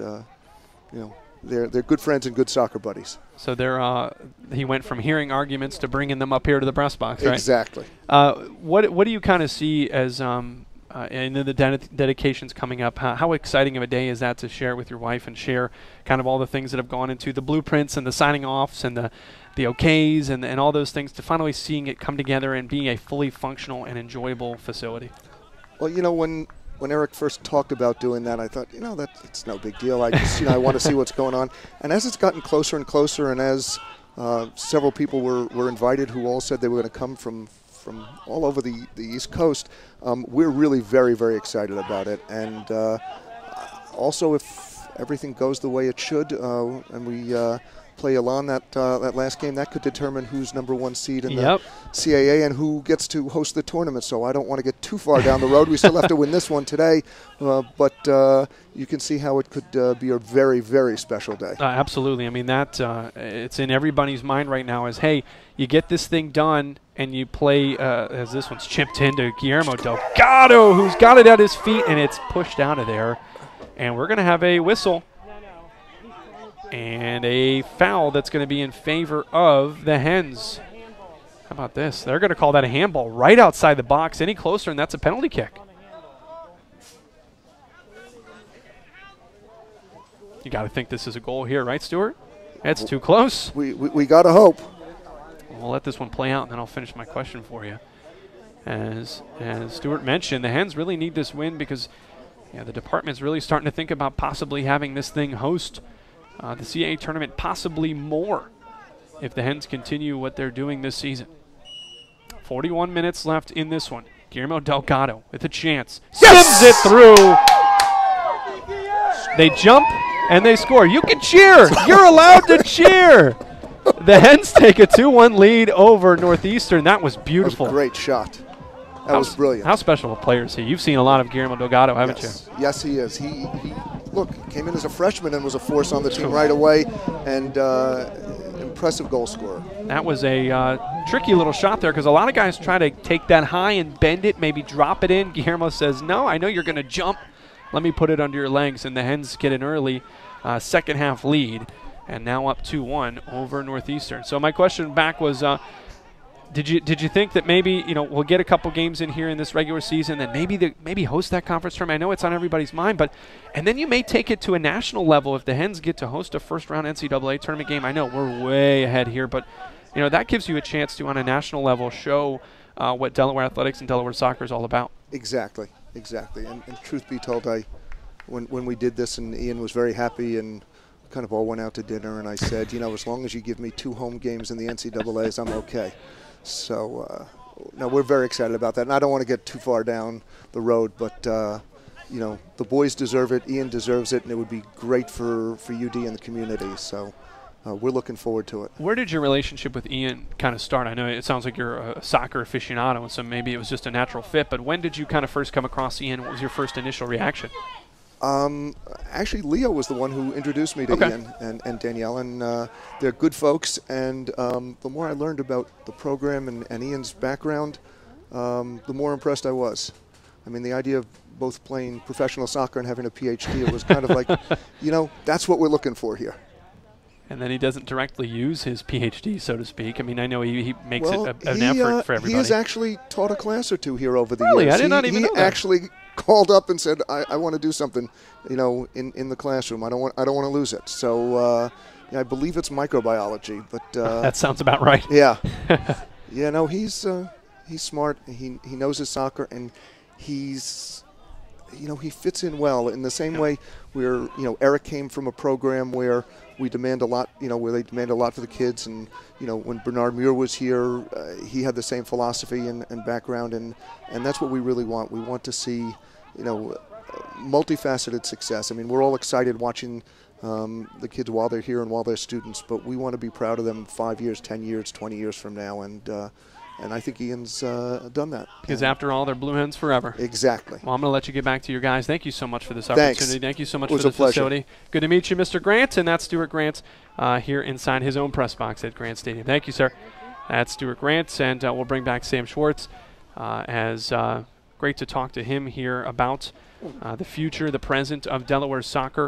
S7: they're good friends and good soccer buddies.
S2: So he went from hearing arguments to bringing them up here to the press box, right?
S7: Exactly.
S2: What do you kind of see as and then the dedications coming up? How exciting of a day is that to share with your wife and share kind of all the things that have gone into the blueprints and the signing offs and the OKs and all those things, to finally seeing it come together and being a fully functional and enjoyable facility?
S7: Well, when Eric first talked about doing that, I thought, it's no big deal. I just, I want to see what's going on. And as it's gotten closer and closer, and as several people were invited who all said they were going to come from all over the East Coast, we're really very, very excited about it. And also, if everything goes the way it should, and we play Elan that last game, that could determine who's #1 seed in the CAA and who gets to host the tournament. So I don't want to get too far down the road. We still have to win this one today, but you can see how it could be a very, very special day.
S2: Absolutely. I mean, that it's in everybody's mind right now is, hey, you get this thing done and you play, as this one's chipped into Guillermo Delgado, who's got it at his feet, and it's pushed out of there. And we're going to have a whistle and a foul that's going to be in favor of the Hens. How about this? They're going to call that a handball right outside the box. Any closer, and that's a penalty kick. You got to think this is a goal here, right, Stuart? It's too close.
S7: We got to hope.
S2: We'll let this one play out, and then I'll finish my question for you. As Stuart mentioned, the Hens really need this win because the department's really starting to think about possibly having this thing host the CAA tournament, possibly more, if the Hens continue what they're doing this season. 41 minutes left in this one. Guillermo Delgado with a chance. Sims it through. They jump and they score. You can cheer. You're allowed to cheer. The Hens take a 2-1 lead over Northeastern. That was beautiful.
S7: That was a great shot. That was brilliant.
S2: How special a player is he? You've seen a lot of Guillermo Delgado, haven't you?
S7: Yes, he is. He look, came in as a freshman and was a force on the team right away, and impressive goal scorer.
S2: That was a tricky little shot there because a lot of guys try to take that high and bend it, maybe drop it in. Guillermo says, no, I know you're going to jump. Let me put it under your legs. And the Hens get an early second half lead and now up 2-1 over Northeastern. So my question back was, did you think that maybe, we'll get a couple games in here in this regular season and maybe host that conference tournament? I know it's on everybody's mind, and then you may take it to a national level if the Hens get to host a first-round NCAA tournament game. I know we're way ahead here, but that gives you a chance to, on a national level, show what Delaware athletics and Delaware soccer is all about.
S7: Exactly. And truth be told, when we did this, and Ian was very happy, and kind of all went out to dinner, and I said, as long as you give me 2 home games in the NCAAs, I'm okay. So, no, we're very excited about that. And I don't want to get too far down the road, but, the boys deserve it, Ian deserves it, and it would be great for UD and the community. So we're looking forward to it.
S2: Where did your relationship with Ian kind of start? I know it sounds like you're a soccer aficionado, and so maybe it was just a natural fit, but when did you kind of first come across Ian? What was your first initial reaction?
S7: Actually, Leo was the one who introduced me to Ian and Danielle, and they're good folks. And the more I learned about the program and Ian's background, the more impressed I was. I mean, the idea of both playing professional soccer and having a PhD, it was kind of like, that's what we're looking for here.
S2: And then he doesn't directly use his PhD, so to speak. I mean, I know he makes it an effort for everybody.
S7: He has actually taught a class or two here over the
S2: years.
S7: Really?
S2: I did not even know that.
S7: He actually called up and said, I want to do something, in the classroom. I don't want to lose it. So I believe it's microbiology, but
S2: that sounds about right.
S7: Yeah. He's smart. He knows his soccer, and he fits in well in the same way where, Eric came from a program where we demand a lot, where they demand a lot for the kids. And, when Bernard Muir was here, he had the same philosophy and background. And that's what we really want. We want to see, multifaceted success. I mean, we're all excited watching the kids while they're here and while they're students, but we want to be proud of them 5 years, 10 years, 20 years from now. And I think Ian's done that.
S2: Because after all, they're Blue Hens forever.
S7: Exactly.
S2: Well, I'm going to let you get back to your guys. Thank you so much for this opportunity.
S7: Thanks.
S2: Thank you so much for this facility. Good to meet you, Mr. Grant. And that's Stuart Grant here inside his own press box at Grant Stadium. Thank you, sir. That's Stuart Grant. And we'll bring back Sam Schwartz. Great to talk to him here about the future, the present of Delaware soccer.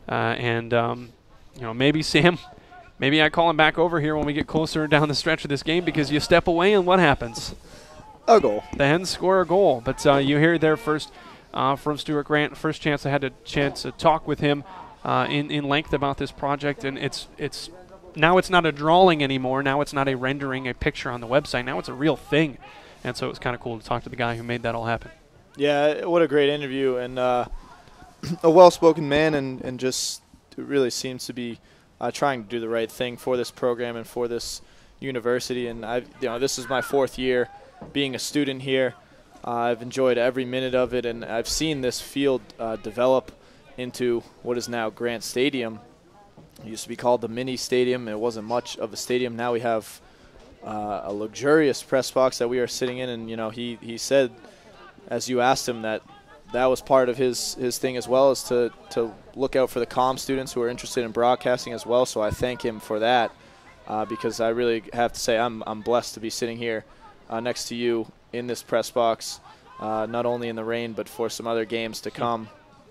S2: Maybe Sam... Maybe I call him back over here when we get closer down the stretch of this game because you step away and what happens?
S7: A goal.
S2: The Hens score a goal. But you hear there first from Stuart Grant. First chance I had a chance to talk with him in length about this project. And it's now it's not a drawing anymore. Now it's not a rendering, a picture on the website. Now it's a real thing. And so it was kind of cool to talk to the guy who made that all happen.
S1: Yeah, what a great interview. And a well-spoken man and just really seems to be trying to do the right thing for this program and for this university. And this is my 4th year being a student here. I've enjoyed every minute of it, and I've seen this field develop into what is now Grant Stadium. It used to be called the mini stadium. It wasn't much of a stadium. Now we have a luxurious press box that we are sitting in, and he said, as you asked him, that was part of his thing as well, is to look out for the comm students who are interested in broadcasting as well. So I thank him for that because I really have to say I'm blessed to be sitting here next to you in this press box, not only in the rain but for some other games to come.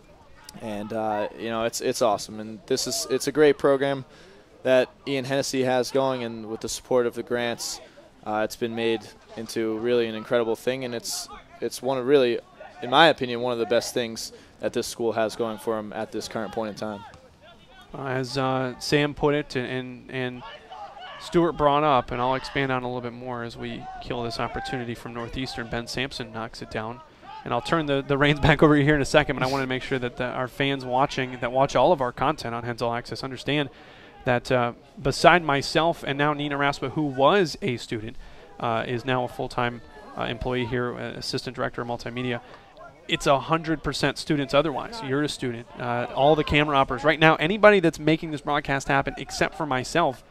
S1: And it's awesome, and it's a great program that Ian Hennessy has going, and with the support of the grants, it's been made into really an incredible thing, and it's one of really, in my opinion, one of the best things that this school has going for them at this current point in time.
S2: As Sam put it and Stuart brought up, and I'll expand on a little bit more as we kill this opportunity from Northeastern, Ben Sampson knocks it down. And I'll turn the reins back over here in a second, but I want to make sure that our fans watching, that watch all of our content on Hens All Access, understand that beside myself and now Nina Raspa, who was a student, is now a full-time employee here, assistant director of multimedia. It's 100% students otherwise. You're a student. All the camera operators. Right now, anybody that's making this broadcast happen, except for myself,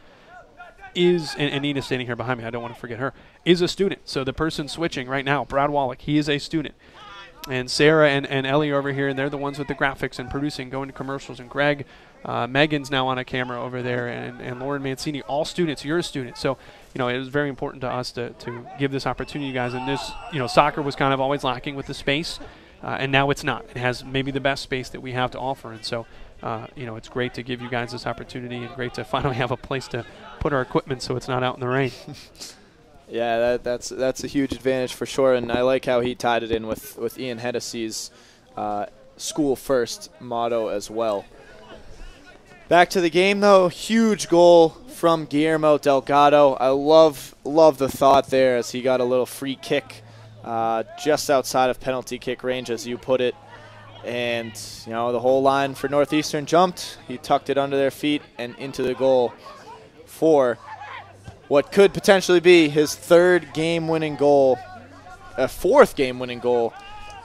S2: is, and Nina's standing here behind me, I don't want to forget her, is a student. So the person switching right now, Brad Wallach, he is a student. And Sarah and Ellie are over here, and they're the ones with the graphics and producing, going to commercials. And Greg Megan's now on a camera over there, and Lauren Mancini, all students. You're a student. So, it was very important to us to give this opportunity to you guys. And this, soccer was kind of always lacking with the space, and now it's not. It has maybe the best space that we have to offer. And so, it's great to give you guys this opportunity and great to finally have a place to put our equipment so it's not out in the rain.
S1: Yeah, that's a huge advantage for sure, and I like how he tied it in with Ian Hennessy's school first motto as well. Back to the game, though. Huge goal from Guillermo Delgado. I love the thought there as he got a little free kick just outside of penalty kick range, as you put it. And, the whole line for Northeastern jumped. He tucked it under their feet and into the goal for what could potentially be his third game-winning goal, a fourth game-winning goal.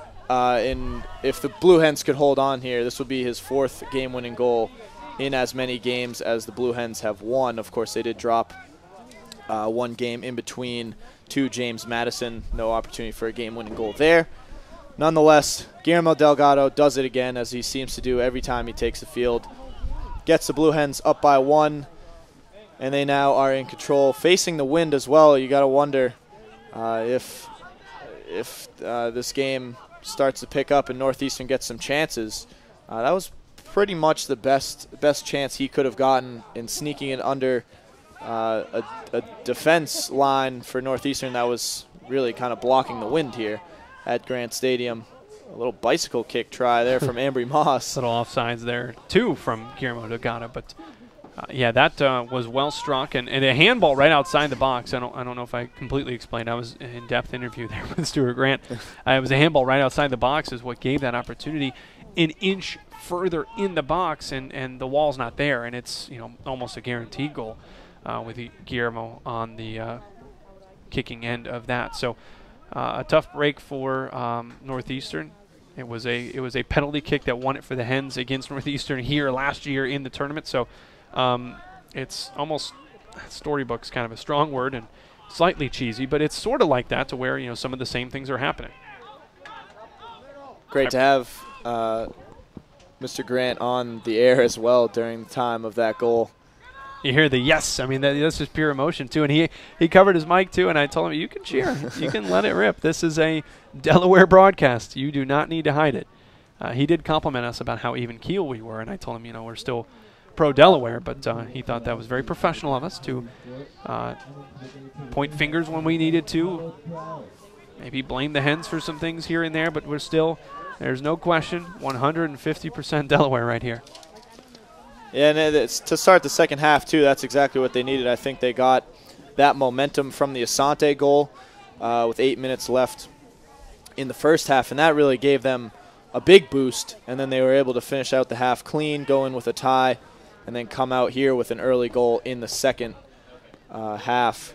S1: If the Blue Hens could hold on here, this would be his fourth game-winning goal in as many games as the Blue Hens have won. Of course, they did drop one game in between to James Madison. No opportunity for a game-winning goal there. Nonetheless, Guillermo Delgado does it again, as he seems to do every time he takes the field. Gets the Blue Hens up by 1, and they now are in control. Facing the wind as well, you got to wonder if this game starts to pick up and Northeastern gets some chances. That was pretty much the best chance he could have gotten in sneaking it under a defense line for Northeastern that was really kind of blocking the wind here at Grant Stadium. A little bicycle kick try there from Ambry Moss.
S2: Little offsides there, too, from Guillermo Delgado. But, yeah, that was well struck. And a handball right outside the box. I don't know if I completely explained. I was in an in-depth interview there with Stuart Grant. It was a handball right outside the box is what gave that opportunity. An inch further in the box, and the wall's not there. And it's, almost a guaranteed goal with Guillermo on the kicking end of that. So a tough break for Northeastern. It was a penalty kick that won it for the Hens against Northeastern here last year in the tournament. So it's almost, storybook's kind of a strong word and slightly cheesy, but it's sort of like that to where, some of the same things are happening.
S1: Great to have Mr. Grant on the air as well during the time of that goal.
S2: You hear the yes. I mean, that's just pure emotion, too. And he covered his mic, too, and I told him, you can cheer. You can let it rip. This is a Delaware broadcast. You do not need to hide it. He did compliment us about how even keel we were, and I told him, we're still pro-Delaware, but he thought that was very professional of us to point fingers when we needed to, maybe blame the Hens for some things here and there, but we're still, there's no question, 150% Delaware right here.
S1: Yeah, and it's to start the second half, too, that's exactly what they needed. I think they got that momentum from the Asante goal with 8 minutes left in the first half, and that really gave them a big boost, and then they were able to finish out the half clean, go in with a tie, and then come out here with an early goal in the second half.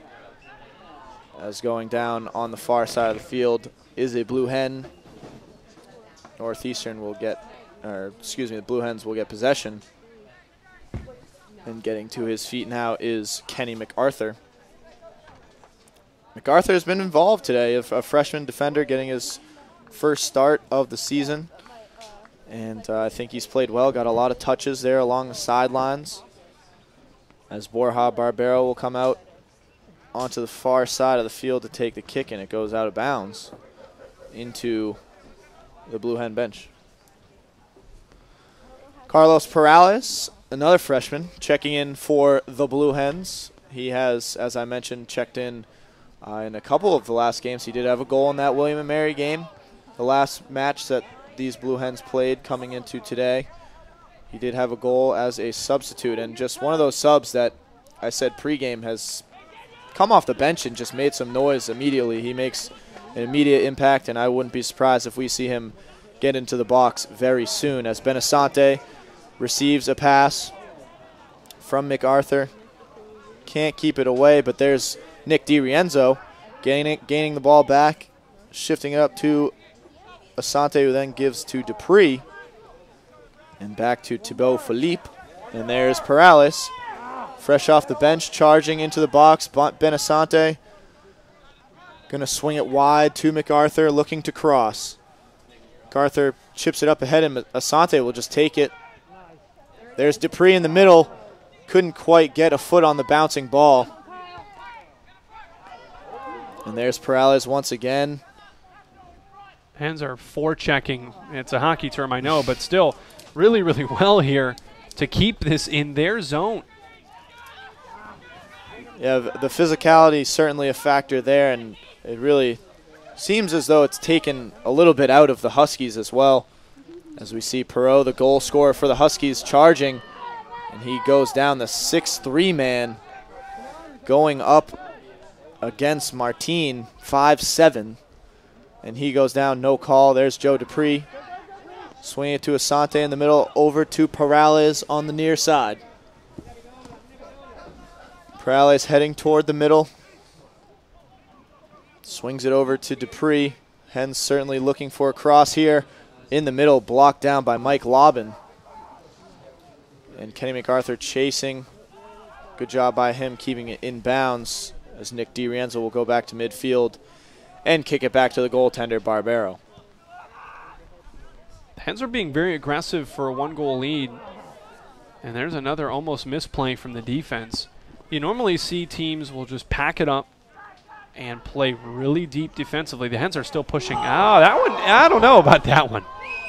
S1: As going down on the far side of the field is a Blue Hen. Northeastern will get, the Blue Hens will get possession. And getting to his feet now is Kenny MacArthur. MacArthur has been involved today, a freshman defender getting his first start of the season. And I think he's played well, got a lot of touches there along the sidelines. As Borja Barbero will come out onto the far side of the field to take the kick, and it goes out of bounds into the Blue Hen bench. Carlos Perales, another freshman, checking in for the Blue Hens. He has, as I mentioned, checked in a couple of the last games. He did have a goal in that William & Mary game, the last match that these Blue Hens played coming into today. He did have a goal as a substitute, and just one of those subs that I said pregame has come off the bench and just made some noise immediately. He makes an immediate impact, and I wouldn't be surprised if we see him get into the box very soon, as Benasante receives a pass from MacArthur. Can't keep it away, but there's Nick DiRienzo gaining the ball back, shifting it up to Asante, who then gives to Dupree. And back to Thibaut Philippe. And there's Perales, fresh off the bench, charging into the box. Benasante going to swing it wide to MacArthur, looking to cross. MacArthur chips it up ahead, and Asante will just take it There's Dupree in the middle. Couldn't quite get a foot on the bouncing ball. And there's Perales once again.
S2: Hens are forechecking. It's a hockey term, I know, but still really, really well here to keep this in their zone.
S1: Yeah, the physicality is certainly a factor there, and it really seems as though it's taken a little bit out of the Huskies as well. As we see Perot, the goal scorer for the Huskies, charging, and he goes down the 6'3" man, going up against Martin, 5'7", and he goes down, no call. There's Joe Dupree. Swing it to Asante in the middle, over to Perales on the near side. Perales heading toward the middle. Swings it over to Dupree. Hens certainly looking for a cross here. In the middle, blocked down by Mike Lobbin. And Kenny MacArthur chasing. Good job by him keeping it in bounds as Nick DiRienzo will go back to midfield and kick it back to the goaltender, Barbero.
S2: The Hens are being very aggressive for a 1-goal lead. And there's another almost misplay from the defense. You normally see teams will just pack it up and play really deep defensively. The Hens are still pushing. Oh, that one, I don't know about that one.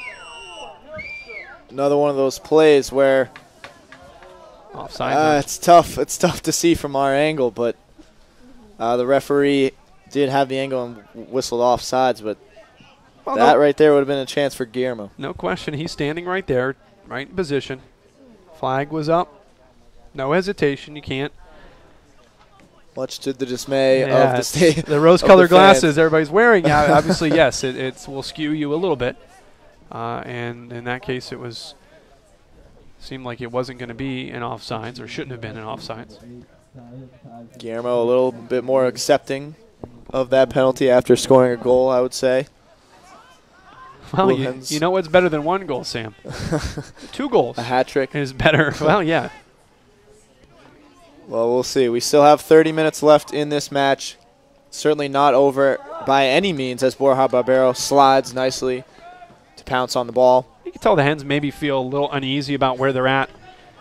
S1: Another one of those plays where
S2: offside.
S1: It's tough. It's tough to see from our angle, but the referee did have the angle and whistled offsides, but that right there would have been a chance for Guillermo.
S2: No question. He's standing right there, right in position. Flag was up. No hesitation. You can't.
S1: Much to the dismay of the state.
S2: The rose-colored glasses everybody's wearing. Obviously, yes, it will skew you a little bit. And in that case, it seemed like it wasn't going to be an offsides, or shouldn't have been an offsides.
S1: Guillermo a little bit more accepting of that penalty after scoring a goal, I would say.
S2: Well, you know what's better than 1 goal, Sam? 2 goals.
S1: A hat trick
S2: is better. Well, yeah.
S1: Well, we'll see. We still have 30 minutes left in this match. Certainly not over by any means as Borja Barbero slides nicely to pounce on the ball.
S2: You can tell the Hens maybe feel a little uneasy about where they're at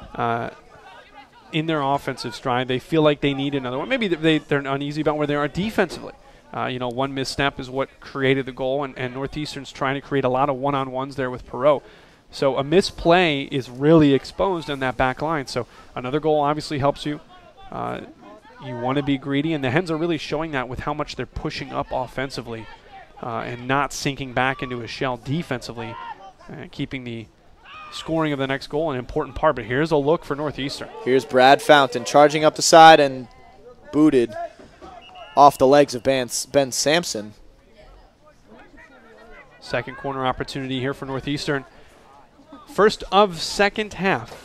S2: in their offensive stride. They feel like they need another one. Maybe they're uneasy about where they are defensively. One misstep is what created the goal, and Northeastern's trying to create a lot of one-on-ones there with Perot. So a misplay is really exposed on that back line. So another goal obviously helps you. You want to be greedy, and the Hens are really showing that with how much they're pushing up offensively and not sinking back into a shell defensively, keeping the scoring of the next goal an important part. But here's a look for Northeastern.
S1: Here's Brad Fountain charging up the side and booted off the legs of Ben Sampson.
S2: Second corner opportunity here for Northeastern. First of second half.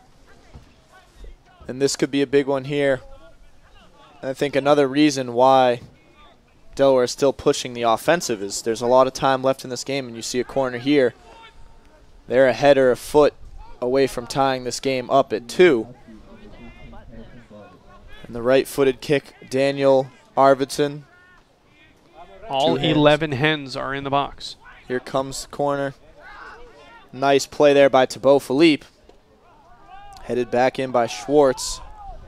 S1: And this could be a big one here. And I think another reason why Delaware is still pushing the offensive is there's a lot of time left in this game, and you see a corner here. They're a head or a foot away from tying this game up at 2. And the right-footed kick, Daniel Arvidsson.
S2: All 11 Hens are in the box.
S1: Here comes the corner. Nice play there by Thibaut Philippe. Headed back in by Schwartz.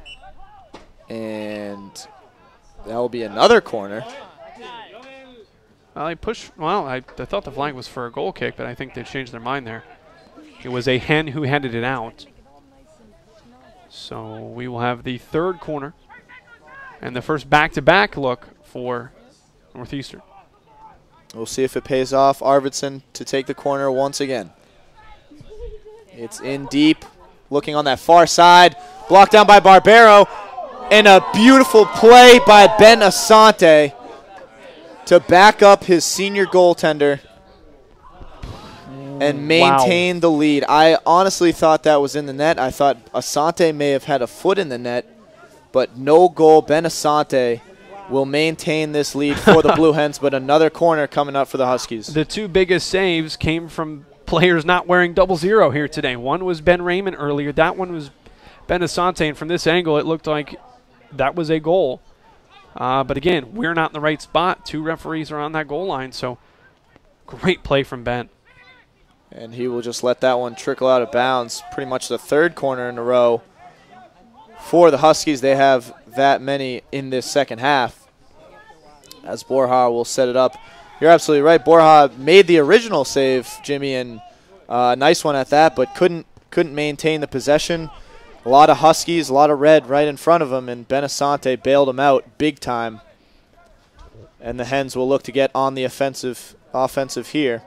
S1: And that will be another corner.
S2: Well, I thought the flag was for a goal kick, but I think they changed their mind there. It was a Hen who handed it out. So we will have the third corner and the first back-to-back look for Northeastern.
S1: We'll see if it pays off. Arvidsson to take the corner once again. It's in deep. Looking on that far side. Blocked down by Barbero. And a beautiful play by Ben Asante to back up his senior goaltender and maintain the lead. I honestly thought that was in the net. I thought Asante may have had a foot in the net, but no goal. Ben Asante will maintain this lead for the Blue Hens, but another corner coming up for the Huskies.
S2: The 2 biggest saves came from players not wearing 00 here today. One was Ben Raymond earlier. That one was Ben Asante, and from this angle, it looked like that was a goal. But again, we're not in the right spot. 2 referees are on that goal line, so great play from Ben.
S1: And he will just let that one trickle out of bounds. Pretty much the third corner in a row for the Huskies. They have that many in this second half. As Borja will set it up. You're absolutely right. Borja made the original save, Jimmy, and nice one at that, but couldn't maintain the possession. A lot of Huskies, a lot of red right in front of him, and Benasante bailed him out big time. And the Hens will look to get on the offensive here.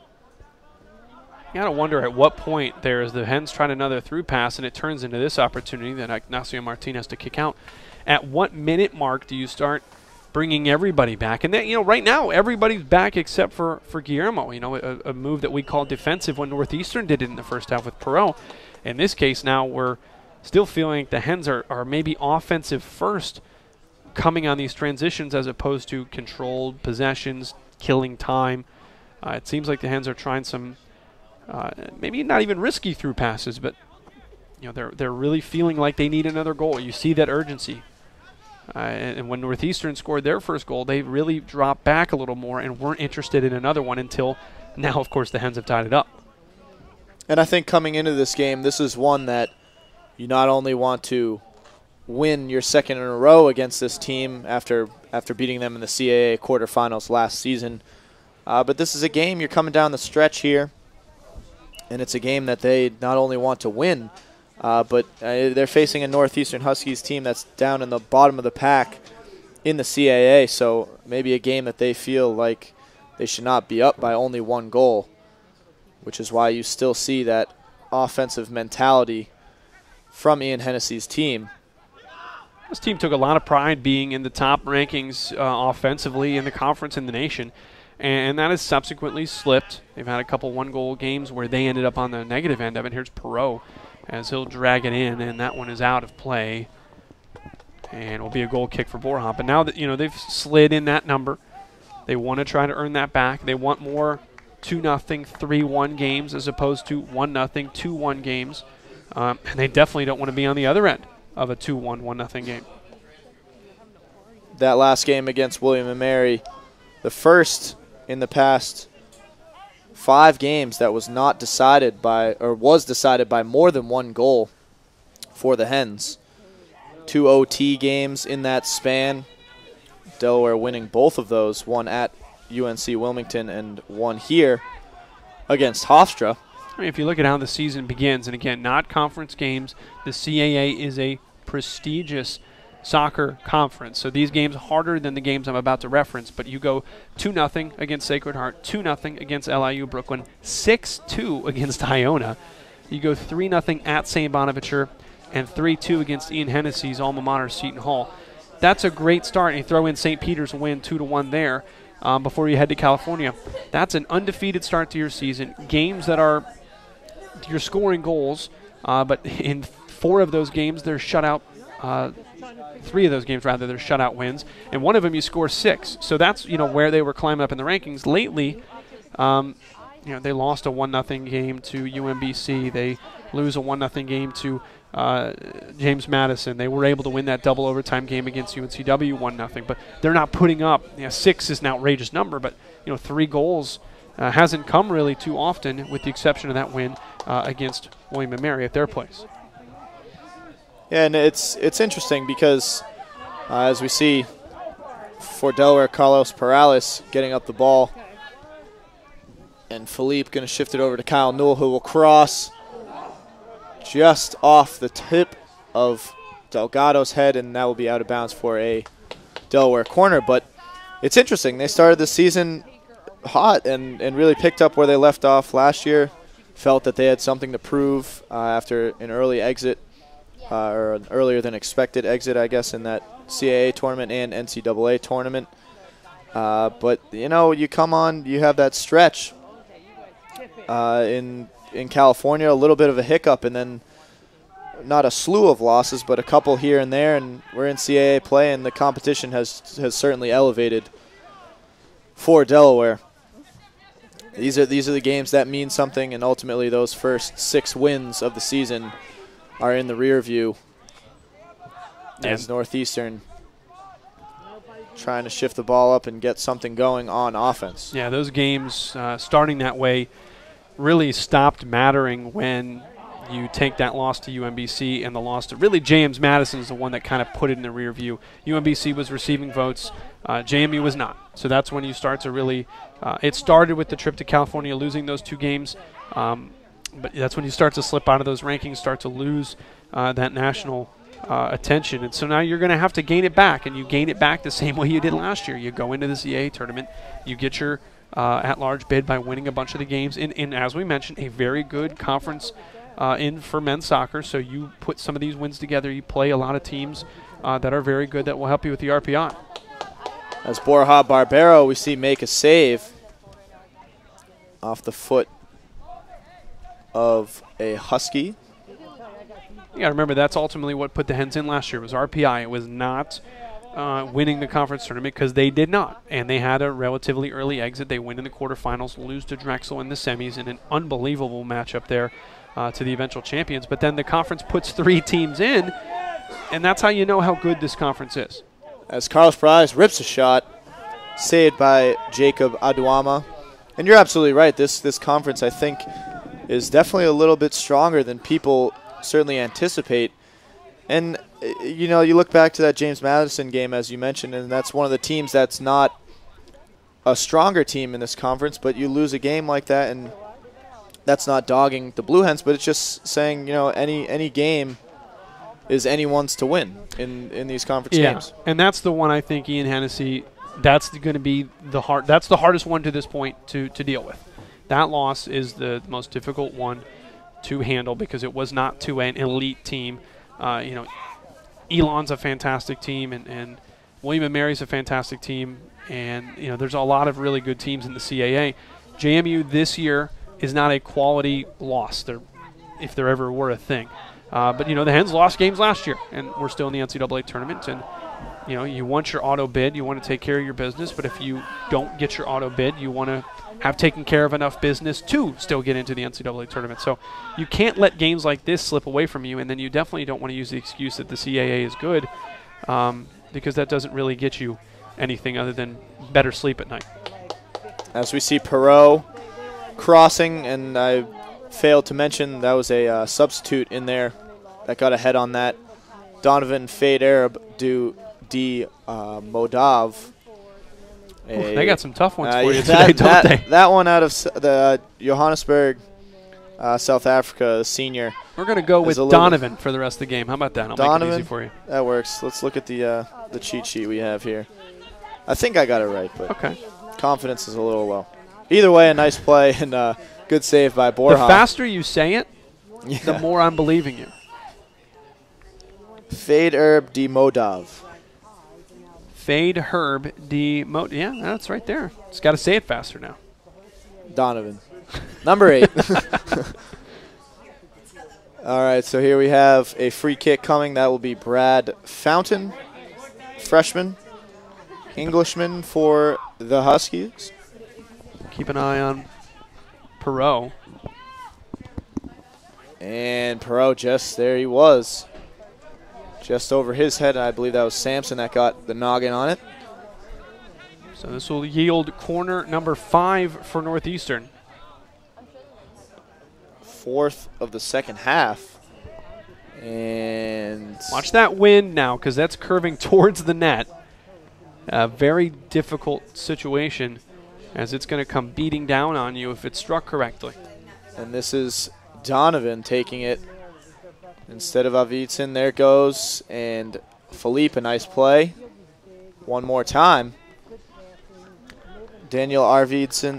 S2: You got to wonder at what point there is the Hens trying another through pass and it turns into this opportunity that Ignacio Martinez to kick out. At what minute mark do you start bringing everybody back? And then, right now everybody's back except for Guillermo. A move that we call defensive when Northeastern did it in the first half with Perot. In this case now we're still feeling the Hens are maybe offensive first coming on these transitions as opposed to controlled possessions, killing time. It seems like the Hens are trying some maybe not even risky through passes, but they're really feeling like they need another goal. You see that urgency. And when Northeastern scored their first goal, they really dropped back a little more and weren't interested in another one until now, of course, the Hens have tied it up.
S1: And I think coming into this game, this is one that you not only want to win your second in a row against this team after beating them in the CAA quarterfinals last season, but this is a game you're coming down the stretch here, and it's a game that they not only want to win, but they're facing a Northeastern Huskies team that's down in the bottom of the pack in the CAA, so maybe a game that they feel like they should not be up by only one goal, which is why you still see that offensive mentality from Ian Hennessy's team.
S2: This team took a lot of pride being in the top rankings offensively in the conference in the nation, and that has subsequently slipped. They've had a couple one-goal games where they ended up on the negative end of it. Here's Perot as he'll drag it in, and that one is out of play. And will be a goal kick for Borja. But now that they've slid in that number, they want to try to earn that back. They want more 2-0, 3-1 games as opposed to 1-0, 2-1 games. And they definitely don't want to be on the other end of a 2-1, 1-0 game.
S1: That last game against William & Mary, the first in the past 5 games that was not decided by, or was decided by more than one goal for the Hens. 2 OT games in that span. Delaware winning both of those, one at UNC Wilmington and one here against Hofstra.
S2: If you look at how the season begins, and again, not conference games, the CAA is a prestigious soccer conference. So these games are harder than the games I'm about to reference, but you go 2-0 against Sacred Heart, 2-0 against LIU Brooklyn, 6-2 against Iona. You go 3-0 at St. Bonaventure, and 3-2 against Ian Hennessy's alma mater, Seton Hall. That's a great start, and you throw in St. Peter's win 2-1 there before you head to California. That's an undefeated start to your season. Games that are you're scoring goals, but in 4 of those games, they're shutout. 3 of those games, rather, they're shutout wins, and one of them you score 6. So that's where they were climbing up in the rankings lately. They lost a 1-0 game to UMBC. They lose a 1-0 game to James Madison. They were able to win that double overtime game against UNCW 1-0, but they're not putting up. 6 is an outrageous number, but 3 goals hasn't come really too often, with the exception of that win against William & Mary at their place.
S1: Yeah, and it's interesting because as we see for Delaware, Carlos Perales getting up the ball, and Philippe going to shift it over to Kyle Newell, who will cross just off the tip of Delgado's head, and that will be out of bounds for a Delaware corner. But it's interesting. They started the season hot and really picked up where they left off last year. Felt that they had something to prove after an early exit, or an earlier than expected exit, I guess, in that CAA tournament and NCAA tournament. But, you come on, you have that stretch in California, a little bit of a hiccup, and then not a slew of losses, but a couple here and there, and we're in CAA play, and the competition has certainly elevated for Delaware. These are the games that mean something, and ultimately those first 6 wins of the season are in the rear view as Northeastern trying to shift the ball up and get something going on offense.
S2: Yeah, those games starting that way, really stopped mattering when you take that loss to UMBC and the loss to really James Madison is the one that kind of put it in the rear view. UMBC was receiving votes. JMU was not. So that's when you start to really it started with the trip to California, losing those 2 games. But that's when you start to slip out of those rankings, start to lose that national attention. And so now you're going to have to gain it back, and you gain it back the same way you did last year. You go into the CAA tournament, you get your at-large bid by winning a bunch of the games in, as we mentioned, a very good conference in for men's soccer. So you put some of these wins together, you play a lot of teams that are very good that will help you with the RPI.
S1: As Borja Barbero, we see make a save off the foot of a Husky.
S2: You got to remember that's ultimately what put the Hens in last year was RPI. It was not winning the conference tournament because they did not. And they had a relatively early exit. They win in the quarterfinals, lose to Drexel in the semis in an unbelievable matchup there to the eventual champions. But then the conference puts 3 teams in, and that's how you know how good this conference is.
S1: As Carlos Price rips a shot, saved by Jacob Aduama. And you're absolutely right. This conference, I think, is definitely a little bit stronger than people certainly anticipate. And, you know, you look back to that James Madison game, as you mentioned, and that's one of the teams that's not a stronger team in this conference, but you lose a game like that, and that's not dogging the Blue Hens, but it's just saying, you know, any game is anyone's to win in these conference games.
S2: And that's the one I think Ian Hennessy, that's going to be that's the hardest one to this point to deal with. That loss is the most difficult one to handle because it was not to an elite team. You know, Elon's a fantastic team, and William & Mary's a fantastic team, and you know there's a lot of really good teams in the CAA. JMU this year is not a quality loss, if there ever were a thing. But you know the Hens lost games last year, and we're still in the NCAA tournament. And you know you want your auto bid, you want to take care of your business. But if you don't get your auto bid, you want to have taken care of enough business to still get into the NCAA tournament. So you can't let games like this slip away from you, and then you definitely don't want to use the excuse that the CAA is good because that doesn't really get you anything other than better sleep at night.
S1: As we see Perot crossing, and I failed to mention that was a substitute in there that got ahead on that. Donovan Fade Arab D. Modav.
S2: They got some tough ones for you today, don't they?
S1: That one out of the Johannesburg, South Africa, the senior.
S2: We're going to go with Donovan for the rest of the game. How about that? I'll
S1: Donovan,
S2: make it easy for you.
S1: That works. Let's look at the cheat sheet we have here. I think I got it right, but confidence is a little low. Either way, a nice play and good save by Borja.
S2: The faster you say it, the more I'm believing you.
S1: Fade Herb D. Modav.
S2: Fade Herb D. Yeah, that's right there. Just got to say it faster now.
S1: Donovan. Number 8. All right, so here we have a free kick coming. That will be Brad Fountain, freshman, Englishman for the Huskies.
S2: Keep an eye on Perot.
S1: And Perot just, there he was. Just over his head, and I believe that was Sampson that got the noggin on it.
S2: So this will yield corner number 5 for Northeastern.
S1: 4th of the second half. And
S2: watch that wind now, because that's curving towards the net. A very difficult situation, as it's going to come beating down on you if it's struck correctly.
S1: And this is Donovan taking it instead of Avitsin. There it goes. And Philippe, a nice play. One more time. Daniel Arvidsson,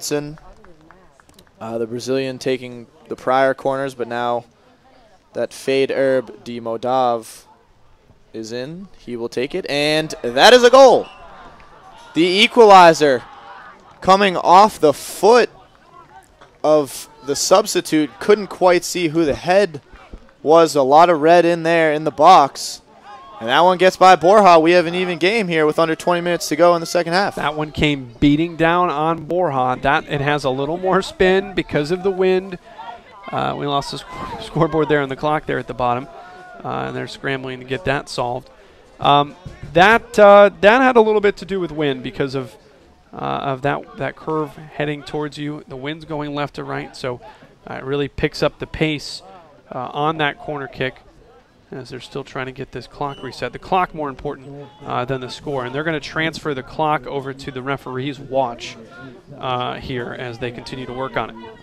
S1: the Brazilian, taking the prior corners, but now that Fade Herb D. Modav is in. He will take it, and that is a goal. The equalizer coming off the foot of the substitute. Couldn't quite see who the head was. A lot of red in there in the box. And that one gets by Borja. We have an even game here with under 20 minutes to go in the second half.
S2: That one came beating down on Borja. It has a little more spin because of the wind. We lost the scoreboard there on the clock there at the bottom. And they're scrambling to get that solved. That had a little bit to do with wind because of of that curve heading towards you. The wind's going left to right, so it really picks up the pace on that corner kick as they're still trying to get this clock reset. The clock more important than the score, and they're going to transfer the clock over to the referee's watch here as they continue to work on it.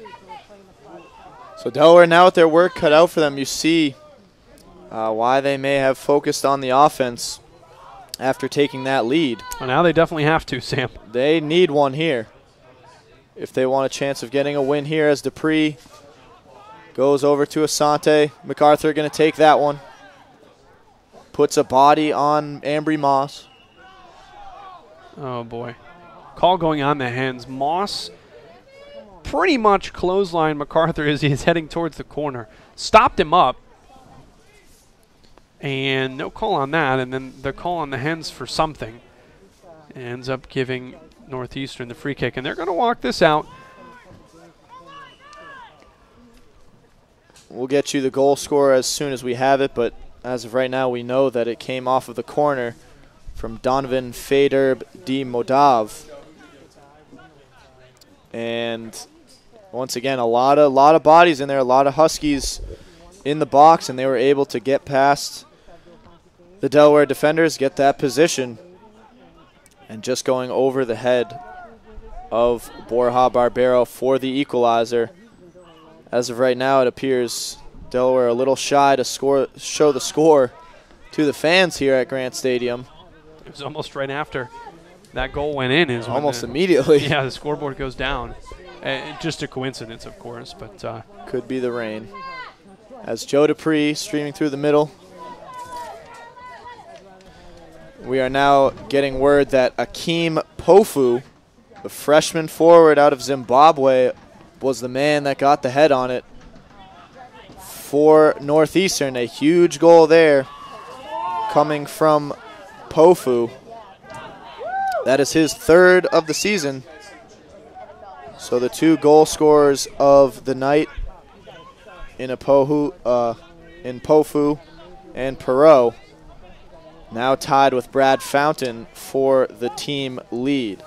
S1: So Delaware now with their work cut out for them. You see why they may have focused on the offense after taking that lead.
S2: Well, now they definitely have to, Sam.
S1: They need one here if they want a chance of getting a win here, as Dupree goes over to Asante. MacArthur going to take that one. Puts a body on Ambry Moss.
S2: Oh, boy. Call going on the Hens. Moss pretty much clothesline MacArthur as he's heading towards the corner. Stopped him up. And no call on that. And then the call on the Hens for something. Ends up giving Northeastern the free kick. And they're going to walk this out.
S1: We'll get you the goal scorer as soon as we have it, but as of right now, we know that it came off of the corner from Donovan Faderb D. Modav. And once again, a lot of bodies in there, a lot of Huskies in the box, and they were able to get past the Delaware defenders, get that position, and just going over the head of Borja Barbero for the equalizer. As of right now, it appears Delaware a little shy to show the score to the fans here at Grant Stadium.
S2: It was almost right after that goal went in.
S1: Almost immediately.
S2: Yeah, the scoreboard goes down. Just a coincidence, of course, but
S1: could be the rain. As Joe Dupree streaming through the middle. We are now getting word that Akeem Pofu, the freshman forward out of Zimbabwe, was the man that got the head on it for Northeastern. A huge goal there coming from Pofu. That is his third of the season. So the two goal scorers of the night in Pofu and Perot, now tied with Brad Fountain for the team lead.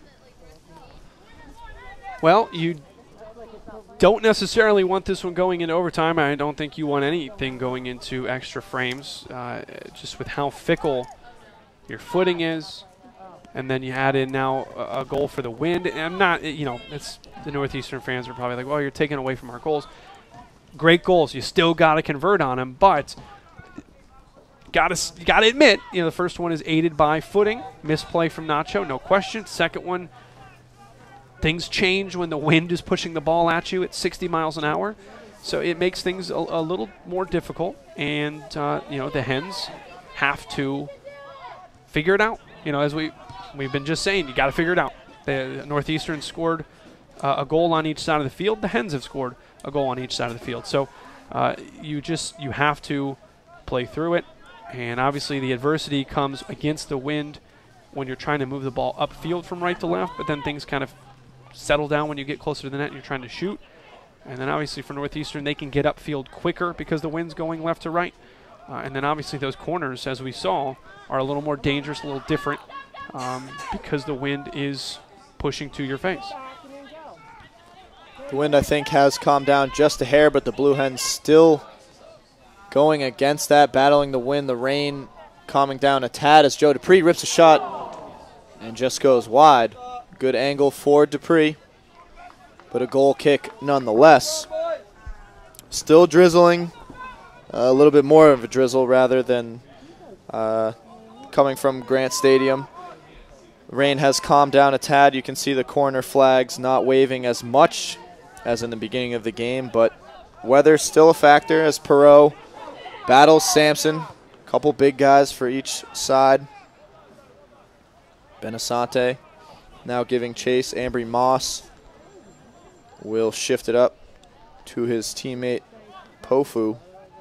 S2: Well, you don't necessarily want this one going into overtime. I don't think you want anything going into extra frames, just with how fickle your footing is. And then you add in now a goal for the wind. And I'm not, it's the Northeastern fans are probably like, well, you're taking away from our goals. Great goals. You still got to convert on them, but got to admit, the first one is aided by footing, misplay from Nacho, no question. Second one, things change when the wind is pushing the ball at you at 60 miles an hour. So it makes things a little more difficult. And, the Hens have to figure it out. As we've been just saying, you got to figure it out. The Northeastern scored a goal on each side of the field. The Hens have scored a goal on each side of the field. So you have to play through it. And obviously the adversity comes against the wind when you're trying to move the ball upfield from right to left, but then things kind of settle down when you get closer to the net and you're trying to shoot. And then obviously for Northeastern, they can get upfield quicker because the wind's going left to right. And then obviously those corners, as we saw, are a little more dangerous, a little different because the wind is pushing to your face.
S1: The wind, I think, has calmed down just a hair, but the Blue Hens still going against that, battling the wind, the rain calming down a tad as Joe Dupree rips a shot and just goes wide. Good angle for Dupree, but a goal kick nonetheless. Still drizzling, a little bit more of a drizzle rather than coming from Grant Stadium. Rain has calmed down a tad. You can see the corner flags not waving as much as in the beginning of the game, but weather's still a factor as Perot battles Sampson. A couple big guys for each side. Benasante now giving chase. Ambry Moss will shift it up to his teammate Pofu.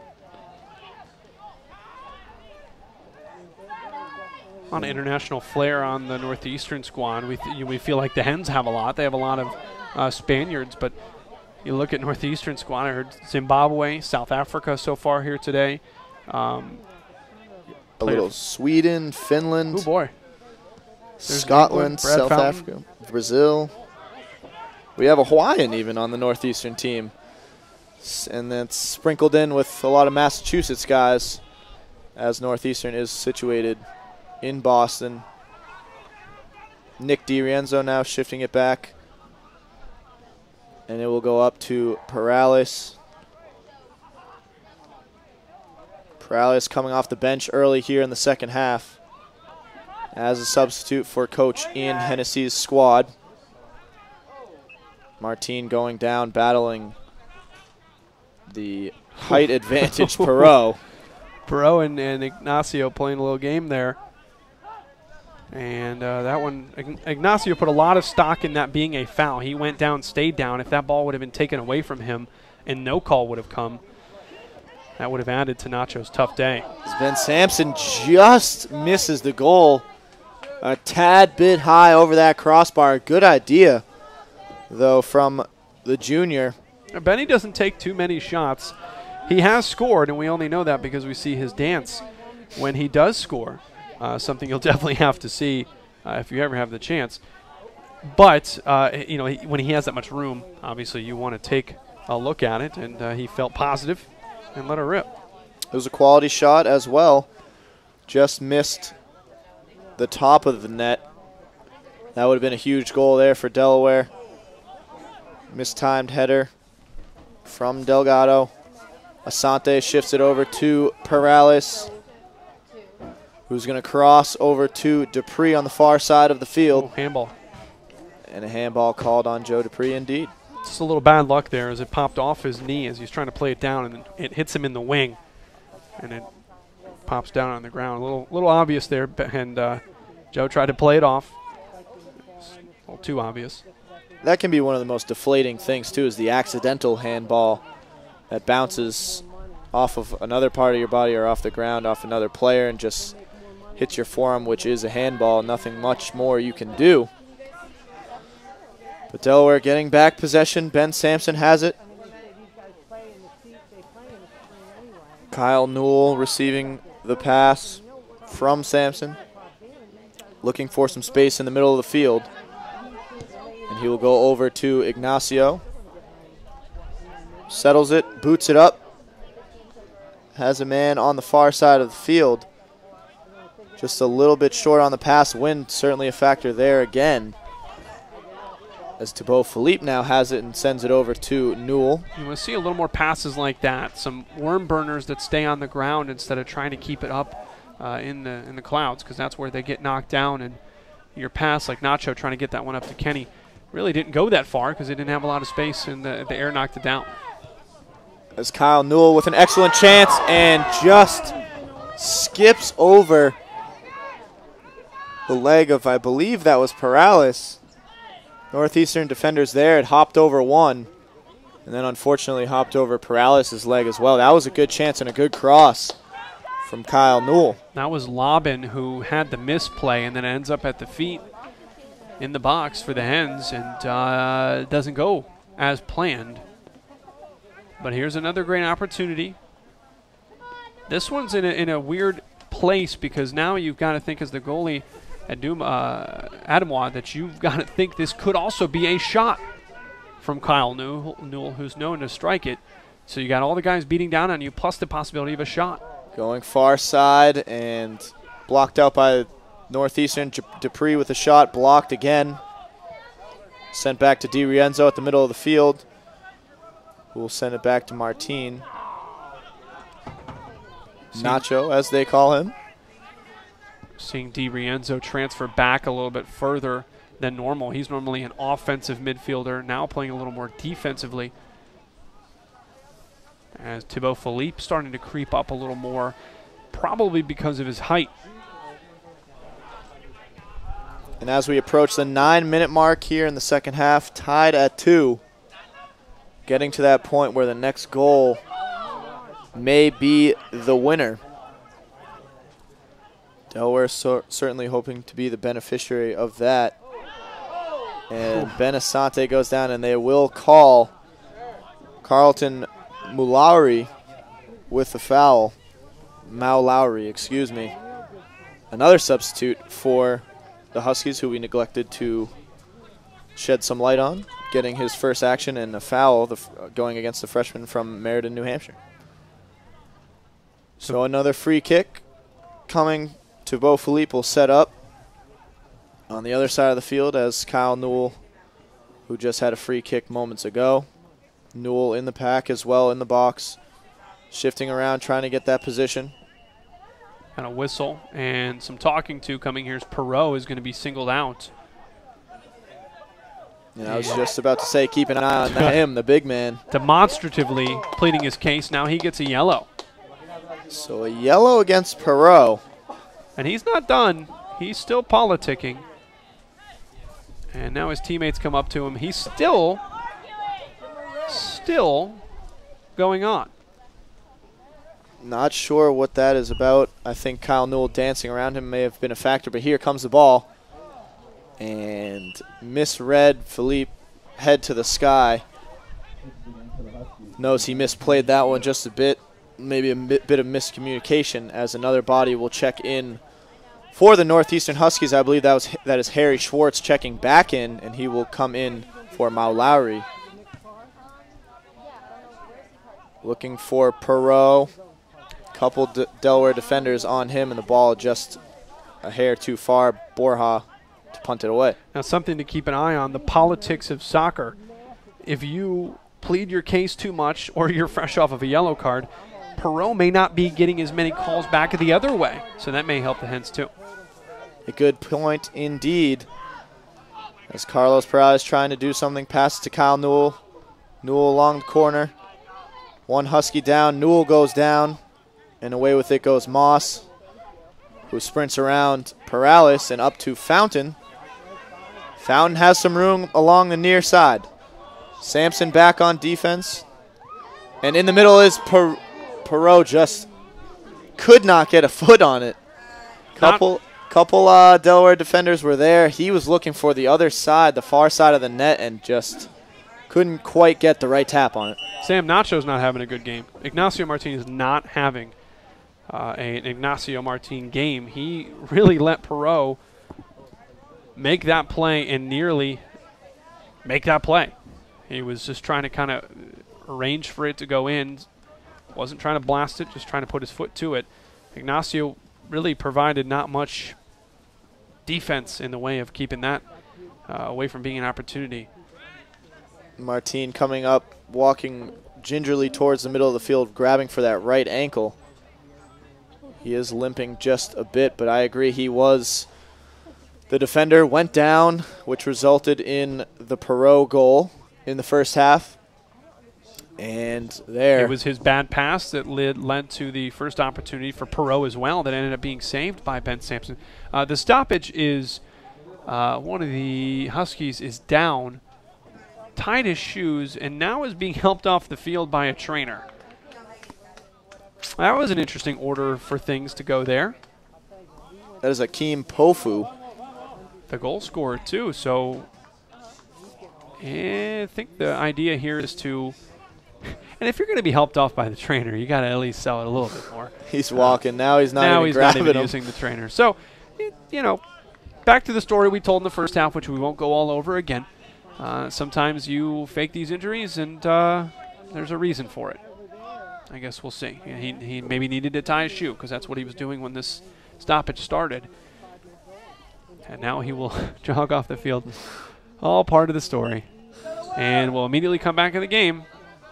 S2: On international flair on the Northeastern squad. We feel like the Hens have a lot. They have a lot of Spaniards, but you look at Northeastern squad, I heard Zimbabwe, South Africa so far here today.
S1: A little Sweden, Finland.
S2: Oh, boy.
S7: Scotland,
S2: Brad
S7: South
S2: Fountain.
S7: Africa, Brazil.
S1: We have a Hawaiian even on the Northeastern team. And that's sprinkled in with a lot of Massachusetts guys, as Northeastern is situated in Boston. Nick DiRienzo now shifting it back. And it will go up to Perales. Perales coming off the bench early here in the second half as a substitute for Coach Ian Hennessy's squad. Martin going down, battling the height advantage Perot.
S2: Perot and Ignacio playing a little game there. And that one, Ignacio put a lot of stock in that being a foul. He went down, stayed down. If that ball would have been taken away from him and no call would have come, that would have added to Nacho's tough day.
S1: Ben Sampson just misses the goal a tad bit high over that crossbar. Good idea, though, from the junior.
S2: Benny doesn't take too many shots. He has scored, and we only know that because we see his dance when he does score. Something you'll definitely have to see if you ever have the chance. But, you know, when he has that much room, obviously you want to take a look at it, and he felt positive and let her rip.
S1: It was a quality shot as well. Just missed the top of the net. That would have been a huge goal there for Delaware. Mistimed header from Delgado. Asante shifts it over to Perales, who's going to cross over to Dupree on the far side of the field.
S2: Oh, handball.
S1: And a handball called on Joe Dupree indeed.
S2: Just a little bad luck there as it popped off his knee as he's trying to play it down, and it hits him in the wing. And it pops down on the ground. A little obvious there, and Joe tried to play it off. It's a little too obvious.
S1: That can be one of the most deflating things, too, is the accidental handball that bounces off of another part of your body or off the ground, off another player, and just hits your forearm, which is a handball. Nothing much more you can do. But Delaware getting back possession. Ben Sampson has it. Kyle Newell receiving the pass from Sampson. Looking for some space in the middle of the field. And he will go over to Ignacio. Settles it, boots it up. Has a man on the far side of the field. Just a little bit short on the pass. Wind certainly a factor there again. As Thibaut Philippe now has it and sends it over to Newell.
S2: You want to see a little more passes like that. Some worm burners that stay on the ground instead of trying to keep it up in the clouds, because that's where they get knocked down. And your pass, like Nacho trying to get that one up to Kenny, really didn't go that far because they didn't have a lot of space and the air knocked it down.
S1: As Kyle Newell with an excellent chance and just skips over the leg of, I believe that was Perales. Northeastern defenders there had hopped over one, and then unfortunately hopped over Perales' leg as well. That was a good chance and a good cross from Kyle Newell.
S2: That was Lobin who had the misplay, and then it ends up at the feet in the box for the Hens, and it doesn't go as planned. But here's another great opportunity. This one's in a weird place because now you've got to think as the goalie, Adamwa, that you've got to think this could also be a shot from Kyle Newell, who's known to strike it. So you got all the guys beating down on you, plus the possibility of a shot.
S1: Going far side and blocked out by Northeastern. Dupree with a shot, blocked again. Sent back to DiRienzo at the middle of the field, who will send it back to Martin. Nacho, as they call him.
S2: Seeing DiRienzo transfer back a little bit further than normal. He's normally an offensive midfielder, now playing a little more defensively. As Thibaut Philippe starting to creep up a little more, probably because of his height.
S1: And as we approach the 9-minute mark here in the second half, tied at 2, getting to that point where the next goal may be the winner. Delaware certainly hoping to be the beneficiary of that. And Ben Asante goes down, and they will call Carlton Mulowry with the foul. Mau Lowry, excuse me. Another substitute for the Huskies, who we neglected to shed some light on, getting his first action and a foul going against the freshman from Meriden, New Hampshire. So another free kick coming to Bo Philippe will set up on the other side of the field as Kyle Newell, who just had a free kick moments ago. Newell in the pack as well in the box, shifting around, trying to get that position.
S2: And a whistle and some talking to coming here as Perot is going to be singled out.
S1: Yeah, I was just about to say, keep an eye on him, the big man.
S2: Demonstratively pleading his case. Now he gets a yellow.
S1: So a yellow against Perot.
S2: And he's not done. He's still politicking. And now his teammates come up to him. He's still going on.
S1: Not sure what that is about. I think Kyle Newell dancing around him may have been a factor, but here comes the ball. And misread Philippe, head to the sky. Knows he misplayed that one just a bit. Maybe a bit of miscommunication as another body will check in for the Northeastern Huskies. I believe that is Harry Schwartz checking back in, and he will come in for Mau Lowry. Looking for Perot. Couple Delaware defenders on him, and the ball just a hair too far. Borja to punt it away.
S2: Now something to keep an eye on, the politics of soccer. If you plead your case too much or you're fresh off of a yellow card, Perot may not be getting as many calls back the other way, so that may help the Hens too.
S1: A good point indeed. As Carlos Perez trying to do something, pass to Kyle Newell. Newell along the corner. One Husky down. Newell goes down, and away with it goes Moss, who sprints around Perales and up to Fountain. Fountain has some room along the near side. Sampson back on defense. And in the middle is Perot, just could not get a foot on it. Couple Delaware defenders were there. He was looking for the other side, the far side of the net, and just couldn't quite get the right tap on it.
S2: Sam Nacho's not having a good game. Ignacio Martin is not having an Ignacio Martin game. He really let Perot make that play and nearly make that play. He was just trying to kind of arrange for it to go in. Wasn't trying to blast it, just trying to put his foot to it. Ignacio really provided not much defense in the way of keeping that away from being an opportunity.
S1: Martin coming up, walking gingerly towards the middle of the field, grabbing for that right ankle. He is limping just a bit, but I agree he was the defender. Went down, which resulted in the Perot goal in the first half. And there.
S2: It was his bad pass that led to the first opportunity for Perot as well that ended up being saved by Ben Sampson. The stoppage is one of the Huskies is down, tied his shoes, and now is being helped off the field by a trainer. That was an interesting order for things to go there.
S1: That is Akeem Pofu.
S2: The goal scorer too, so I think the idea here is to, and if you're going to be helped off by the trainer, you got to at least sell it a little bit more.
S1: He's walking. Now he's not even
S2: using the trainer. So, you know, back to the story we told in the first half, which we won't go all over again. Sometimes you fake these injuries, and there's a reason for it. I guess we'll see. He maybe needed to tie his shoe because that's what he was doing when this stoppage started. And now he will jog off the field. All part of the story. And we'll immediately come back in the game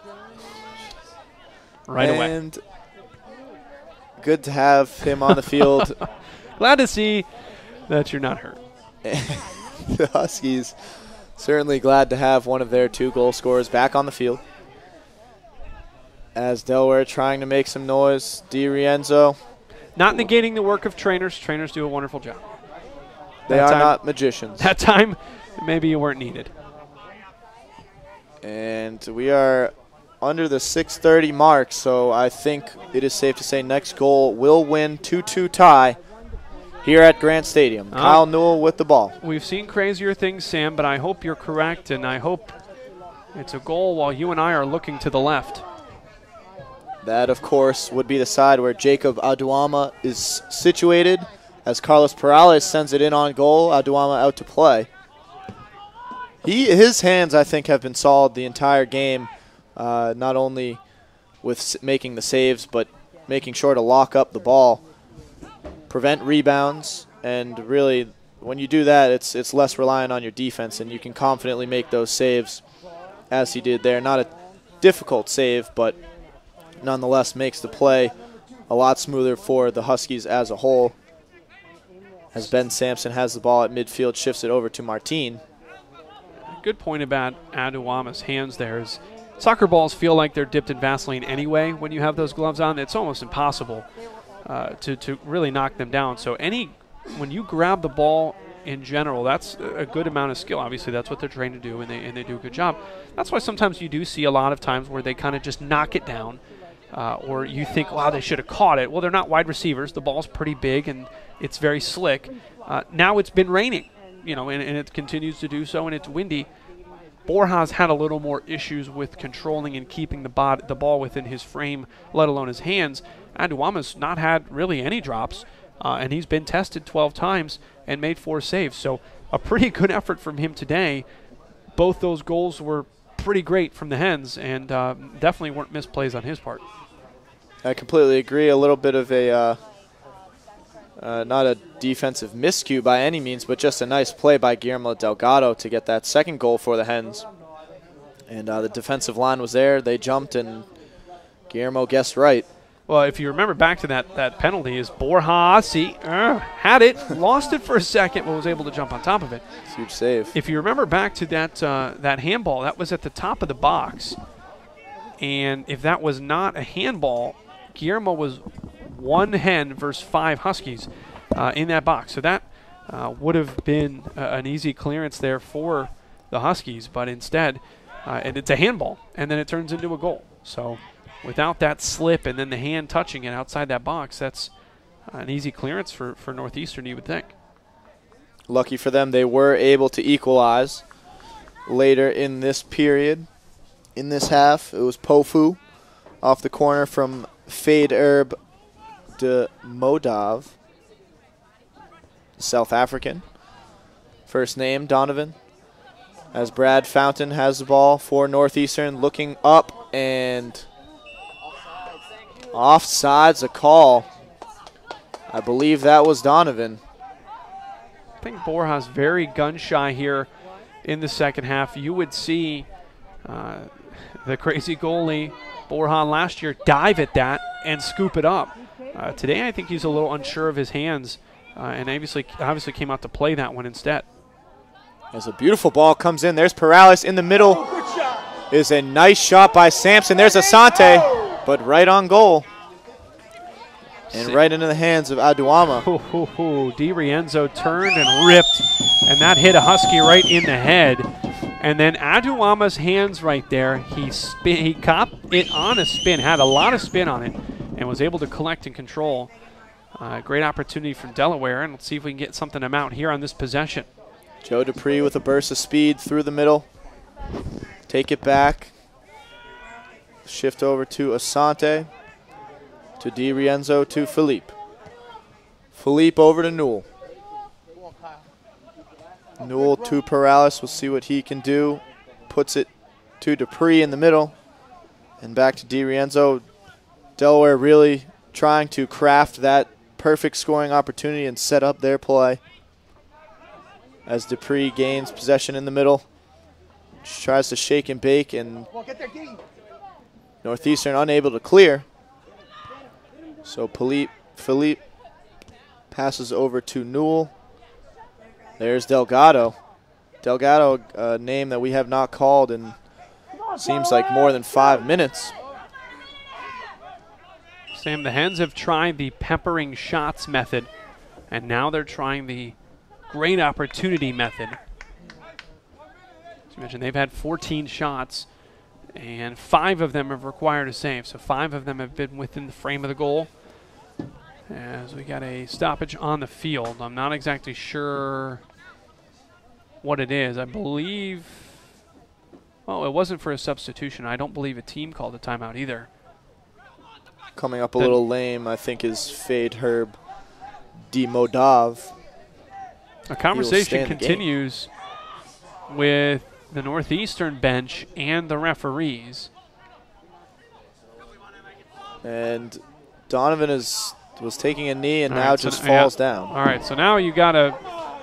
S2: right away.
S1: And good to have him on the field.
S2: Glad to see that you're not hurt.
S1: The Huskies certainly glad to have one of their two goal scorers back on the field. As Delaware trying to make some noise. DiRienzo.
S2: Not negating the work of trainers. Trainers do a wonderful job.
S1: They are not magicians.
S2: That time, maybe you weren't needed.
S1: And we are under the 6:30 mark, so I think it is safe to say next goal will win 2-2 tie here at Grant Stadium. Kyle Newell with the ball.
S2: We've seen crazier things, Sam, but I hope you're correct, and I hope it's a goal while you and I are looking to the left.
S1: That, of course, would be the side where Jacob Aduama is situated, as Carlos Perales sends it in on goal. Aduama out to play. His hands, I think, have been solid the entire game, not only with making the saves, but making sure to lock up the ball, prevent rebounds, and really, when you do that, it's less reliant on your defense, and you can confidently make those saves as he did there. Not a difficult save, but nonetheless makes the play a lot smoother for the Huskies as a whole. As Ben Sampson has the ball at midfield, shifts it over to Martin.
S2: Good point about Aduama's hands there is soccer balls feel like they're dipped in Vaseline anyway when you have those gloves on. It's almost impossible to really knock them down. So when you grab the ball in general, that's a good amount of skill. Obviously, that's what they're trained to do, and they do a good job. That's why sometimes you do see a lot of times where they kind of just knock it down, or you think, wow, they should have caught it. Well, they're not wide receivers. The ball's pretty big, and it's very slick. Now it's been raining, and it continues to do so, and it's windy. Borja's had a little more issues with controlling and keeping the ball within his frame, let alone his hands. Aduama's not had really any drops, and he's been tested 12 times and made 4 saves. So a pretty good effort from him today. Both those goals were pretty great from the Hens, and definitely weren't misplays on his part.
S1: I completely agree. A little bit of a not a defensive miscue by any means, but just a nice play by Guillermo Delgado to get that second goal for the Hens. And the defensive line was there. They jumped, and Guillermo guessed right.
S2: Well, if you remember back to that penalty, is Borja had it, lost it for a second, but was able to jump on top of it.
S1: It's a huge save.
S2: If you remember back to that handball, that was at the top of the box. And if that was not a handball, Guillermo was 1 Hen versus 5 Huskies in that box. So that would have been an easy clearance there for the Huskies, but instead, and it's a handball, and then it turns into a goal. So without that slip and then the hand touching it outside that box, that's an easy clearance for Northeastern, you would think.
S1: Lucky for them, they were able to equalize later in this period. In this half, it was Pofu off the corner from Fade Herb de Modav, South African. First name, Donovan. As Brad Fountain has the ball for Northeastern, looking up, and offside's a call. I believe that was Donovan.
S2: I think Borja's very gun-shy here in the second half. You would see the crazy goalie, Borja, last year dive at that and scoop it up. Today, I think he's a little unsure of his hands, and obviously came out to play that one instead.
S1: As a beautiful ball comes in, there's Perales in the middle. Is a nice shot by Sampson. There's Asante, but right on goal. And right into the hands of Aduama.
S2: Di Rienzo turned and ripped, and that hit a Husky right in the head. And then Aduama's hands right there, he caught it on a spin, had a lot of spin on it, and was able to collect and control. Great opportunity from Delaware, and let's see if we can get something out here on this possession.
S1: Joe Dupree with a burst of speed through the middle. Take it back. Shift over to Asante. To Di Rienzo to Philippe. Philippe over to Newell. Newell to Perales. We'll see what he can do. Puts it to Dupree in the middle. And back to Di Rienzo. Delaware really trying to craft that perfect scoring opportunity and set up their play. As Dupree gains possession in the middle. Just tries to shake and bake, and Northeastern unable to clear. So Philippe passes over to Newell. There's Delgado. Delgado, a name that we have not called in seems like more than 5 minutes.
S2: Sam, the Hens have tried the peppering shots method, and now they're trying the great opportunity method. As you mentioned, they've had 14 shots, and 5 of them have required a save. So 5 of them have been within the frame of the goal. As we got a stoppage on the field. I'm not exactly sure what it is. I believe, well, it wasn't for a substitution. I don't believe a team called a timeout either.
S1: Coming up a little lame, I think, is Fade Herb UD Modav.
S2: A conversation continues with the Northeastern bench and the referees.
S1: And Donovan was taking a knee and now just falls down.
S2: All right, so now you got to.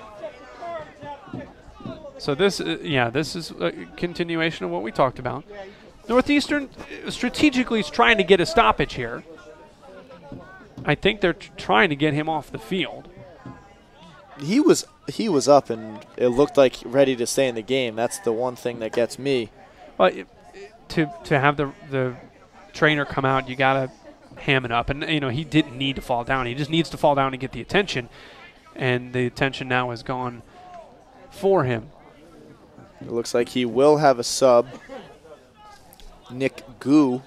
S2: So this is a continuation of what we talked about. Northeastern strategically is trying to get a stoppage here. I think they're trying to get him off the field.
S1: He was up and it looked like ready to stay in the game. That's the one thing that gets me.
S2: Well, to have the trainer come out, you got to ham it up. And, he didn't need to fall down. He just needs to fall down and get the attention. And the attention now has gone for him.
S1: It looks like he will have a sub. Nick Gu,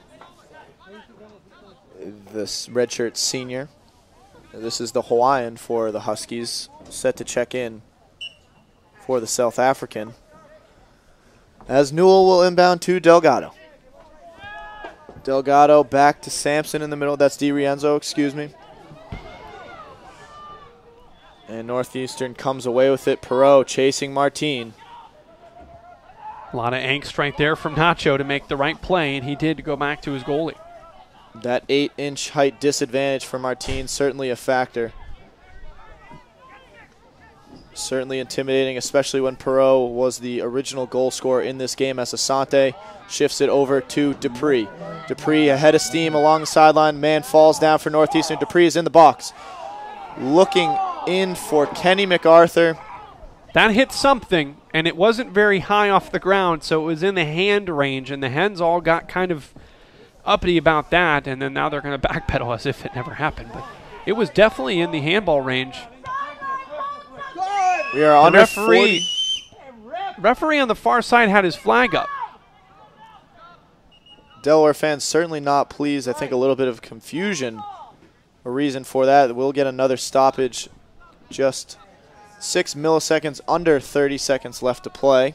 S1: this redshirt senior. This is the Hawaiian for the Huskies, set to check in for the South African. As Newell will inbound to Delgado. Delgado back to Sampson in the middle. That's DiRienzo, excuse me. And Northeastern comes away with it. Perot chasing Martin.
S2: A lot of angst right there from Nacho to make the right play, and he did go back to his goalie.
S1: That 8-inch height disadvantage for Martin, certainly a factor. Certainly intimidating, especially when Perot was the original goal scorer in this game as Asante shifts it over to Dupree. Dupree ahead of steam along the sideline. Man falls down for Northeastern. Dupree is in the box. Looking in for Kenny MacArthur.
S2: That hit something, and it wasn't very high off the ground, so it was in the hand range, and the Hens all got kind of uppity about that, and then now they're going to backpedal as if it never happened. But it was definitely in the handball range.
S1: We are under referee.
S2: Referee on the far side had his flag up.
S1: Delaware fans certainly not pleased. I think a little bit of confusion. A reason for that. We'll get another stoppage. Just 6 milliseconds, under 30 seconds left to play.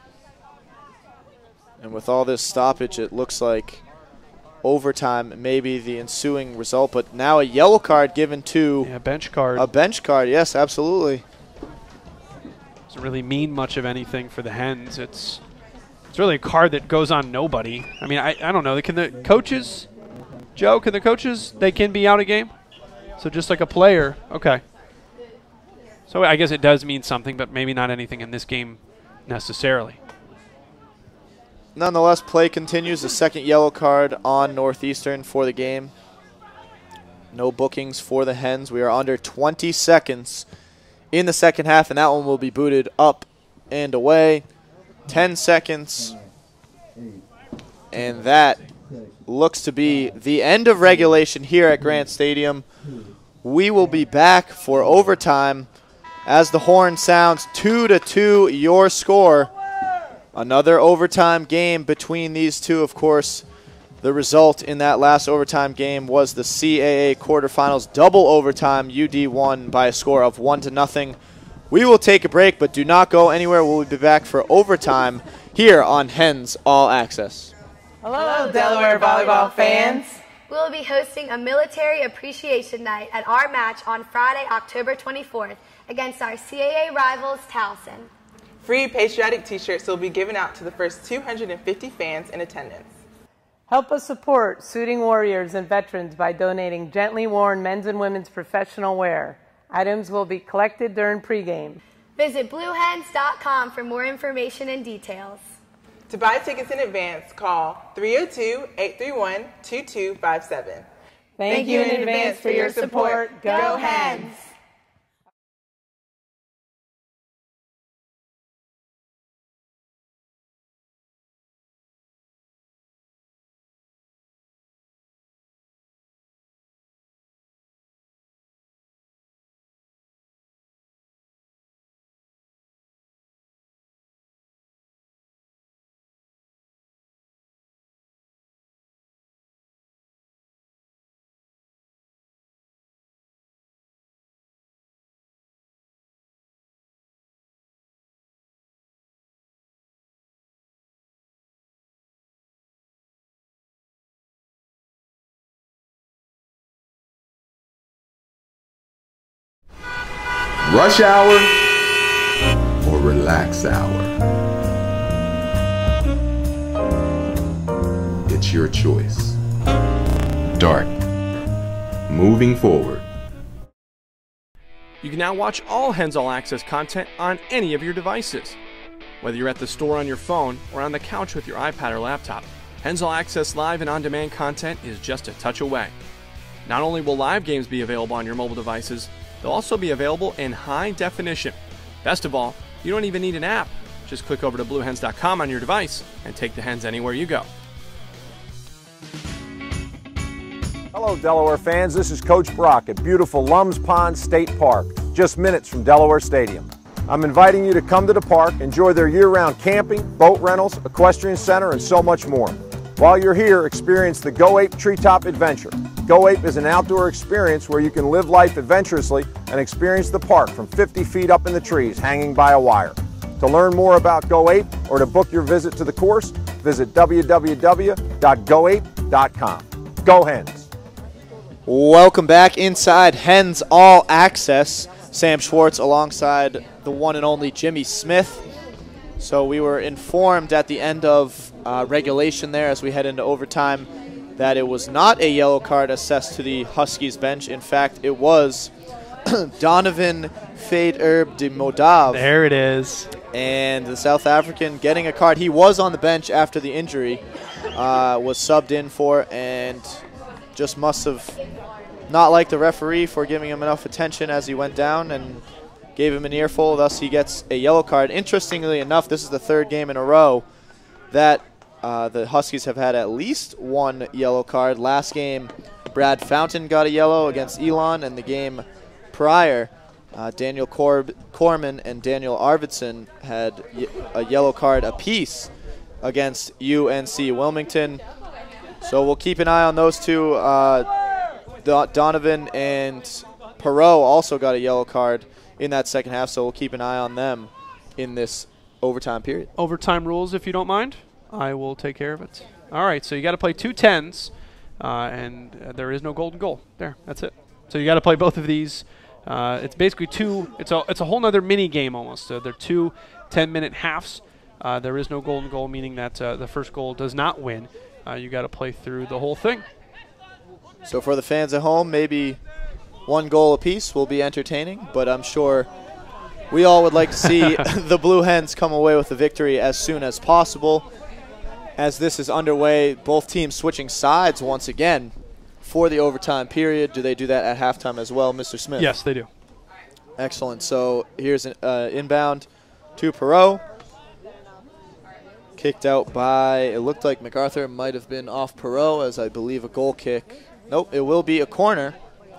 S1: And with all this stoppage, it looks like overtime may be the ensuing result. But now a yellow card given to
S2: a bench card.
S1: A bench card, yes, absolutely.
S2: Doesn't really mean much of anything for the Hens. It's really a card that goes on nobody. I mean, I don't know. Can the coaches, Joe, they can be out of game? So just like a player, okay. So I guess it does mean something, but maybe not anything in this game necessarily.
S1: Nonetheless, play continues. The second yellow card on Northeastern for the game. No bookings for the Hens. We are under 20 seconds in the second half, and that one will be booted up and away. 10 seconds. And that looks to be the end of regulation here at Grant Stadium. We will be back for overtime as the horn sounds. 2-2 your score. Another overtime game between these two. Of course, the result in that last overtime game was the CAA quarterfinals double overtime. UD won by a score of 1-0. We will take a break, but do not go anywhere. We'll be back for overtime here on Hens All Access.
S8: Hello, Delaware volleyball fans.
S9: We will be hosting a military appreciation night at our match on Friday, October 24th against our CAA rivals, Towson.
S8: Free patriotic t-shirts will be given out to the first 250 fans in attendance.
S10: Help us support suiting warriors and veterans by donating gently worn men's and women's professional wear. Items will be collected during pregame.
S9: Visit bluehens.com for more information and details.
S8: To buy tickets in advance, call 302-831-2257. Thank you in advance for your support. Go Hens!
S5: Rush hour or relax hour? It's your choice. Dart. Moving forward.
S2: You can now watch all Hens All Access content on any of your devices. Whether you're at the store on your phone or on the couch with your iPad or laptop, Hens All Access live and on-demand content is just a touch away. Not only will live games be available on your mobile devices, they'll also be available in high definition. Best of all, you don't even need an app. Just click over to bluehens.com on your device and take the Hens anywhere you go.
S4: Hello, Delaware fans. This is Coach Brock at beautiful Lums Pond State Park, just minutes from Delaware Stadium. I'm inviting you to come to the park, enjoy their year-round camping, boat rentals, equestrian center, and so much more. While you're here, experience the Go Ape Treetop Adventure. Go Ape is an outdoor experience where you can live life adventurously and experience the park from 50 feet up in the trees hanging by a wire. To learn more about Go Ape or to book your visit to the course, visit www.goape.com. Go Hens!
S1: Welcome back inside Hens All Access. Sam Schwartz alongside the one and only Jimmy Smith. So we were informed at the end of regulation there as we head into overtime that it was not a yellow card assessed to the Huskies bench. In fact, it was Donovan Fade-Herb de Modav.
S2: There it is.
S1: And the South African getting a card. He was on the bench after the injury, was subbed in for, and just must have not liked the referee for giving him enough attention as he went down and gave him an earful. Thus, he gets a yellow card. Interestingly enough, this is the third game in a row that the Huskies have had at least one yellow card. Last game, Brad Fountain got a yellow against Elon, and the game prior, Daniel Corman and Daniel Arvidsson had a yellow card apiece against UNC Wilmington. So we'll keep an eye on those two. Donovan and Perot also got a yellow card in that second half, so we'll keep an eye on them in this overtime period.
S2: Overtime rules, if you don't mind. I will take care of it. All right, so you got to play 2 10s, and there is no golden goal. There, that's it. So you got to play both of these. It's basically it's a whole nother mini game almost. So they're 2 10-minute halves. There is no golden goal, meaning that the first goal does not win. You got to play through the whole thing.
S1: So for the fans at home, maybe one goal apiece will be entertaining, but I'm sure we all would like to see the Blue Hens come away with the victory as soon as possible. As this is underway, both teams switching sides once again for the overtime period. Do they do that at halftime as well, Mr. Smith?
S2: Yes, they do.
S1: Excellent. So here's an inbound to Perot. Kicked out by, it looked like MacArthur might have been off Perot, as I believe a goal kick. Nope, it will be a corner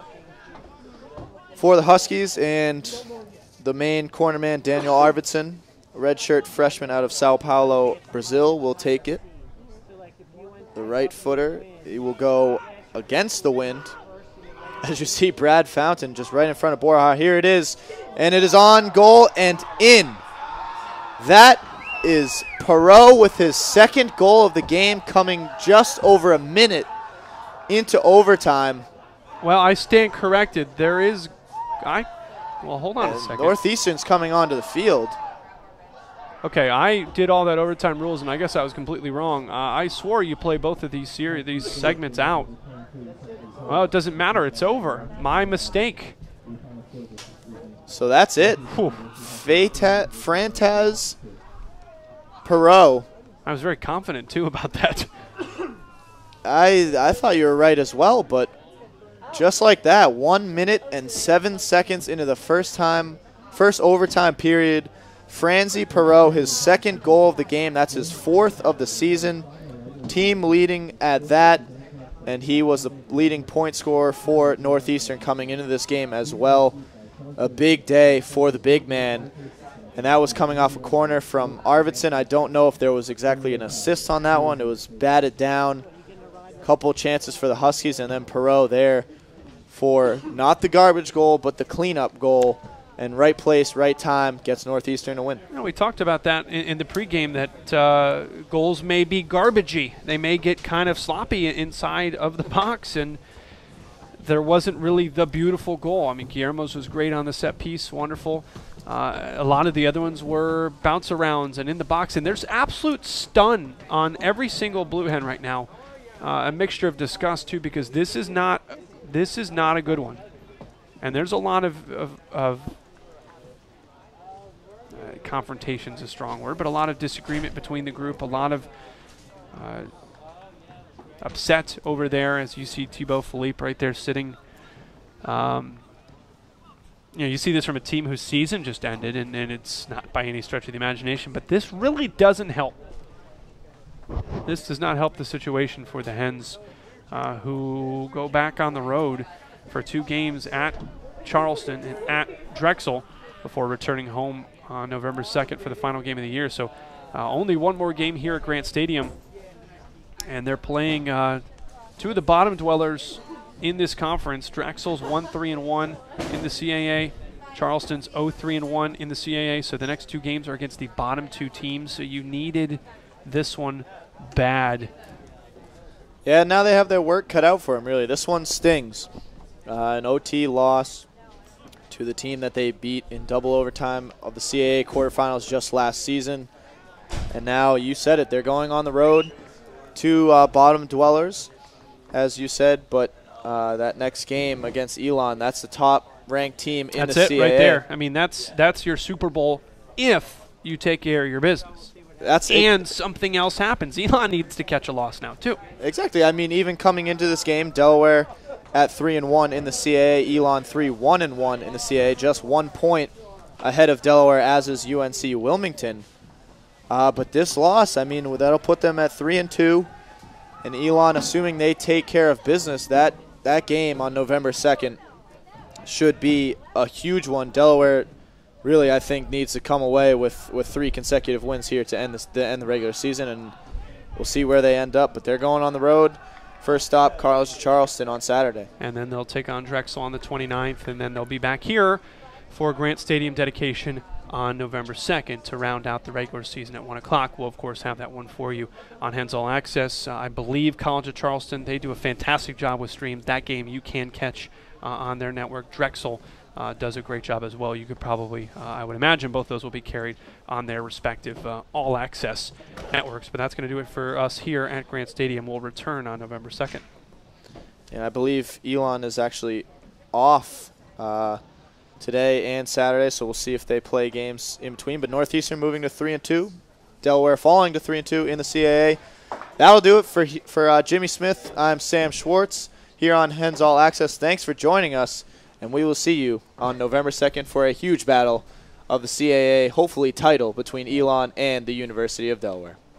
S1: for the Huskies, and the main corner man, Daniel Arvidsson, redshirt freshman out of Sao Paulo, Brazil, will take it. The right footer, he will go against the wind. As you see, Brad Fountain just right in front of Borja. Here it is, and it is on goal and in. That is Perot with his second goal of the game, coming just over a minute into overtime.
S2: Well, I stand corrected. There is, well, hold on a second.
S1: Northeastern's coming onto the field.
S2: Okay, I did all that overtime rules, and I guess I was completely wrong. I swore you play both of these segments out. Well, it doesn't matter. It's over. My mistake.
S1: So that's it. Frantaz Perot.
S2: I was very confident, too, about that.
S1: I thought you were right as well, but just like that, 1 minute and 7 seconds into the first overtime period, Franzi Perot, his second goal of the game. That's his 4th of the season. Team leading at that, and he was the leading point scorer for Northeastern coming into this game as well. A big day for the big man, and that was coming off a corner from Arvidsson. I don't know if there was exactly an assist on that one. It was batted down. Couple chances for the Huskies, and then Perot there for not the garbage goal, but the cleanup goal. And right place, right time gets Northeastern to win.
S2: You know, we talked about that in the pregame, that goals may be garbagey. They may get kind of sloppy inside of the box, and there wasn't really the beautiful goal. I mean, Guillermo's was great on the set piece, wonderful. A lot of the other ones were bounce arounds and in the box, and there's absolute stun on every single Blue Hen right now. A mixture of disgust too, because this is not a good one, and there's a lot of confrontation's a strong word, but a lot of disagreement between the group, a lot of upset over there, as you see Thibaut Philippe right there sitting. You see this from a team whose season just ended, and it's not by any stretch of the imagination, but this really doesn't help. This does not help the situation for the Hens, who go back on the road for 2 games at Charleston and at Drexel before returning home on November 2nd for the final game of the year. So only one more game here at Grant Stadium, and they're playing 2 of the bottom dwellers in this conference. Drexel's 1-3-1 in the CAA. Charleston's 0-3-1 in the CAA. So the next 2 games are against the bottom 2 teams. So you needed this one bad.
S1: Yeah, now they have their work cut out for them, really. This one stings. An OT loss to the team that they beat in double overtime of the CAA quarterfinals just last season. And now, you said it, they're going on the road to bottom dwellers, as you said, but that next game against Elon, that's the top-ranked team in the CAA. That's it right
S2: there. I mean, that's your Super Bowl if you take care of your business. And something else happens. Elon needs to catch a loss now, too.
S1: Exactly. I mean, even coming into this game, Delaware at 3-1 in the CAA, Elon 3-1-1 in the CAA, just 1 point ahead of Delaware, as is UNC Wilmington. But this loss, I mean, that'll put them at 3-2. And Elon, assuming they take care of business, that game on November 2nd should be a huge one. Delaware really, I think, needs to come away with 3 consecutive wins here to end the regular season, and we'll see where they end up. But they're going on the road. First stop, College of Charleston on Saturday.
S2: And then they'll take on Drexel on the 29th, and then they'll be back here for Grant Stadium dedication on November 2nd to round out the regular season at 1 o'clock. We'll, of course, have that one for you on Hens All Access. I believe College of Charleston, they do a fantastic job with streams. That game you can catch on their network. Drexel does a great job as well. You could probably, I would imagine, both those will be carried on their respective All Access networks. But that's going to do it for us here at Grant Stadium. We'll return on November 2nd.
S1: And I believe Elon is actually off today and Saturday, so we'll see if they play games in between. But Northeastern moving to 3-2. Delaware falling to 3-2 in the CAA. That'll do it for Jimmy Smith. I'm Sam Schwartz here on Hens All Access. Thanks for joining us, and we will see you on November 2nd for a huge battle of the CAA, hopefully title, between Elon and the University of Delaware.